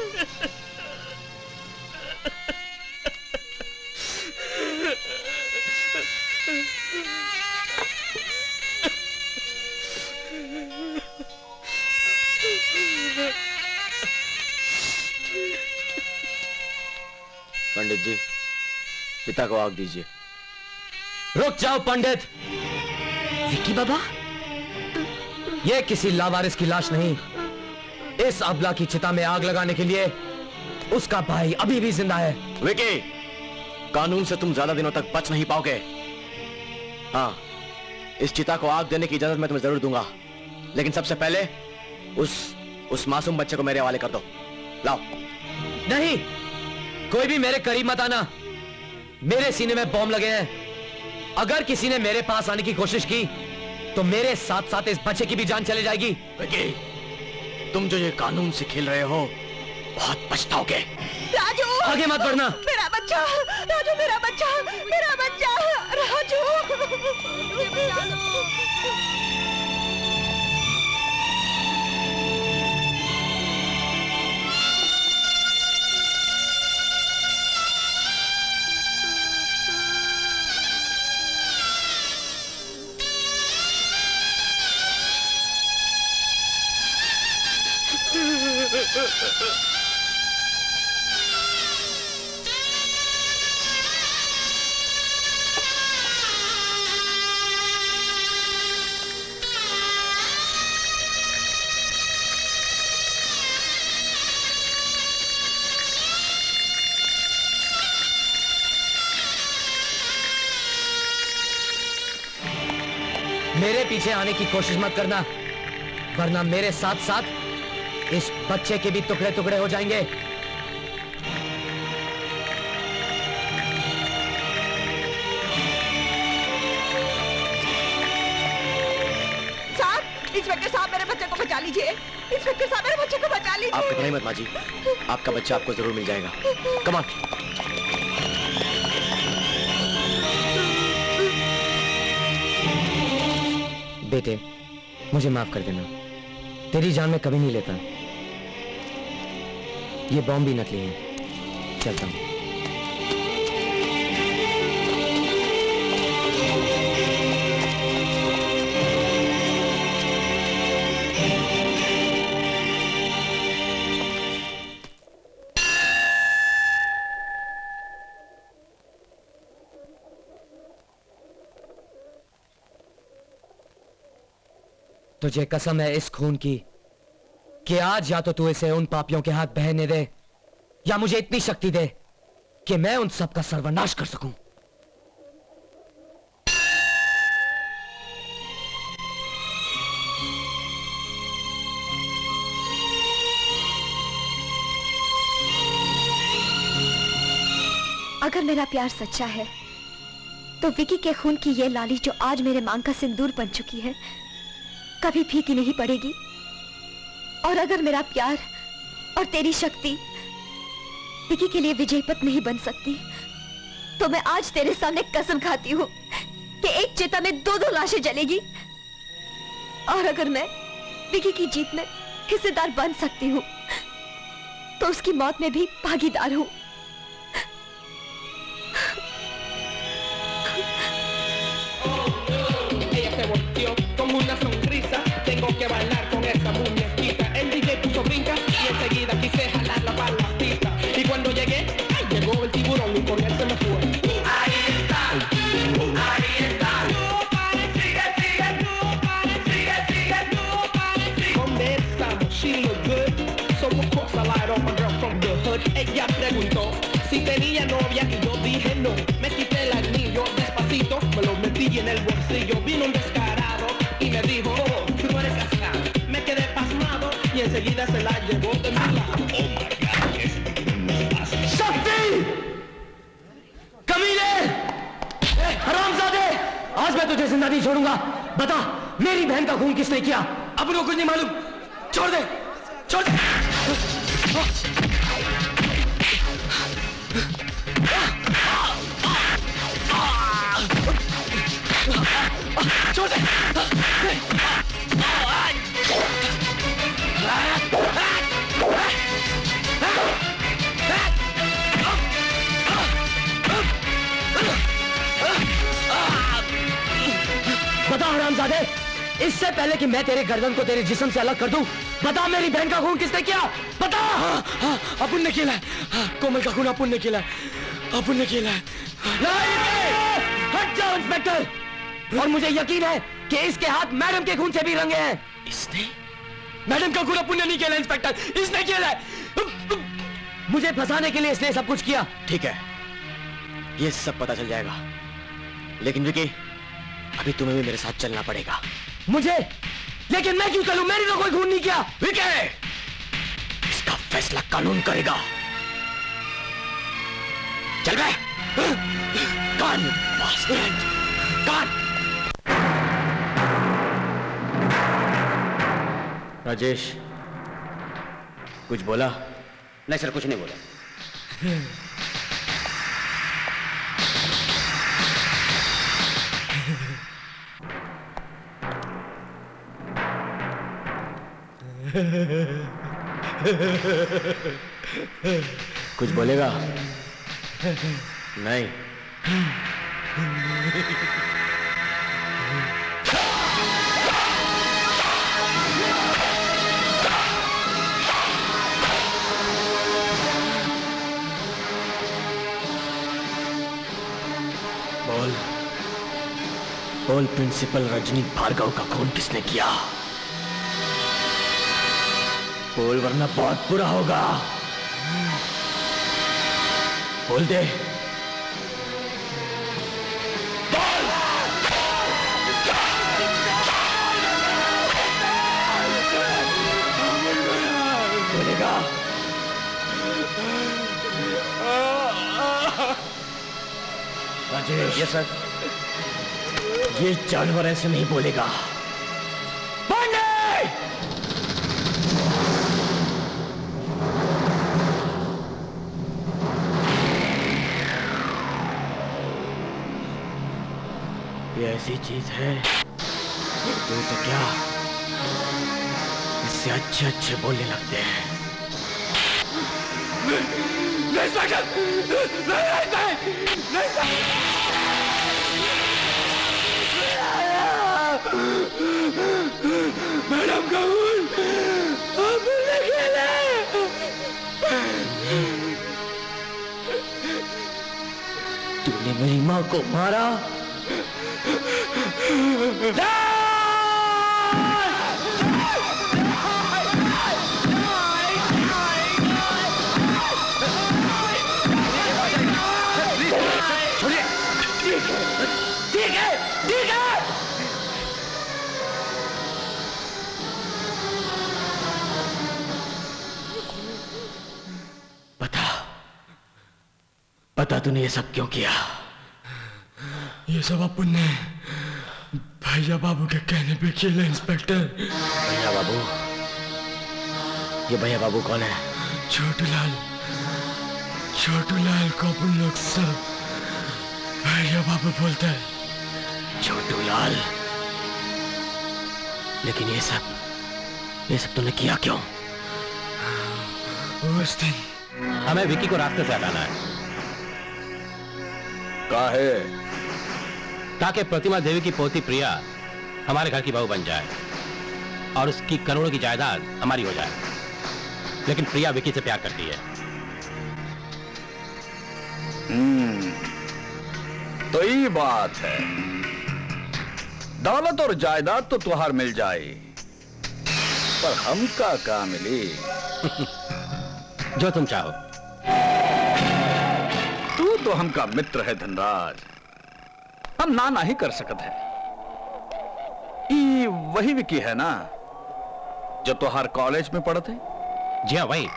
[SPEAKER 10] पंडित जी, पिता को आग दीजिए।
[SPEAKER 18] रुक जाओ पंडित।
[SPEAKER 3] विक्की बाबा,
[SPEAKER 18] यह किसी लावारिस की लाश नहीं। इस अबला की चिता में आग लगाने के लिए उसका भाई अभी भी जिंदा है।
[SPEAKER 10] विकी, कानून से तुम ज्यादा दिनों तक बच नहीं पाओगे। हाँ, इस चिता को आग देने की इजाजत मैं तुम्हें जरूर दूंगा, लेकिन सबसे पहले उस उस मासूम बच्चे को मेरे हवाले कर दो। लाओ।
[SPEAKER 18] नहीं, कोई भी मेरे करीब मत आना। मेरे सीने में बॉम्ब लगे हैं। अगर किसी ने मेरे पास आने की कोशिश की तो मेरे साथ साथ इस बच्चे की भी जान चली जाएगी।
[SPEAKER 19] विकी, तुम जो ये कानून से खेल रहे हो, बहुत पछताओगे।
[SPEAKER 2] राजू,
[SPEAKER 18] आगे मत बढ़ना।
[SPEAKER 2] मेरा बच्चा, राजू मेरा बच्चा, मेरा बच्चा, राजू।
[SPEAKER 18] मेरे पीछे आने की कोशिश मत करना, वरना मेरे साथ साथ इस बच्चे के भी टुकड़े टुकड़े हो जाएंगे।
[SPEAKER 2] साहब, इंस्पेक्टर साहब मेरे बच्चे को बचा लीजिए। इंस्पेक्टर साहब मेरे बच्चे को बचा लीजिए।
[SPEAKER 10] आप घबराइए मत माँ जी, आपका बच्चा आपको जरूर मिल जाएगा। Come on.
[SPEAKER 18] बेटे, मुझे माफ कर देना। तेरी जान मैं कभी नहीं लेता। ये बॉम्ब भी नकली है। चलता हूं। तुझे कसम है इस खून की कि आज या तो तू इसे उन पापियों के हाथ बहने दे, या मुझे इतनी शक्ति दे कि मैं उन सब का सर्वनाश कर सकूं।
[SPEAKER 21] अगर मेरा प्यार सच्चा है तो विकी के खून की ये लाली जो आज मेरे मांग का सिंदूर बन चुकी है, कभी फीकी नहीं पड़ेगी। और अगर मेरा प्यार और तेरी शक्ति विकी के लिए विजय पथ नहीं बन सकती, तो मैं आज तेरे सामने कसम खाती हूँ कि एक चिता में दो दो लाशें जलेगी। और अगर मैं विकी की जीत में हिस्सेदार बन सकती हूँ तो उसकी मौत में भी भागीदार हूँ।
[SPEAKER 5] Como una sonrisa, tengo que bailar con esa muñequita. El D J puso brinca y enseguida quise jalarla para la pista. Y cuando llegué, ¡ay! Llegó el tiburón y con él se me fue. Ahí está, ahí está. Tú pare, sigue, sigue, tú pare, sigue, sigue, tú pare, sigue. ¿Dónde estamos? She look good. So of course I lied on my girl from the hood. Ella preguntó si tenía novia y yo dije no. Me quité el anillo despacito, me lo metí en el bolsillo. Vino un descarado y me dijo, oh, tú no eres casado. Me quedé pasmado y enseguida se la llevó de mi lado. Oh my God, es
[SPEAKER 18] शक्ति! कमीने! हरामजादे! आज मैं तुझे जिंदा नहीं छोड़ूंगा। बता, मेरी बहन का खून किसने किया? अपन को कुछ नहीं मालूम। छोड़ दे, छोड़ दे। छोड़ दे। बता हरामजादे, इससे पहले कि मैं तेरे गर्दन को तेरे जिस्म से अलग कर दूं, बता मेरी बहन का खून किसने किया? बता।
[SPEAKER 15] हाँ, हाँ, अपुन ने किया है। हाँ, कोमल का खून अपुन ने किया है। अपुन ने किया है।
[SPEAKER 18] नहीं, हट जाओ इंस्पेक्टर। और मुझे यकीन है कि इसके हाथ मैडम के खून से भी रंगे हैं।
[SPEAKER 15] इसने? मैडम का खून अपुन ने नहीं किया है इंस्पेक्टर, इसने किया है।
[SPEAKER 18] मुझे फंसाने के लिए इसने सब कुछ किया।
[SPEAKER 15] ठीक है, ये सब पता चल जाएगा, लेकिन विकी अभी तुम्हें भी मेरे साथ चलना पड़ेगा।
[SPEAKER 18] मुझे? लेकिन मैं क्यों चलूं? मैंने तो कोई खून नहीं किया।
[SPEAKER 15] विकी, इसका फैसला कानून करेगा। चल बे। कान बास्टर्ड, कान।
[SPEAKER 10] राजेश, कुछ बोला?
[SPEAKER 22] नहीं सर, कुछ नहीं बोला।
[SPEAKER 10] कुछ बोलेगा? नहीं।
[SPEAKER 15] बोल, बोल प्रिंसिपल रजनी भार्गव का खून किसने किया? बोल वरना बहुत बुरा होगा। बोल दे। बोल। बोलेगा? राजेश।
[SPEAKER 22] Yes sir.
[SPEAKER 15] ये जानवर ऐसे नहीं बोलेगा। ये ऐसी चीज है तो, तो क्या इससे अच्छे अच्छे बोलने लगते हैं।
[SPEAKER 5] मैडम का खून आपने खेला।
[SPEAKER 15] तूने मेरी माँ को मारा।
[SPEAKER 5] ठीक है, ठीक है।
[SPEAKER 15] बता, बता तूने ये सब क्यों किया?
[SPEAKER 5] ये सब अपन ने भैया बाबू के कहने पे किया इंस्पेक्टर।
[SPEAKER 15] भैया बाबू? ये भैया बाबू कौन है?
[SPEAKER 5] छोटू लाल, छोटू लाल को अपन लोग सब भैया बाबू बोलता है।
[SPEAKER 15] छोटू लाल? लेकिन ये सब ये सब तूने किया क्यों?
[SPEAKER 14] उस दिन हमें विकी को रास्ते से हटाना है।
[SPEAKER 12] काहे?
[SPEAKER 14] ताकि प्रतिमा देवी की पोती प्रिया हमारे घर की बहू बन जाए और उसकी करोड़ों की जायदाद हमारी हो जाए। लेकिन प्रिया विकी से प्यार करती है।
[SPEAKER 12] हम्म, तो ये बात है। दौलत और जायदाद तो तुहार मिल जाए, पर हमका का मिली?
[SPEAKER 14] जो तुम चाहो।
[SPEAKER 12] तू तो हमका मित्र है धनराज, हम ना नहीं कर सकते हैं। ई वही विकी है ना जो तुहार कॉलेज में पढ़ते?
[SPEAKER 14] जी हाँ, वही।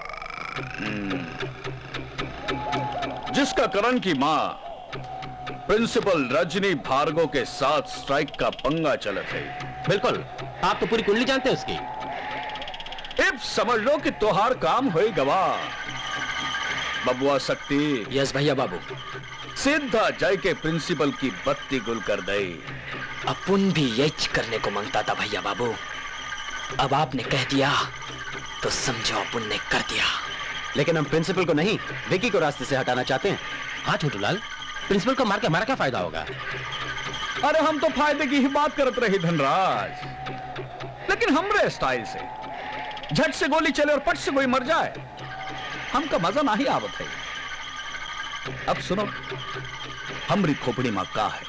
[SPEAKER 12] जिसका करण की मां प्रिंसिपल रजनी भार्गव के साथ स्ट्राइक का पंगा चलत है।
[SPEAKER 14] बिल्कुल, आप तो पूरी कुंडली जानते हैं उसकी।
[SPEAKER 12] अब समझ लो कि तोहार काम होई गवाह। बबुआ शक्ति।
[SPEAKER 9] यस भैया बाबू।
[SPEAKER 12] सीधा जाय के प्रिंसिपल की बत्ती गुल कर दे।
[SPEAKER 9] अपुन भी यही करने को मांगता था भैया बाबू, अब आपने कह दिया तो समझो अपुन ने कर दिया।
[SPEAKER 10] लेकिन हम प्रिंसिपल को नहीं, विकी को रास्ते से हटाना चाहते हैं।
[SPEAKER 14] हाँ छोटूलाल, प्रिंसिपल को मार के हमारा क्या फायदा होगा?
[SPEAKER 12] अरे हम तो फायदे की ही बात करते रही धनराज, लेकिन हमरे स्टाइल से झट से गोली चले और पट से कोई मर जाए, हमका मजा नहीं आवत है। अब सुनो, हमरी खोपड़ी मां का है।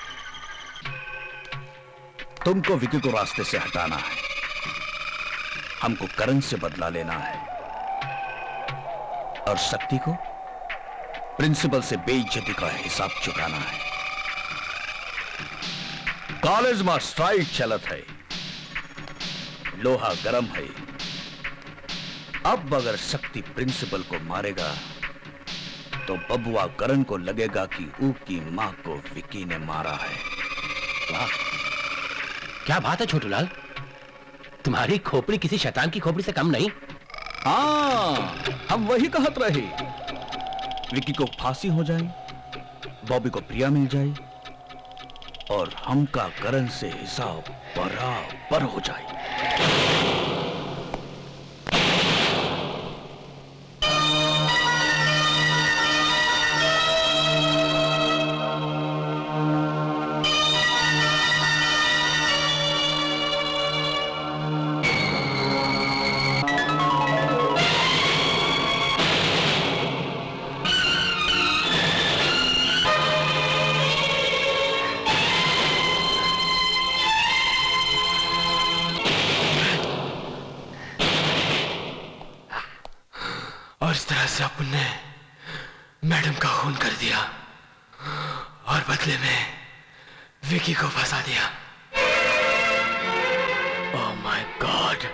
[SPEAKER 12] तुमको विकी को रास्ते से हटाना है, हमको करण से बदला लेना है, और शक्ति को प्रिंसिपल से बेइज्जती का हिसाब चुकाना है। कॉलेज में स्ट्राइक चलत है, लोहा गरम है। अब अगर शक्ति प्रिंसिपल को मारेगा तो बबुआ करण को लगेगा कि ऊ की मां को विकी ने मारा है।
[SPEAKER 14] वाह, क्या बात है छोटूलाल, तुम्हारी खोपड़ी किसी शैतान की खोपड़ी से कम नहीं।
[SPEAKER 12] हाँ, हम वही कहत रहे। विकी को फांसी हो जाए, बॉबी को प्रिया मिल जाए, और हमका करण से हिसाब बराबर हो जाए।
[SPEAKER 15] और इस तरह से अपन ने मैडम का खून कर दिया और बदले में विकी को फंसा दिया। Oh my God.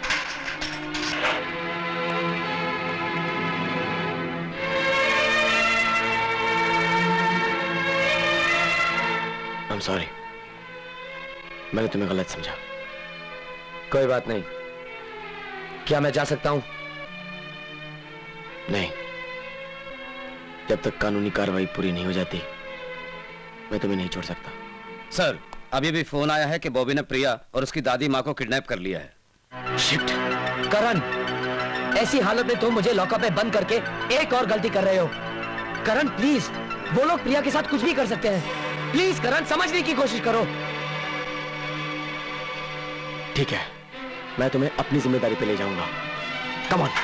[SPEAKER 15] I am sorry, मैंने तुम्हें गलत समझा।
[SPEAKER 18] कोई बात नहीं। क्या मैं जा सकता हूं?
[SPEAKER 15] नहीं, जब तक कानूनी कार्रवाई पूरी नहीं हो जाती मैं तुम्हें नहीं छोड़ सकता।
[SPEAKER 22] सर, अभी भी फोन आया है कि बॉबी ने प्रिया और उसकी दादी माँ को किडनैप कर लिया है।
[SPEAKER 15] शिट।
[SPEAKER 18] करण, ऐसी हालत में तुम मुझे लॉकअप में बंद करके एक और गलती कर रहे हो। करण प्लीज, वो लोग प्रिया के साथ कुछ भी कर सकते हैं। प्लीज करण, समझने की कोशिश करो।
[SPEAKER 15] ठीक है, मैं तुम्हें अपनी जिम्मेदारी पे ले जाऊंगा। Come on.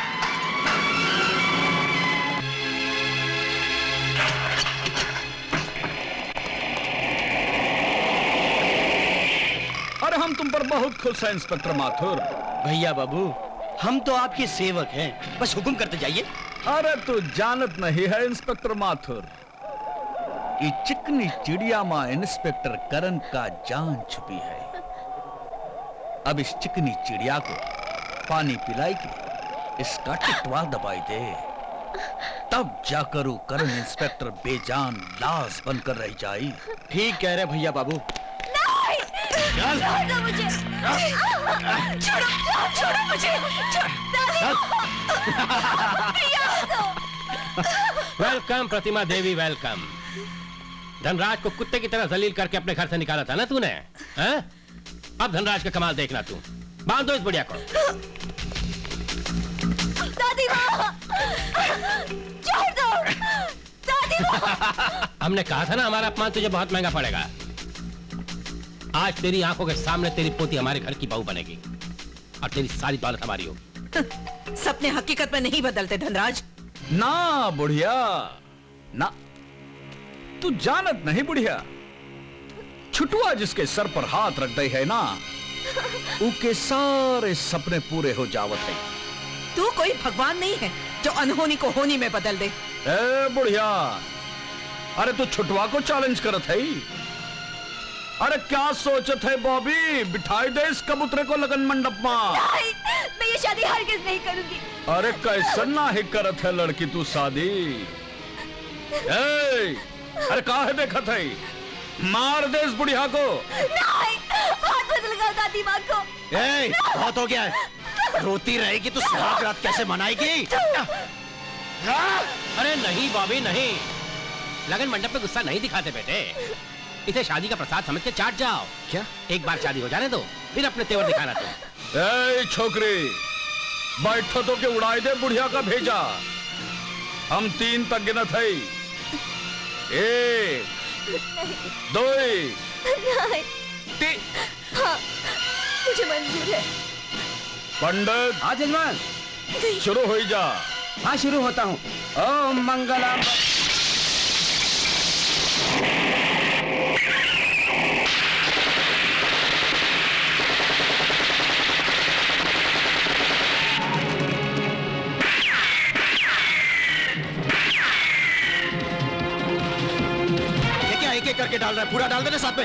[SPEAKER 12] अरे हम तुम पर बहुत खुश हैं इंस्पेक्टर माथुर।
[SPEAKER 15] भैया बाबू, हम तो आपके सेवक हैं, बस हुक्म करते जाइए।
[SPEAKER 12] अरे तू जानत नहीं है इंस्पेक्टर माथुर, ये चिकनी चिड़िया मां इंस्पेक्टर करण का जान छुपी है। अब इस चिकनी चिड़िया को पानी पिलाई के इसका टिटवा दबाई दे, तब जाकर वो करण इंस्पेक्टर बेजान लाश बनकर रह जाए।
[SPEAKER 15] ठीक कह रहे भैया बाबू।
[SPEAKER 8] छोड़ो मुझे, छोड़ो, छोड़ो मुझे,
[SPEAKER 14] वेलकम प्रतिमा देवी, वेलकम। धनराज को कुत्ते की तरह जलील करके अपने घर से निकाला था ना तूने, हैं? अब धनराज का कमाल देखना तू। बांध दो इस बुढ़िया को।
[SPEAKER 21] दादी माँ, छोड़ दो। दादी माँ।
[SPEAKER 14] हमने कहा था ना हमारा अपमान तुझे बहुत महंगा पड़ेगा। आज तेरी आंखों के सामने तेरी पोती हमारे घर की बहू बनेगी और तेरी सारी दौलत हमारी होगी।
[SPEAKER 2] सपने हकीकत में नहीं बदलते धनराज।
[SPEAKER 12] ना बुढ़िया ना, तू जानत नहीं बुढ़िया, छुटुआ जिसके सर पर हाथ रख दे है ना, उनके सारे सपने पूरे हो जावत है।
[SPEAKER 2] तू कोई भगवान नहीं है जो अनहोनी को होनी में बदल दे।
[SPEAKER 12] ए बुढ़िया, अरे तू छुटवा को चैलेंज करत है? अरे क्या सोचत है बॉबी, बिठाई दे इस कबूतरे को लगन मंडप में।
[SPEAKER 21] नहीं, मैं ये शादी हरगिज़ नहीं करूंगी।
[SPEAKER 12] अरे कैसा ना ही करत है लड़की तू शादी। ए, अरे काहे देखत है, मार दे इस बुढ़िया को।
[SPEAKER 21] नहीं, हाथ मत लगाओ दादी माँ को।
[SPEAKER 19] ए, बहुत हो गया है, रोती रहेगी तो सुहाग रात कैसे मनाएगी?
[SPEAKER 14] अरे नहीं बॉबी नहीं, लगन मंडप पे गुस्सा नहीं दिखाते बेटे, इसे शादी का प्रसाद समझ के चाट जाओ।
[SPEAKER 19] क्या?
[SPEAKER 14] एक बार शादी हो जाने दो, फिर अपने तेवर दिखाना तुम।
[SPEAKER 12] ए छोकरी, बैठो तो के उड़ाई दे बुढ़िया का भेजा। हम तीन तक गिनत है, एक दो
[SPEAKER 21] नहीं।
[SPEAKER 12] तीन।
[SPEAKER 21] हाँ, मुझे मंजूर है।
[SPEAKER 12] पंडित।
[SPEAKER 18] हाँ जजमान।
[SPEAKER 12] शुरू हो जा।
[SPEAKER 18] हाँ शुरू होता हूँ। ओम मंगलम।
[SPEAKER 19] एक एक करके डाल रहा है, पूरा डाल देना साथ में।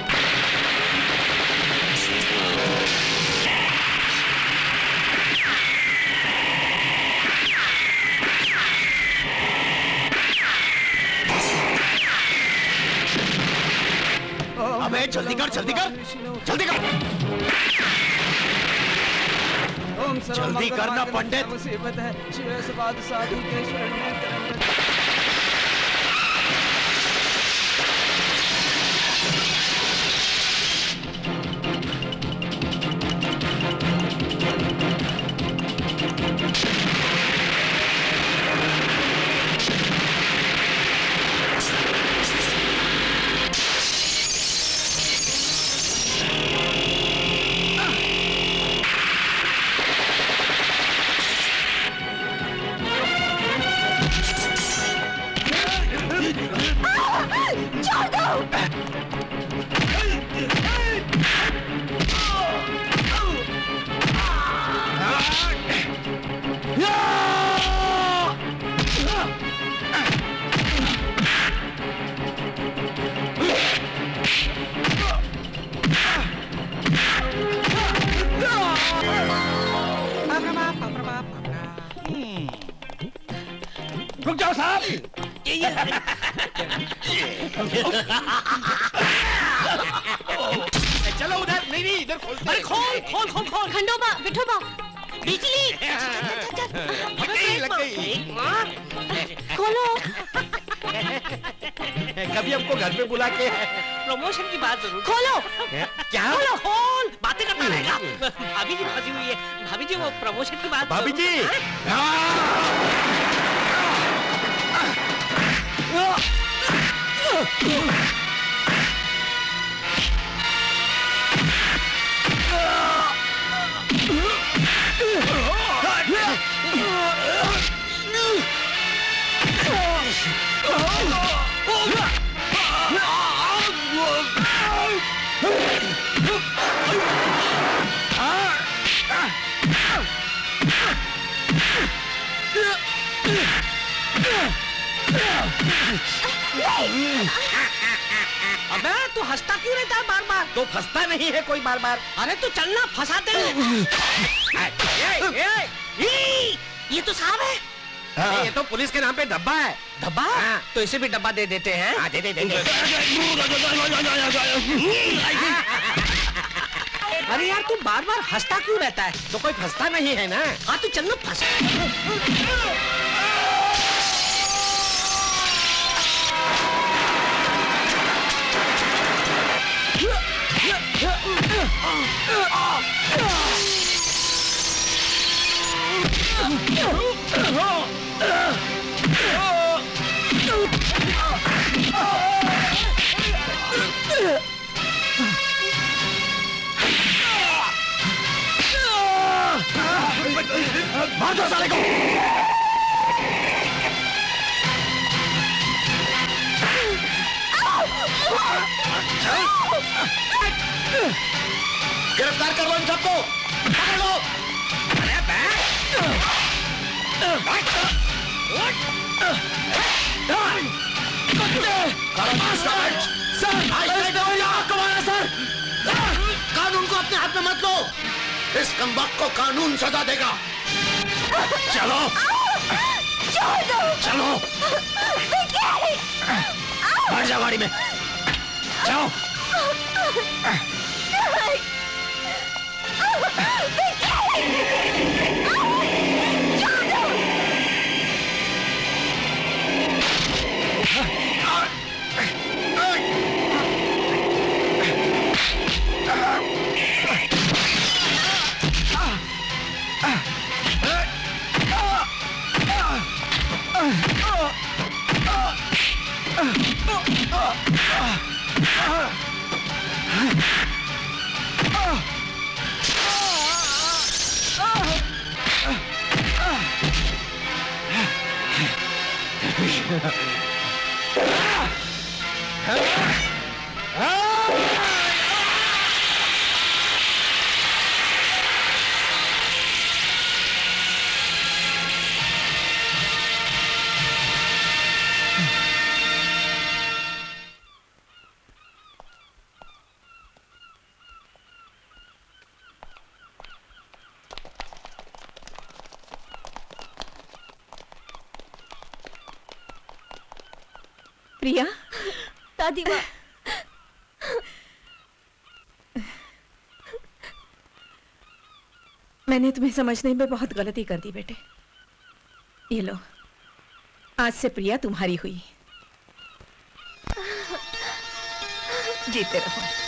[SPEAKER 19] अबे जल्दी कर, जल्दी कर, जल्दी कर, जल्दी करना पंडित।
[SPEAKER 11] मुसीबत है, शिव से बाद साधु के शरण में।
[SPEAKER 12] रुक जाओ साहब।
[SPEAKER 14] चलो उधर, नहीं नहीं इधर खोल।
[SPEAKER 1] अरे खोल खोल खोल खोल। खंडोबा, विठोबा, बिजली।
[SPEAKER 14] लग गई।
[SPEAKER 1] खोलो।
[SPEAKER 14] कभी हमको घर पे बुला के प्रमोशन की बात जरूर।
[SPEAKER 1] खोलो।
[SPEAKER 14] क्या?
[SPEAKER 1] खोलो
[SPEAKER 14] खोल, बातें करता रहेगा। भाभी जी फंसी हुई है। भाभी जी वो प्रमोशन की बात।
[SPEAKER 19] भाभी जी।
[SPEAKER 14] अबे तू हंसता क्यों रहता है बार बार? तो फंसता नहीं है कोई बार बार। अरे तू चलना, फंसाते ये तो सांप है। अरे ये तो पुलिस के नाम पे डब्बा है। डब्बा? हाँ। तो इसे भी डब्बा दे देते हैं। हाँ, दे दे दे, दे। अरे यार तू बार बार हंसता क्यों रहता है? तो कोई फंसता नहीं है ना। हाँ तू चलना, फंस।
[SPEAKER 19] मार दो साले को। गिरफ्तार कर लो इन सबको, पकड़ लो। अरे सर, कानून को अपने हाथ में मत लो, इस कमबख्त को कानून सजा देगा। चलो चलो, बैठ जाओ गाड़ी में, जाओ।
[SPEAKER 2] प्रिया,
[SPEAKER 21] दादी माँ,
[SPEAKER 2] मैंने तुम्हें समझने में बहुत गलती कर दी बेटे। ये लो, आज से प्रिया तुम्हारी हुई। जीते रहो।